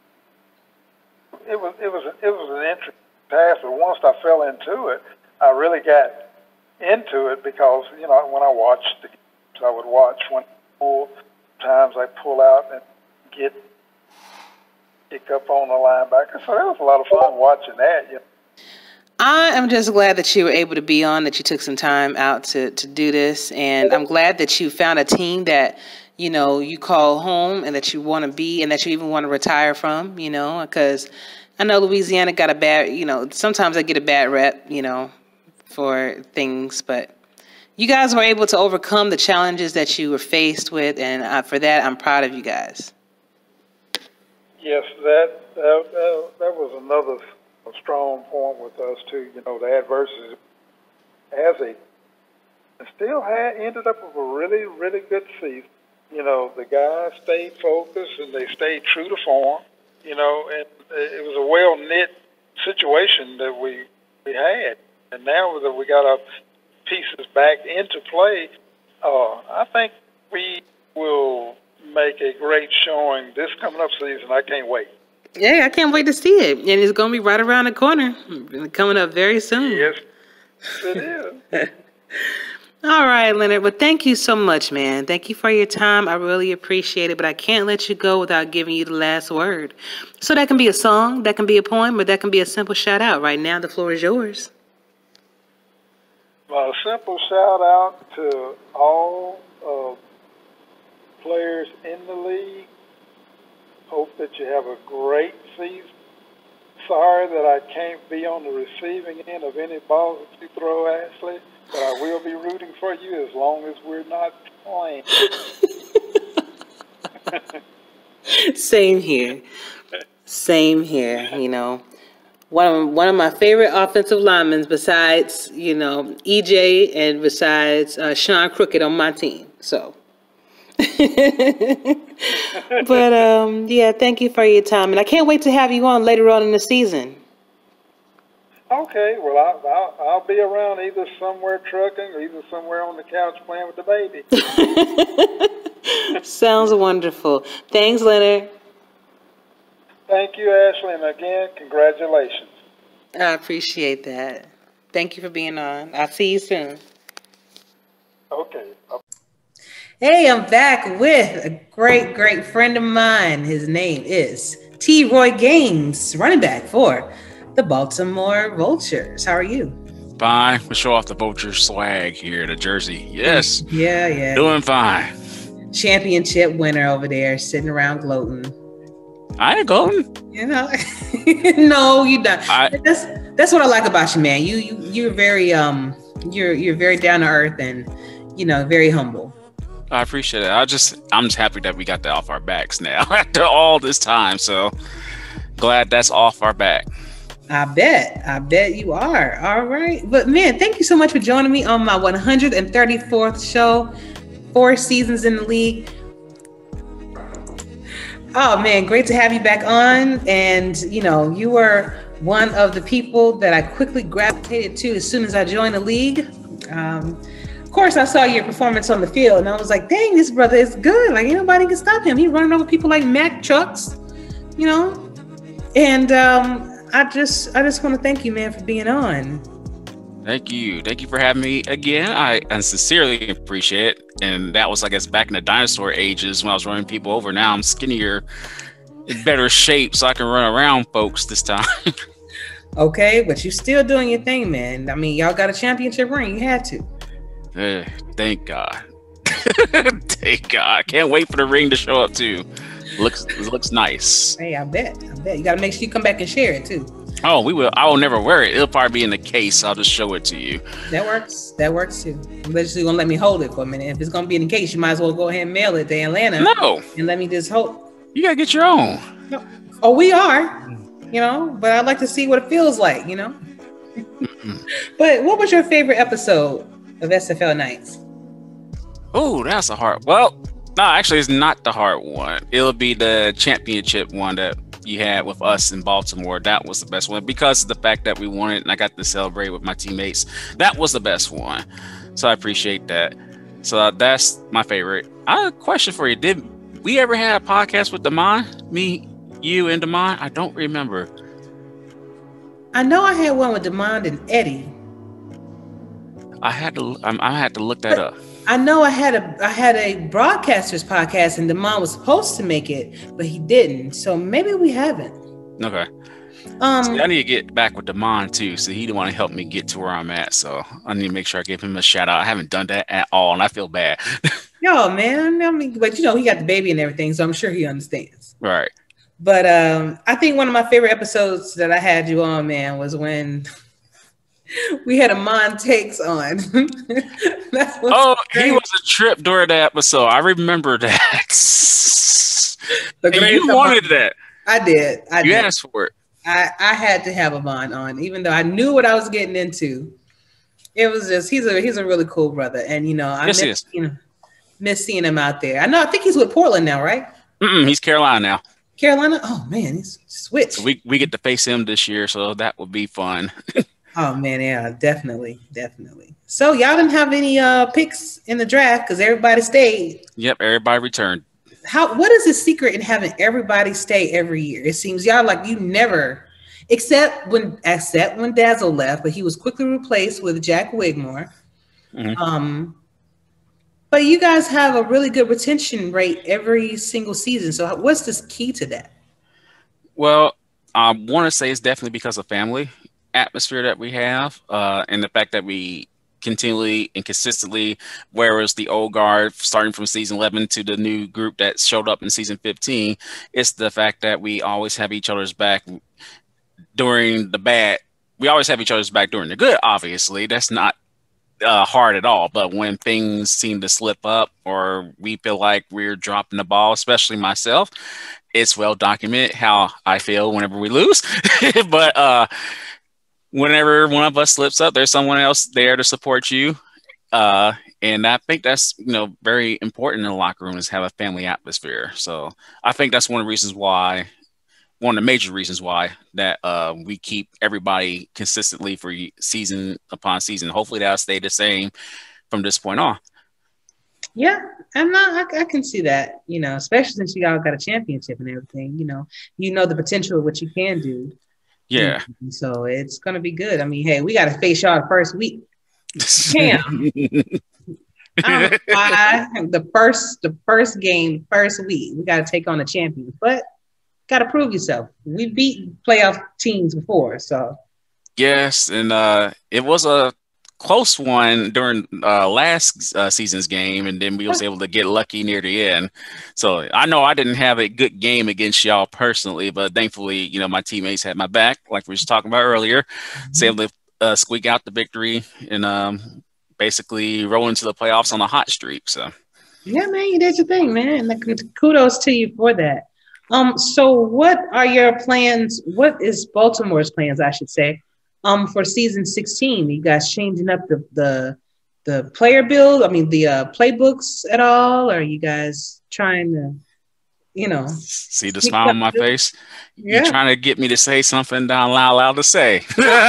Speaker 13: It was it was it was an interesting path, but once I fell into it, I really got into it because you know when I watched the games, I would watch when pull times I pull out and get pick up on the linebacker. So it was a lot of fun watching that. You know.
Speaker 2: I am just glad that you were able to be on, that you took some time out to, to do this. And I'm glad that you found a team that, you know, you call home and that you want to be and that you even want to retire from, you know, because I know Louisiana got a bad, you know, sometimes I get a bad rep, you know, for things. But you guys were able to overcome the challenges that you were faced with. And uh, for that, I'm proud of you guys.
Speaker 13: Yes, that, that, that, that was another a strong point with us too. You know, the adversity as a and still had ended up with a really, really good season. You know, the guys stayed focused and they stayed true to form. You know, and it was a well knit situation that we we had. And now that we got our pieces back into play, uh, I think we will make a great showing this coming up season. I can't wait.
Speaker 2: Yeah, I can't wait to see it. And it's going to be right around the corner, coming up very soon.
Speaker 13: Yes, it is.
Speaker 2: All right, Leonard. Well, thank you so much, man. Thank you for your time. I really appreciate it. But I can't let you go without giving you the last word. So that can be a song, that can be a poem, or that can be a simple shout out. Right now, the floor is yours.
Speaker 13: Well, a simple shout out to all uh, players in the league. Hope that you have a great season. Sorry that I can't be on the receiving end of any balls that you throw, Ashley, but I will be rooting for you as long as we're not playing.
Speaker 2: Same here. Same here, you know. One of, one of my favorite offensive linemen besides, you know, E J and besides uh, Sean Crooked on my team, so. But um, yeah, thank you for your time, and I can't wait to have you on later on in the season.
Speaker 13: Okay, well, I'll, I'll, I'll be around either somewhere trucking or either somewhere on the couch playing with the baby.
Speaker 2: Sounds wonderful. Thanks, Leonard.
Speaker 13: Thank you, Ashley, and again, congratulations.
Speaker 2: I appreciate that. Thank you for being on. I'll see you soon.
Speaker 13: Okay.
Speaker 2: Hey, I'm back with a great, great friend of mine. His name is T. Roy Gaines, running back for the Baltimore Vultures. How are you?
Speaker 14: Fine. We show off the Vulture swag here, the jersey. Yes.
Speaker 2: Yeah, yeah.
Speaker 14: Doing fine.
Speaker 2: Championship winner over there, sitting around gloating.
Speaker 14: I ain't gloating.
Speaker 2: You know, no, you don't.
Speaker 14: I,
Speaker 2: that's that's what I like about you, man. You you you're very um you're you're very down to earth and you know very humble.
Speaker 14: I appreciate it. I just I'm just happy that we got that off our backs now after all this time. So glad that's off our back.
Speaker 2: I bet. I bet you are. All right. But man, thank you so much for joining me on my one hundred thirty-fourth show. Four seasons in the league. Oh man, great to have you back on. And you know, you were one of the people that I quickly gravitated to as soon as I joined the league. Um, Of course, I saw your performance on the field, and I was like, dang, this brother is good. Like, ain't nobody can stop him. He's running over people like Mack trucks, you know? And um, I just I just want to thank you, man, for being on.
Speaker 14: Thank you. Thank you for having me again. I, I sincerely appreciate it. And that was, I guess, back in the dinosaur ages when I was running people over. Now I'm skinnier, in better shape, so I can run around folks this time.
Speaker 2: Okay, but you're still doing your thing, man. I mean, y'all got a championship ring. You had to.
Speaker 14: Uh, thank God. Thank God. Can't wait for the ring to show up too. Looks looks nice.
Speaker 2: Hey, I bet. I bet. You gotta make sure you come back and share it too.
Speaker 14: Oh, we will. I will never wear it. It'll probably be in the case. I'll just show it to you.
Speaker 2: That works. That works too. Unless you're gonna let me hold it for a minute. If it's gonna be in the case, you might as well go ahead and mail it to Atlanta.
Speaker 14: No.
Speaker 2: And let me just hold.
Speaker 14: You gotta get your own.
Speaker 2: No. Oh, we are. You know, but I'd like to see what it feels like, you know. But what was your favorite episode of S F L Nights?
Speaker 14: Oh, that's a hard. Well, no, actually, it's not the hard one. It'll be the championship one that you had with us in Baltimore. That was the best one because of the fact that we won it and I got to celebrate with my teammates. That was the best one. So I appreciate that. So uh, that's my favorite. I have a question for you. Did we ever have a podcast with Damon? Me, you, and Damon? I don't remember.
Speaker 2: I know I had one with Damon and Eddie.
Speaker 14: I had to. I, I had to look that up.
Speaker 2: I know I had a I had a broadcasters podcast and Damon was supposed to make it, but he didn't. So maybe we haven't.
Speaker 14: Okay.
Speaker 2: Um,
Speaker 14: See, I need to get back with Damon too. So he didn't want to help me get to where I'm at. So I need to make sure I give him a shout out. I haven't done that at all, and I feel bad.
Speaker 2: Yo, man. I mean, but you know, he got the baby and everything, so I'm sure he understands.
Speaker 14: Right.
Speaker 2: But um, I think one of my favorite episodes that I had you on, man, was when we had a Mon Takes on.
Speaker 14: Oh, great. He was a trip during that episode. I remember that. And you wanted that.
Speaker 2: I did. I
Speaker 14: you
Speaker 2: did.
Speaker 14: asked for it.
Speaker 2: I, I had to have a Mon on, even though I knew what I was getting into. It was just he's a he's a really cool brother, and you know I
Speaker 14: yes,
Speaker 2: miss, you know, miss seeing him out there. I know. I think he's with Portland now, right?
Speaker 14: Mm-mm, he's Carolina now.
Speaker 2: Carolina. Oh man, he's switched.
Speaker 14: So we we get to face him this year, so that would be fun.
Speaker 2: Oh man, yeah, definitely, definitely. So y'all didn't have any uh picks in the draft because everybody stayed.
Speaker 14: Yep, everybody returned.
Speaker 2: How? What is the secret in having everybody stay every year? It seems y'all like you never, except when except when Dazzle left, but he was quickly replaced with Jack Wigmore. Mm-hmm. Um, but you guys have a really good retention rate every single season. So what's the key to that?
Speaker 14: Well, I want to say it's definitely because of family atmosphere that we have, uh, and the fact that we continually and consistently, whereas the old guard starting from season eleven to the new group that showed up in season fifteen, it's the fact that we always have each other's back during the bad. We always have each other's back during the good. Obviously, that's not uh, hard at all. But when things seem to slip up or we feel like we're dropping the ball, especially myself, it's well documented how I feel whenever we lose. But uh, whenever one of us slips up, there's someone else there to support you. Uh, and I think that's, you know, very important in the locker room is have a family atmosphere. So I think that's one of the reasons why, one of the major reasons why that uh, we keep everybody consistently for season upon season. Hopefully that'll stay the same from this point on.
Speaker 2: Yeah, I'm not, I, I can see that, you know, especially since you all got a championship and everything, you know, you know, the potential of what you can do.
Speaker 14: Yeah.
Speaker 2: So it's going to be good. I mean, hey, we got to face y'all the first week. Damn. I don't know why. The first, the first game, first week, we got to take on the champions, but got to prove yourself. We beat playoff teams before, so.
Speaker 14: Yes, and uh, it was a close one during uh, last uh, season's game, and then we was able to get lucky near the end. So I know I didn't have a good game against y'all personally, but thankfully, you know, my teammates had my back, like we were talking about earlier. Mm-hmm. Was able to uh, squeak out the victory and um, basically roll into the playoffs on a hot streak. So
Speaker 2: yeah, man, you did your thing, man. Kudos to you for that. Um, so what are your plans? What is Baltimore's plans, I should say? Um, for season sixteen, are you guys changing up the the the player build? I mean, the uh, playbooks at all? Or are you guys trying to, you know,
Speaker 14: see the smile on my face?
Speaker 2: Yeah.
Speaker 14: You're trying to get me to say something that I'm not allowed to say.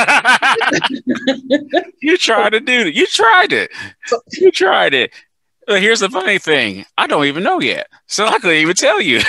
Speaker 14: You tried to do it. You tried it. You tried it. But here's the funny thing: I don't even know yet, so I couldn't even tell you.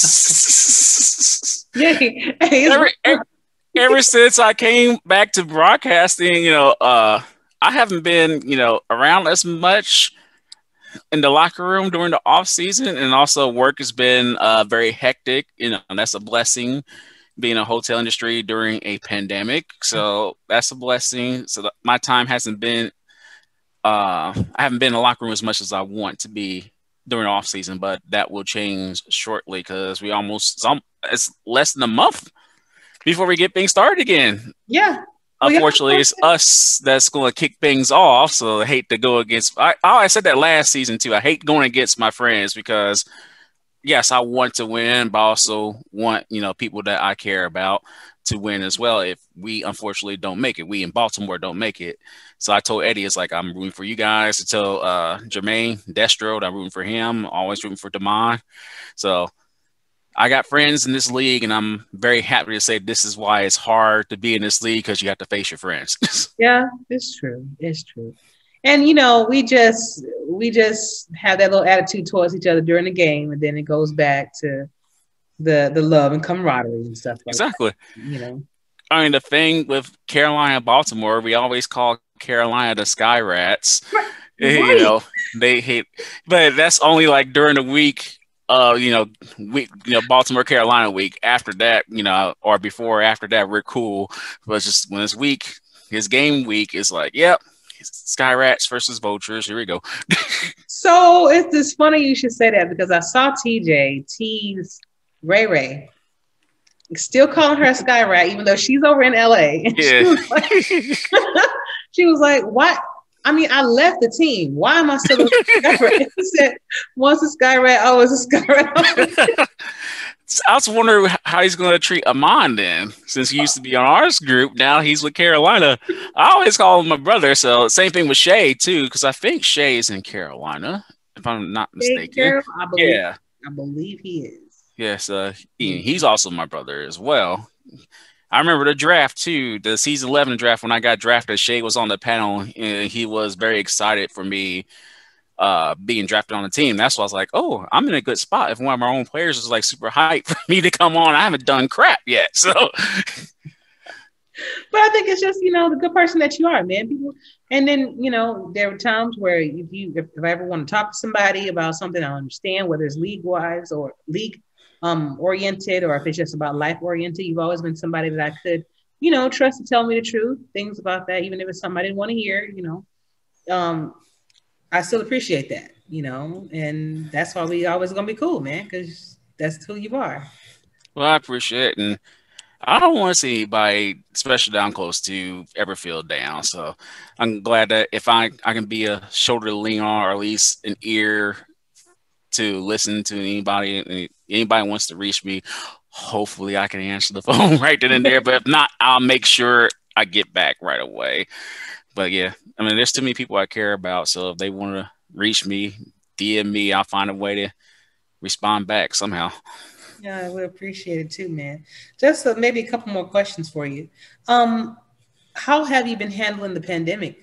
Speaker 2: Yeah.
Speaker 14: every, every, Ever since I came back to broadcasting, you know, uh, I haven't been, you know, around as much in the locker room during the off season, and also work has been uh, very hectic. You know, and that's a blessing. Being in a hotel industry during a pandemic, so that's a blessing. So that my time hasn't been, uh, I haven't been in the locker room as much as I want to be during the off season, but that will change shortly because we almost some it's less than a month before we get things started again.
Speaker 2: Yeah.
Speaker 14: Unfortunately,
Speaker 2: yeah.
Speaker 14: it's us that's going to kick things off. So I hate to go against. I, I said that last season too. I hate going against my friends because, yes, I want to win, but I also want, you know, people that I care about to win as well. If we unfortunately don't make it, we in Baltimore don't make it. So I told Eddie, it's like I'm rooting for you guys. To tell uh, Jermaine Destro, I'm rooting for him. Always rooting for Damon. So I got friends in this league, and I'm very happy to say this is why it's hard to be in this league because you have to face your friends.
Speaker 2: Yeah, it's true. It's true. And, you know, we just we just have that little attitude towards each other during the game, and then it goes back to the the love and camaraderie and stuff like
Speaker 14: exactly.
Speaker 2: that. You know,
Speaker 14: I mean, the thing with Carolina and Baltimore, we always call Carolina the Sky Rats. Right. You know, they hate, but that's only like during the week uh, you know, week, you know, Baltimore, Carolina week. After that, you know, or before, or after that, we're cool. But it's just when it's week, his game week is like, yep, Sky Rats versus Vultures. Here we go.
Speaker 2: So it's just funny you should say that because I saw T J tease Ray Ray, still calling her a Sky Rat, even though she's over in L A. And
Speaker 14: Yeah.
Speaker 2: She was like, she was like, what? I mean, I left the team. Why am I still a Sky Rat? He said, once a Sky Rat, always a Sky Rat.
Speaker 14: I was wondering how he's going to treat Amon then, since he used to be on our group. Now he's with Carolina. I always call him my brother. So same thing with Shay too, because I think Shay is in Carolina, if I'm not mistaken.
Speaker 2: Carol, I believe,
Speaker 14: yeah,
Speaker 2: I believe he is.
Speaker 14: yes, uh, he, he's also my brother as well. I remember the draft too, the season eleven draft when I got drafted. Shay was on the panel, and he was very excited for me uh being drafted on the team. That's why I was like, oh, I'm in a good spot. If one of my own players is like super hyped for me to come on, I haven't done crap yet. So
Speaker 2: but I think it's just, you know, the good person that you are, man. People, and then, you know, there are times where if you if, if I ever want to talk to somebody about something I understand, whether it's league wise or league um oriented, or if it's just about life oriented, you've always been somebody that I could, you know, trust to tell me the truth, things about that, even if it's something I didn't want to hear, you know. Um I still appreciate that, you know, and that's why we always gonna be cool, man, because that's who you are.
Speaker 14: Well, I appreciate it, and I don't want to see anybody, especially down close to, ever feel down. So I'm glad that if I, I can be a shoulder to lean on, or at least an ear to listen to anybody, anybody wants to reach me, hopefully I can answer the phone right then and there. But if not, I'll make sure I get back right away. But yeah, I mean, there's too many people I care about. So if they want to reach me, D M me, I'll find a way to respond back somehow.
Speaker 2: Yeah, I would appreciate it too, man. Just uh, maybe a couple more questions for you. Um, how have you been handling the pandemic?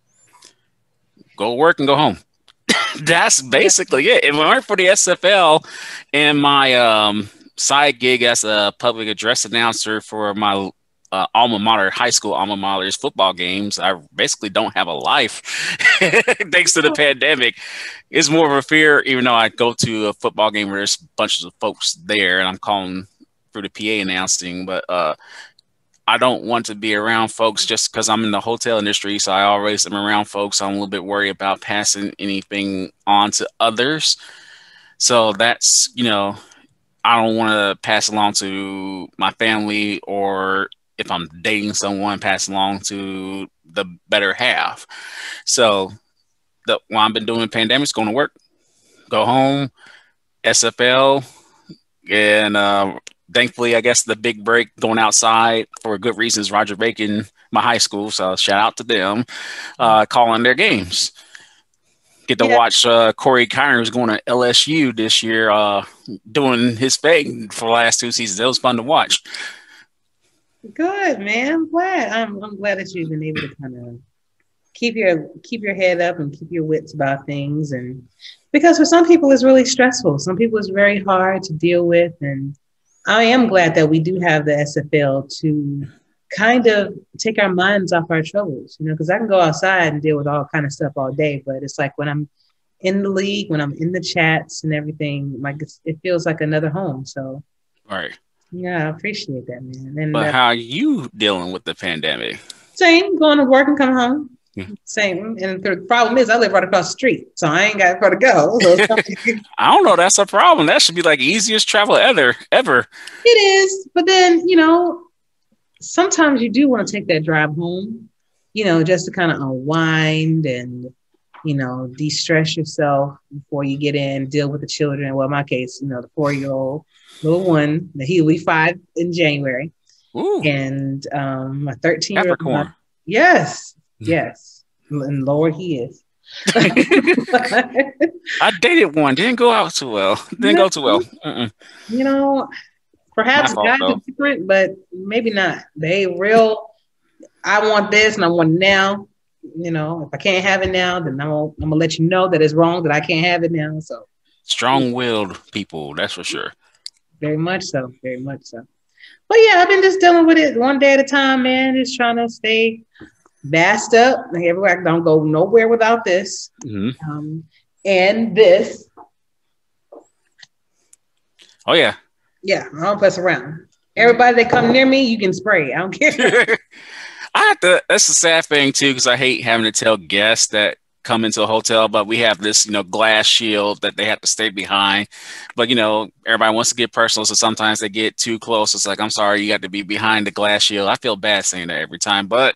Speaker 14: Go work and go home. That's basically it. If it weren't for the S F L and my um, side gig as a public address announcer for my Uh, alma mater, high school alma mater's football games, I basically don't have a life thanks to the pandemic. It's more of a fear, even though I go to a football game where there's bunches of folks there and I'm calling through the P A announcing, but uh, I don't want to be around folks just because I'm in the hotel industry. So I always am around folks. I'm a little bit worried about passing anything on to others. So that's, you know, I don't want to pass along to my family, or if I'm dating someone, pass along to the better half. So the what I've been doing in pandemic is going to work, go home, S F L, and uh, thankfully, I guess the big break going outside for good reasons. Roger Bacon, my high school, so shout out to them, uh, calling their games. Get to yeah. watch uh, Corey Kiner, who's going to L S U this year, uh, doing his thing for the last two seasons. It was fun to watch.
Speaker 2: Good, man. I'm glad. I'm, I'm glad that you've been able to kind of keep your keep your head up and keep your wits about things. And because for some people it's really stressful. Some people it's very hard to deal with. And I am glad that we do have the S F L to kind of take our minds off our troubles, you know, because I can go outside and deal with all kind of stuff all day. But it's like when I'm in the league, when I'm in the chats and everything, like it's, it feels like another home. So,
Speaker 14: all right.
Speaker 2: Yeah, I appreciate that, man. And
Speaker 14: but
Speaker 2: uh,
Speaker 14: how are you dealing with the pandemic?
Speaker 2: Same, going to work and coming home. Yeah. Same. And the problem is I live right across the street, so I ain't got far to go. So
Speaker 14: I don't know. That's a problem. That should be like easiest travel ever, ever.
Speaker 2: It is. But then, you know, sometimes you do want to take that drive home, you know, just to kind of unwind and, you know, de-stress yourself before you get in, deal with the children. Well, in my case, you know, the four-year-old little one, he'll be five in January.
Speaker 14: Ooh.
Speaker 2: And um, my thirteen-year-old.
Speaker 14: Capricorn.
Speaker 2: Yes, yes. And Lord, he is.
Speaker 14: I dated one. Didn't go out too well. Didn't go too well. Mm-mm.
Speaker 2: You know, perhaps guys are different, but maybe not. They real, I want this and I want it now. You know, if I can't have it now, then I'm gonna, I'm gonna let you know that it's wrong, that I can't have it now. So
Speaker 14: strong-willed people, that's for sure.
Speaker 2: Very much so. Very much so. But yeah, I've been just dealing with it one day at a time, man. Just trying to stay bassed up. Like everywhere, I don't go nowhere without this.
Speaker 14: Mm-hmm.
Speaker 2: Um, and this.
Speaker 14: Oh yeah.
Speaker 2: Yeah, I don't mess around. Everybody that come near me, you can spray. I don't care.
Speaker 14: I have to. That's the sad thing too, because I hate having to tell guests that come into a hotel, but we have this, you know, glass shield that they have to stay behind. But you know, everybody wants to get personal, so sometimes they get too close. It's like, I'm sorry, you got to be behind the glass shield. I feel bad saying that every time, but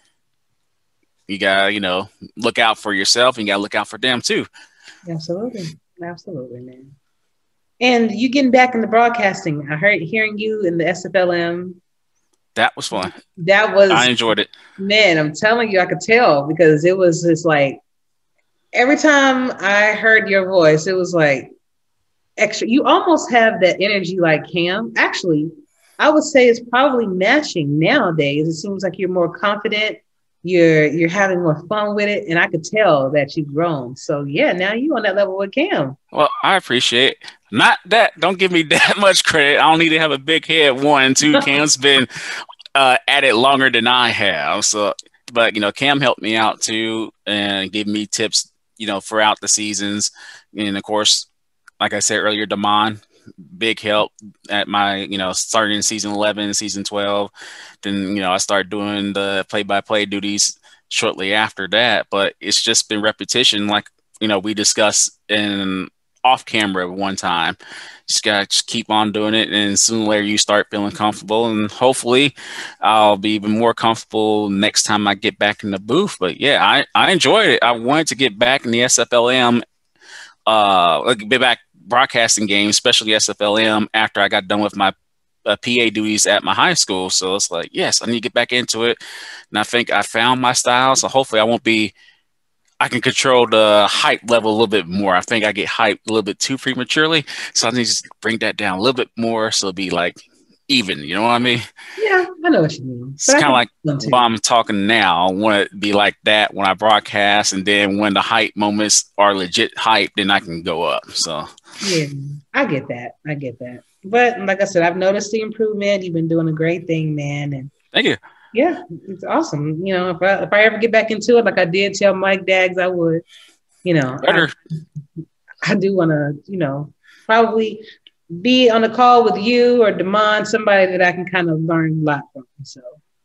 Speaker 14: you gotta, you know, look out for yourself, and you gotta look out for them too.
Speaker 2: Absolutely, absolutely, man. And you getting back in the broadcasting? I heard hearing you in the S F L M.
Speaker 14: That was fun.
Speaker 2: That was.
Speaker 14: I enjoyed it.
Speaker 2: Man, I'm telling you, I could tell because it was just like every time I heard your voice, it was like extra. You almost have that energy like Cam. Actually, I would say it's probably matching nowadays. It seems like you're more confident. You're you're having more fun with it, and I could tell that you've grown. So yeah, now you on that level with Cam.
Speaker 14: Well, I appreciate it. Not that. Don't give me that much credit. I don't need to have a big head. One, two. Cam's been uh, at it longer than I have. So, but you know, Cam helped me out too and gave me tips, you know, throughout the seasons. And of course, like I said earlier, Damon, big help at my, you know, starting in season eleven, season twelve. Then, you know, I started doing the play-by-play duties shortly after that. But it's just been repetition, like, you know, we discussed in off camera one time. Just gotta just keep on doing it, and sooner or later you start feeling comfortable, and hopefully I'll be even more comfortable next time I get back in the booth. But yeah, I, I enjoyed it. I wanted to get back in the S F L M, uh, like be back broadcasting games, especially S F L M, after I got done with my uh, P A duties at my high school. So it's like, yes, I need to get back into it, and I think I found my style. So hopefully I won't be. I can control the hype level a little bit more. I think I get hyped a little bit too prematurely, so I need to just bring that down a little bit more, so it'll be like even. You know what I mean?
Speaker 2: Yeah, I know what you mean.
Speaker 14: It's kind of like while I'm talking now, I want it to be like that when I broadcast, and then when the hype moments are legit hype, then I can go up. So
Speaker 2: yeah, I get that. I get that. But like I said, I've noticed the improvement. You've been doing a great thing, man. And
Speaker 14: thank you.
Speaker 2: Yeah, it's awesome. You know, if I if I ever get back into it, like I did tell Mike Daggs I would, you know, I, I do want to, you know, probably be on a call with you or Damon, somebody that I can kind of learn a lot from. So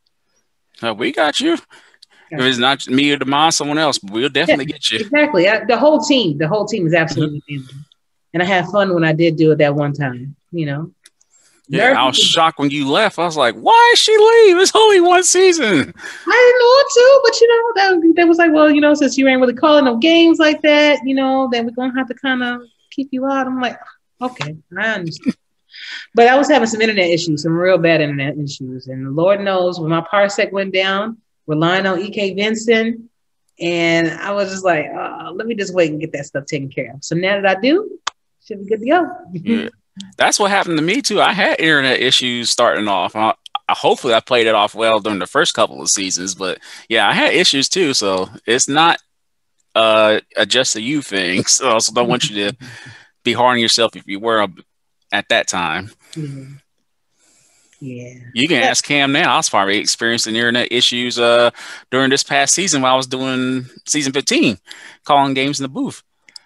Speaker 14: uh, we got you. If it's not me or Damon, someone else, but we'll definitely
Speaker 2: yeah,
Speaker 14: get you.
Speaker 2: Exactly. I, the whole team, the whole team is absolutely mm-hmm. amazing. And I had fun when I did do it that one time, you know.
Speaker 14: Yeah, Nervous. I was shocked when you left. I was like, why did she leave? It's only one season.
Speaker 2: I didn't know it too, but you know, that, that was like, well, you know, since you ain't really calling no games like that, you know, then we're going to have to kind of keep you out. I'm like, okay, I understand. But I was having some internet issues, some real bad internet issues. And Lord knows when my parsec went down, relying on E K Vincent, and I was just like, oh, let me just wait and get that stuff taken care of. So now that I do, should be good to go.
Speaker 14: Yeah. That's what happened to me too. I had internet issues starting off. I, I, hopefully I played it off well during the first couple of seasons, but yeah, I had issues too. So it's not uh, a just a you thing. So I also don't want you to be hard on yourself if you were at that time.
Speaker 2: Mm-hmm. Yeah.
Speaker 14: You can ask Cam now. I was probably experiencing internet issues uh, during this past season while I was doing season fifteen, calling games in the booth.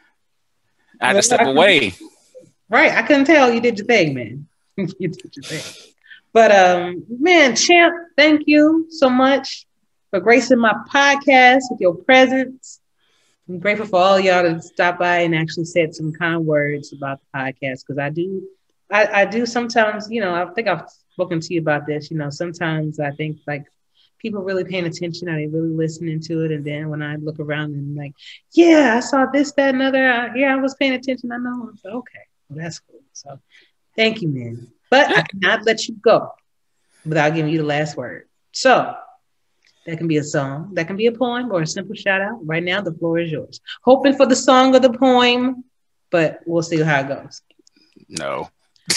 Speaker 14: I had to step away.
Speaker 2: Right. I couldn't tell. You did your thing, man. You did your thing. But, um, man, Champ, thank you so much for gracing my podcast with your presence. I'm grateful for all y'all to stop by and actually said some kind words about the podcast, because I do, I, I do sometimes, you know, I think I've spoken to you about this, you know, sometimes I think like people really paying attention, are they really listening to it? And then when I look around and like, yeah, I saw this, that, and other, I, yeah, I was paying attention. I know. So, okay. Well, that's cool. So thank you, man. But I cannot let you go without giving you the last word. So that can be a song, that can be a poem, or a simple shout out. Right now, the floor is yours. Hoping for the song or the poem, but we'll see how it goes.
Speaker 14: No.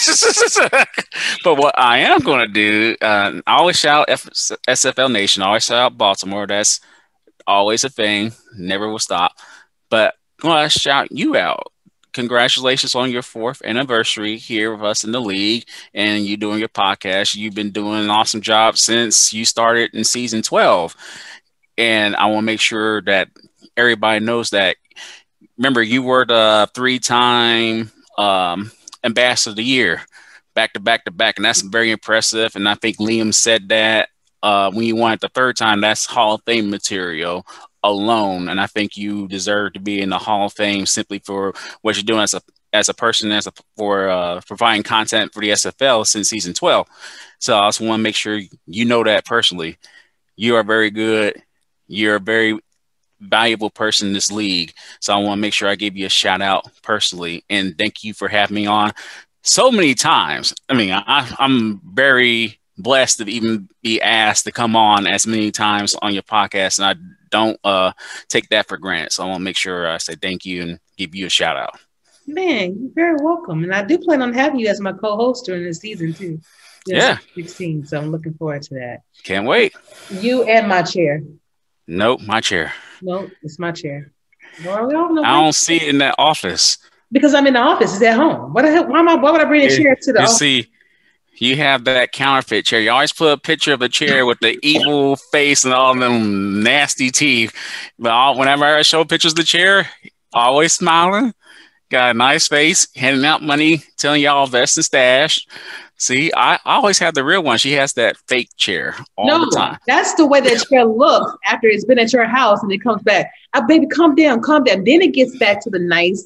Speaker 14: But what I am going to do, uh, I always shout F- S F L Nation, I always shout out Baltimore. That's always a thing, never will stop. But I'm going to shout you out. Congratulations on your fourth anniversary here with us in the league, and you doing your podcast. You've been doing an awesome job since you started in season twelve. And I want to make sure that everybody knows that. Remember, you were the three-time um, ambassador of the year, back to back to back, and that's very impressive. And I think Liam said that uh, when you won it the third time, that's Hall of Fame material alone. And I think you deserve to be in the Hall of Fame simply for what you're doing as a as a person, as a for uh, providing content for the S F L since season twelve. So I just want to make sure you know that personally. You are very good. You're a very valuable person in this league. So I want to make sure I give you a shout out personally. And thank you for having me on so many times. I mean, I, I'm very blessed to even be asked to come on as many times on your podcast. And I don't uh, take that for granted. So I want to make sure I say thank you and give you a shout out.
Speaker 2: Man, you're very welcome. And I do plan on having you as my co-host during this season too.
Speaker 14: Yeah.
Speaker 2: sixteen. So I'm looking forward to that.
Speaker 14: Can't wait.
Speaker 2: You and my chair.
Speaker 14: Nope, my chair.
Speaker 2: Nope, it's my chair. No, we don't know
Speaker 14: I don't see it in that office.
Speaker 2: Because I'm in the office. It's at home. What the hell? Why am I? Why would I bring a chair to the
Speaker 14: you
Speaker 2: office?
Speaker 14: See, you have that counterfeit chair. You always put a picture of the chair with the evil face and all them nasty teeth. But all, whenever I show pictures of the chair, always smiling, got a nice face, handing out money, telling y'all invest and stash. See, I, I always have the real one. She has that fake chair all
Speaker 2: no,
Speaker 14: the time.
Speaker 2: That's the way that chair looks after it's been at your house and it comes back. Oh, baby, calm down, calm down. Then it gets back to the nice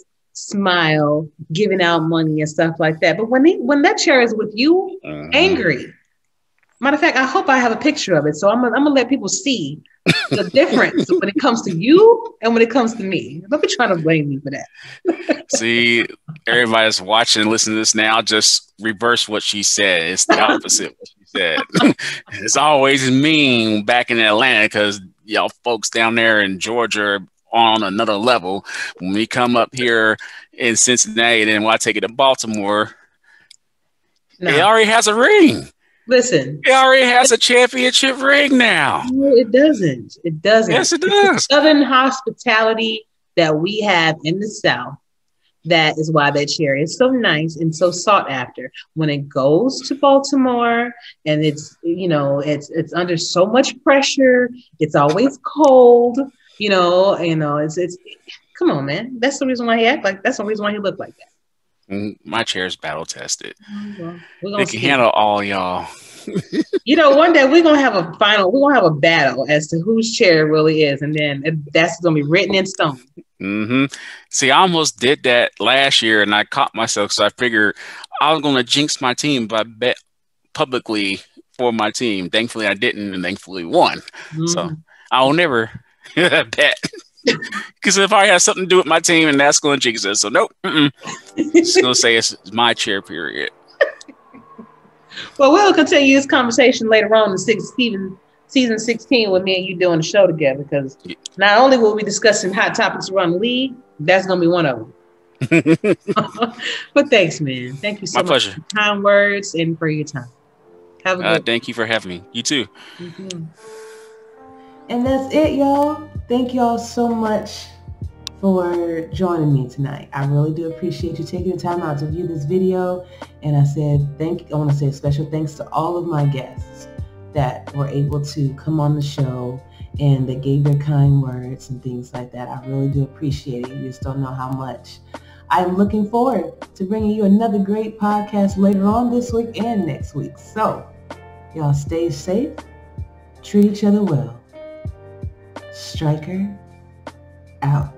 Speaker 2: smile, giving out money and stuff like that. But when he, when that chair is with you, uh-huh. angry. Matter of fact, I hope I have a picture of it. So I'm, I'm going to let people see the difference when it comes to you and when it comes to me. Don't be trying to blame me for that.
Speaker 14: See, everybody's watching and listening to this now. Just reverse what she said. It's the opposite of what she said. It's always mean back in Atlanta because y'all folks down there in Georgia are on another level. When we come up here in Cincinnati, and then when I take it to Baltimore, no. It already has a ring.
Speaker 2: Listen,
Speaker 14: it already has a championship ring now.
Speaker 2: No, it doesn't. It doesn't.
Speaker 14: Yes, it does.
Speaker 2: It's the Southern hospitality that we have in the South. That is why that chair is so nice and so sought after. When it goes to Baltimore and it's, you know, it's it's under so much pressure. It's always cold, you know, you know, it's it's come on, man. That's the reason why he act like that's the reason why he looked like that.
Speaker 14: My chair is battle tested.
Speaker 2: Well,
Speaker 14: it can handle all y'all.
Speaker 2: You know, one day we're gonna have a final. We're gonna have a battle as to whose chair it really is, and then that's gonna be written in stone.
Speaker 14: Mm-hmm. See, I almost did that last year, and I caught myself. So I figured I was gonna jinx my team by bet publicly for my team. Thankfully, I didn't, and thankfully won. Mm-hmm. So I'll never bet. Because if I have something to do with my team, and that's going to jinx it. So nope, just going to say it's my chair. Period.
Speaker 2: Well, we'll continue this conversation later on in six, season season sixteen with me and you doing the show together. Because not only will we be discussing hot topics around the league, that's going to be one of them. But thanks, man. Thank you so
Speaker 14: my
Speaker 2: much
Speaker 14: pleasure.
Speaker 2: for your kind words and for your time. Have a good.
Speaker 14: Uh, thank you for having me. You too.
Speaker 2: Mm-hmm.
Speaker 1: And that's it, y'all. Thank y'all so much for joining me tonight. I really do appreciate you taking the time out to view this video. And I said, thank. I want to say a special thanks to all of my guests that were able to come on the show and that gave their kind words and things like that. I really do appreciate it. You just don't know how much. I'm looking forward to bringing you another great podcast later on this week and next week. So, y'all stay safe, treat each other well. Striker out.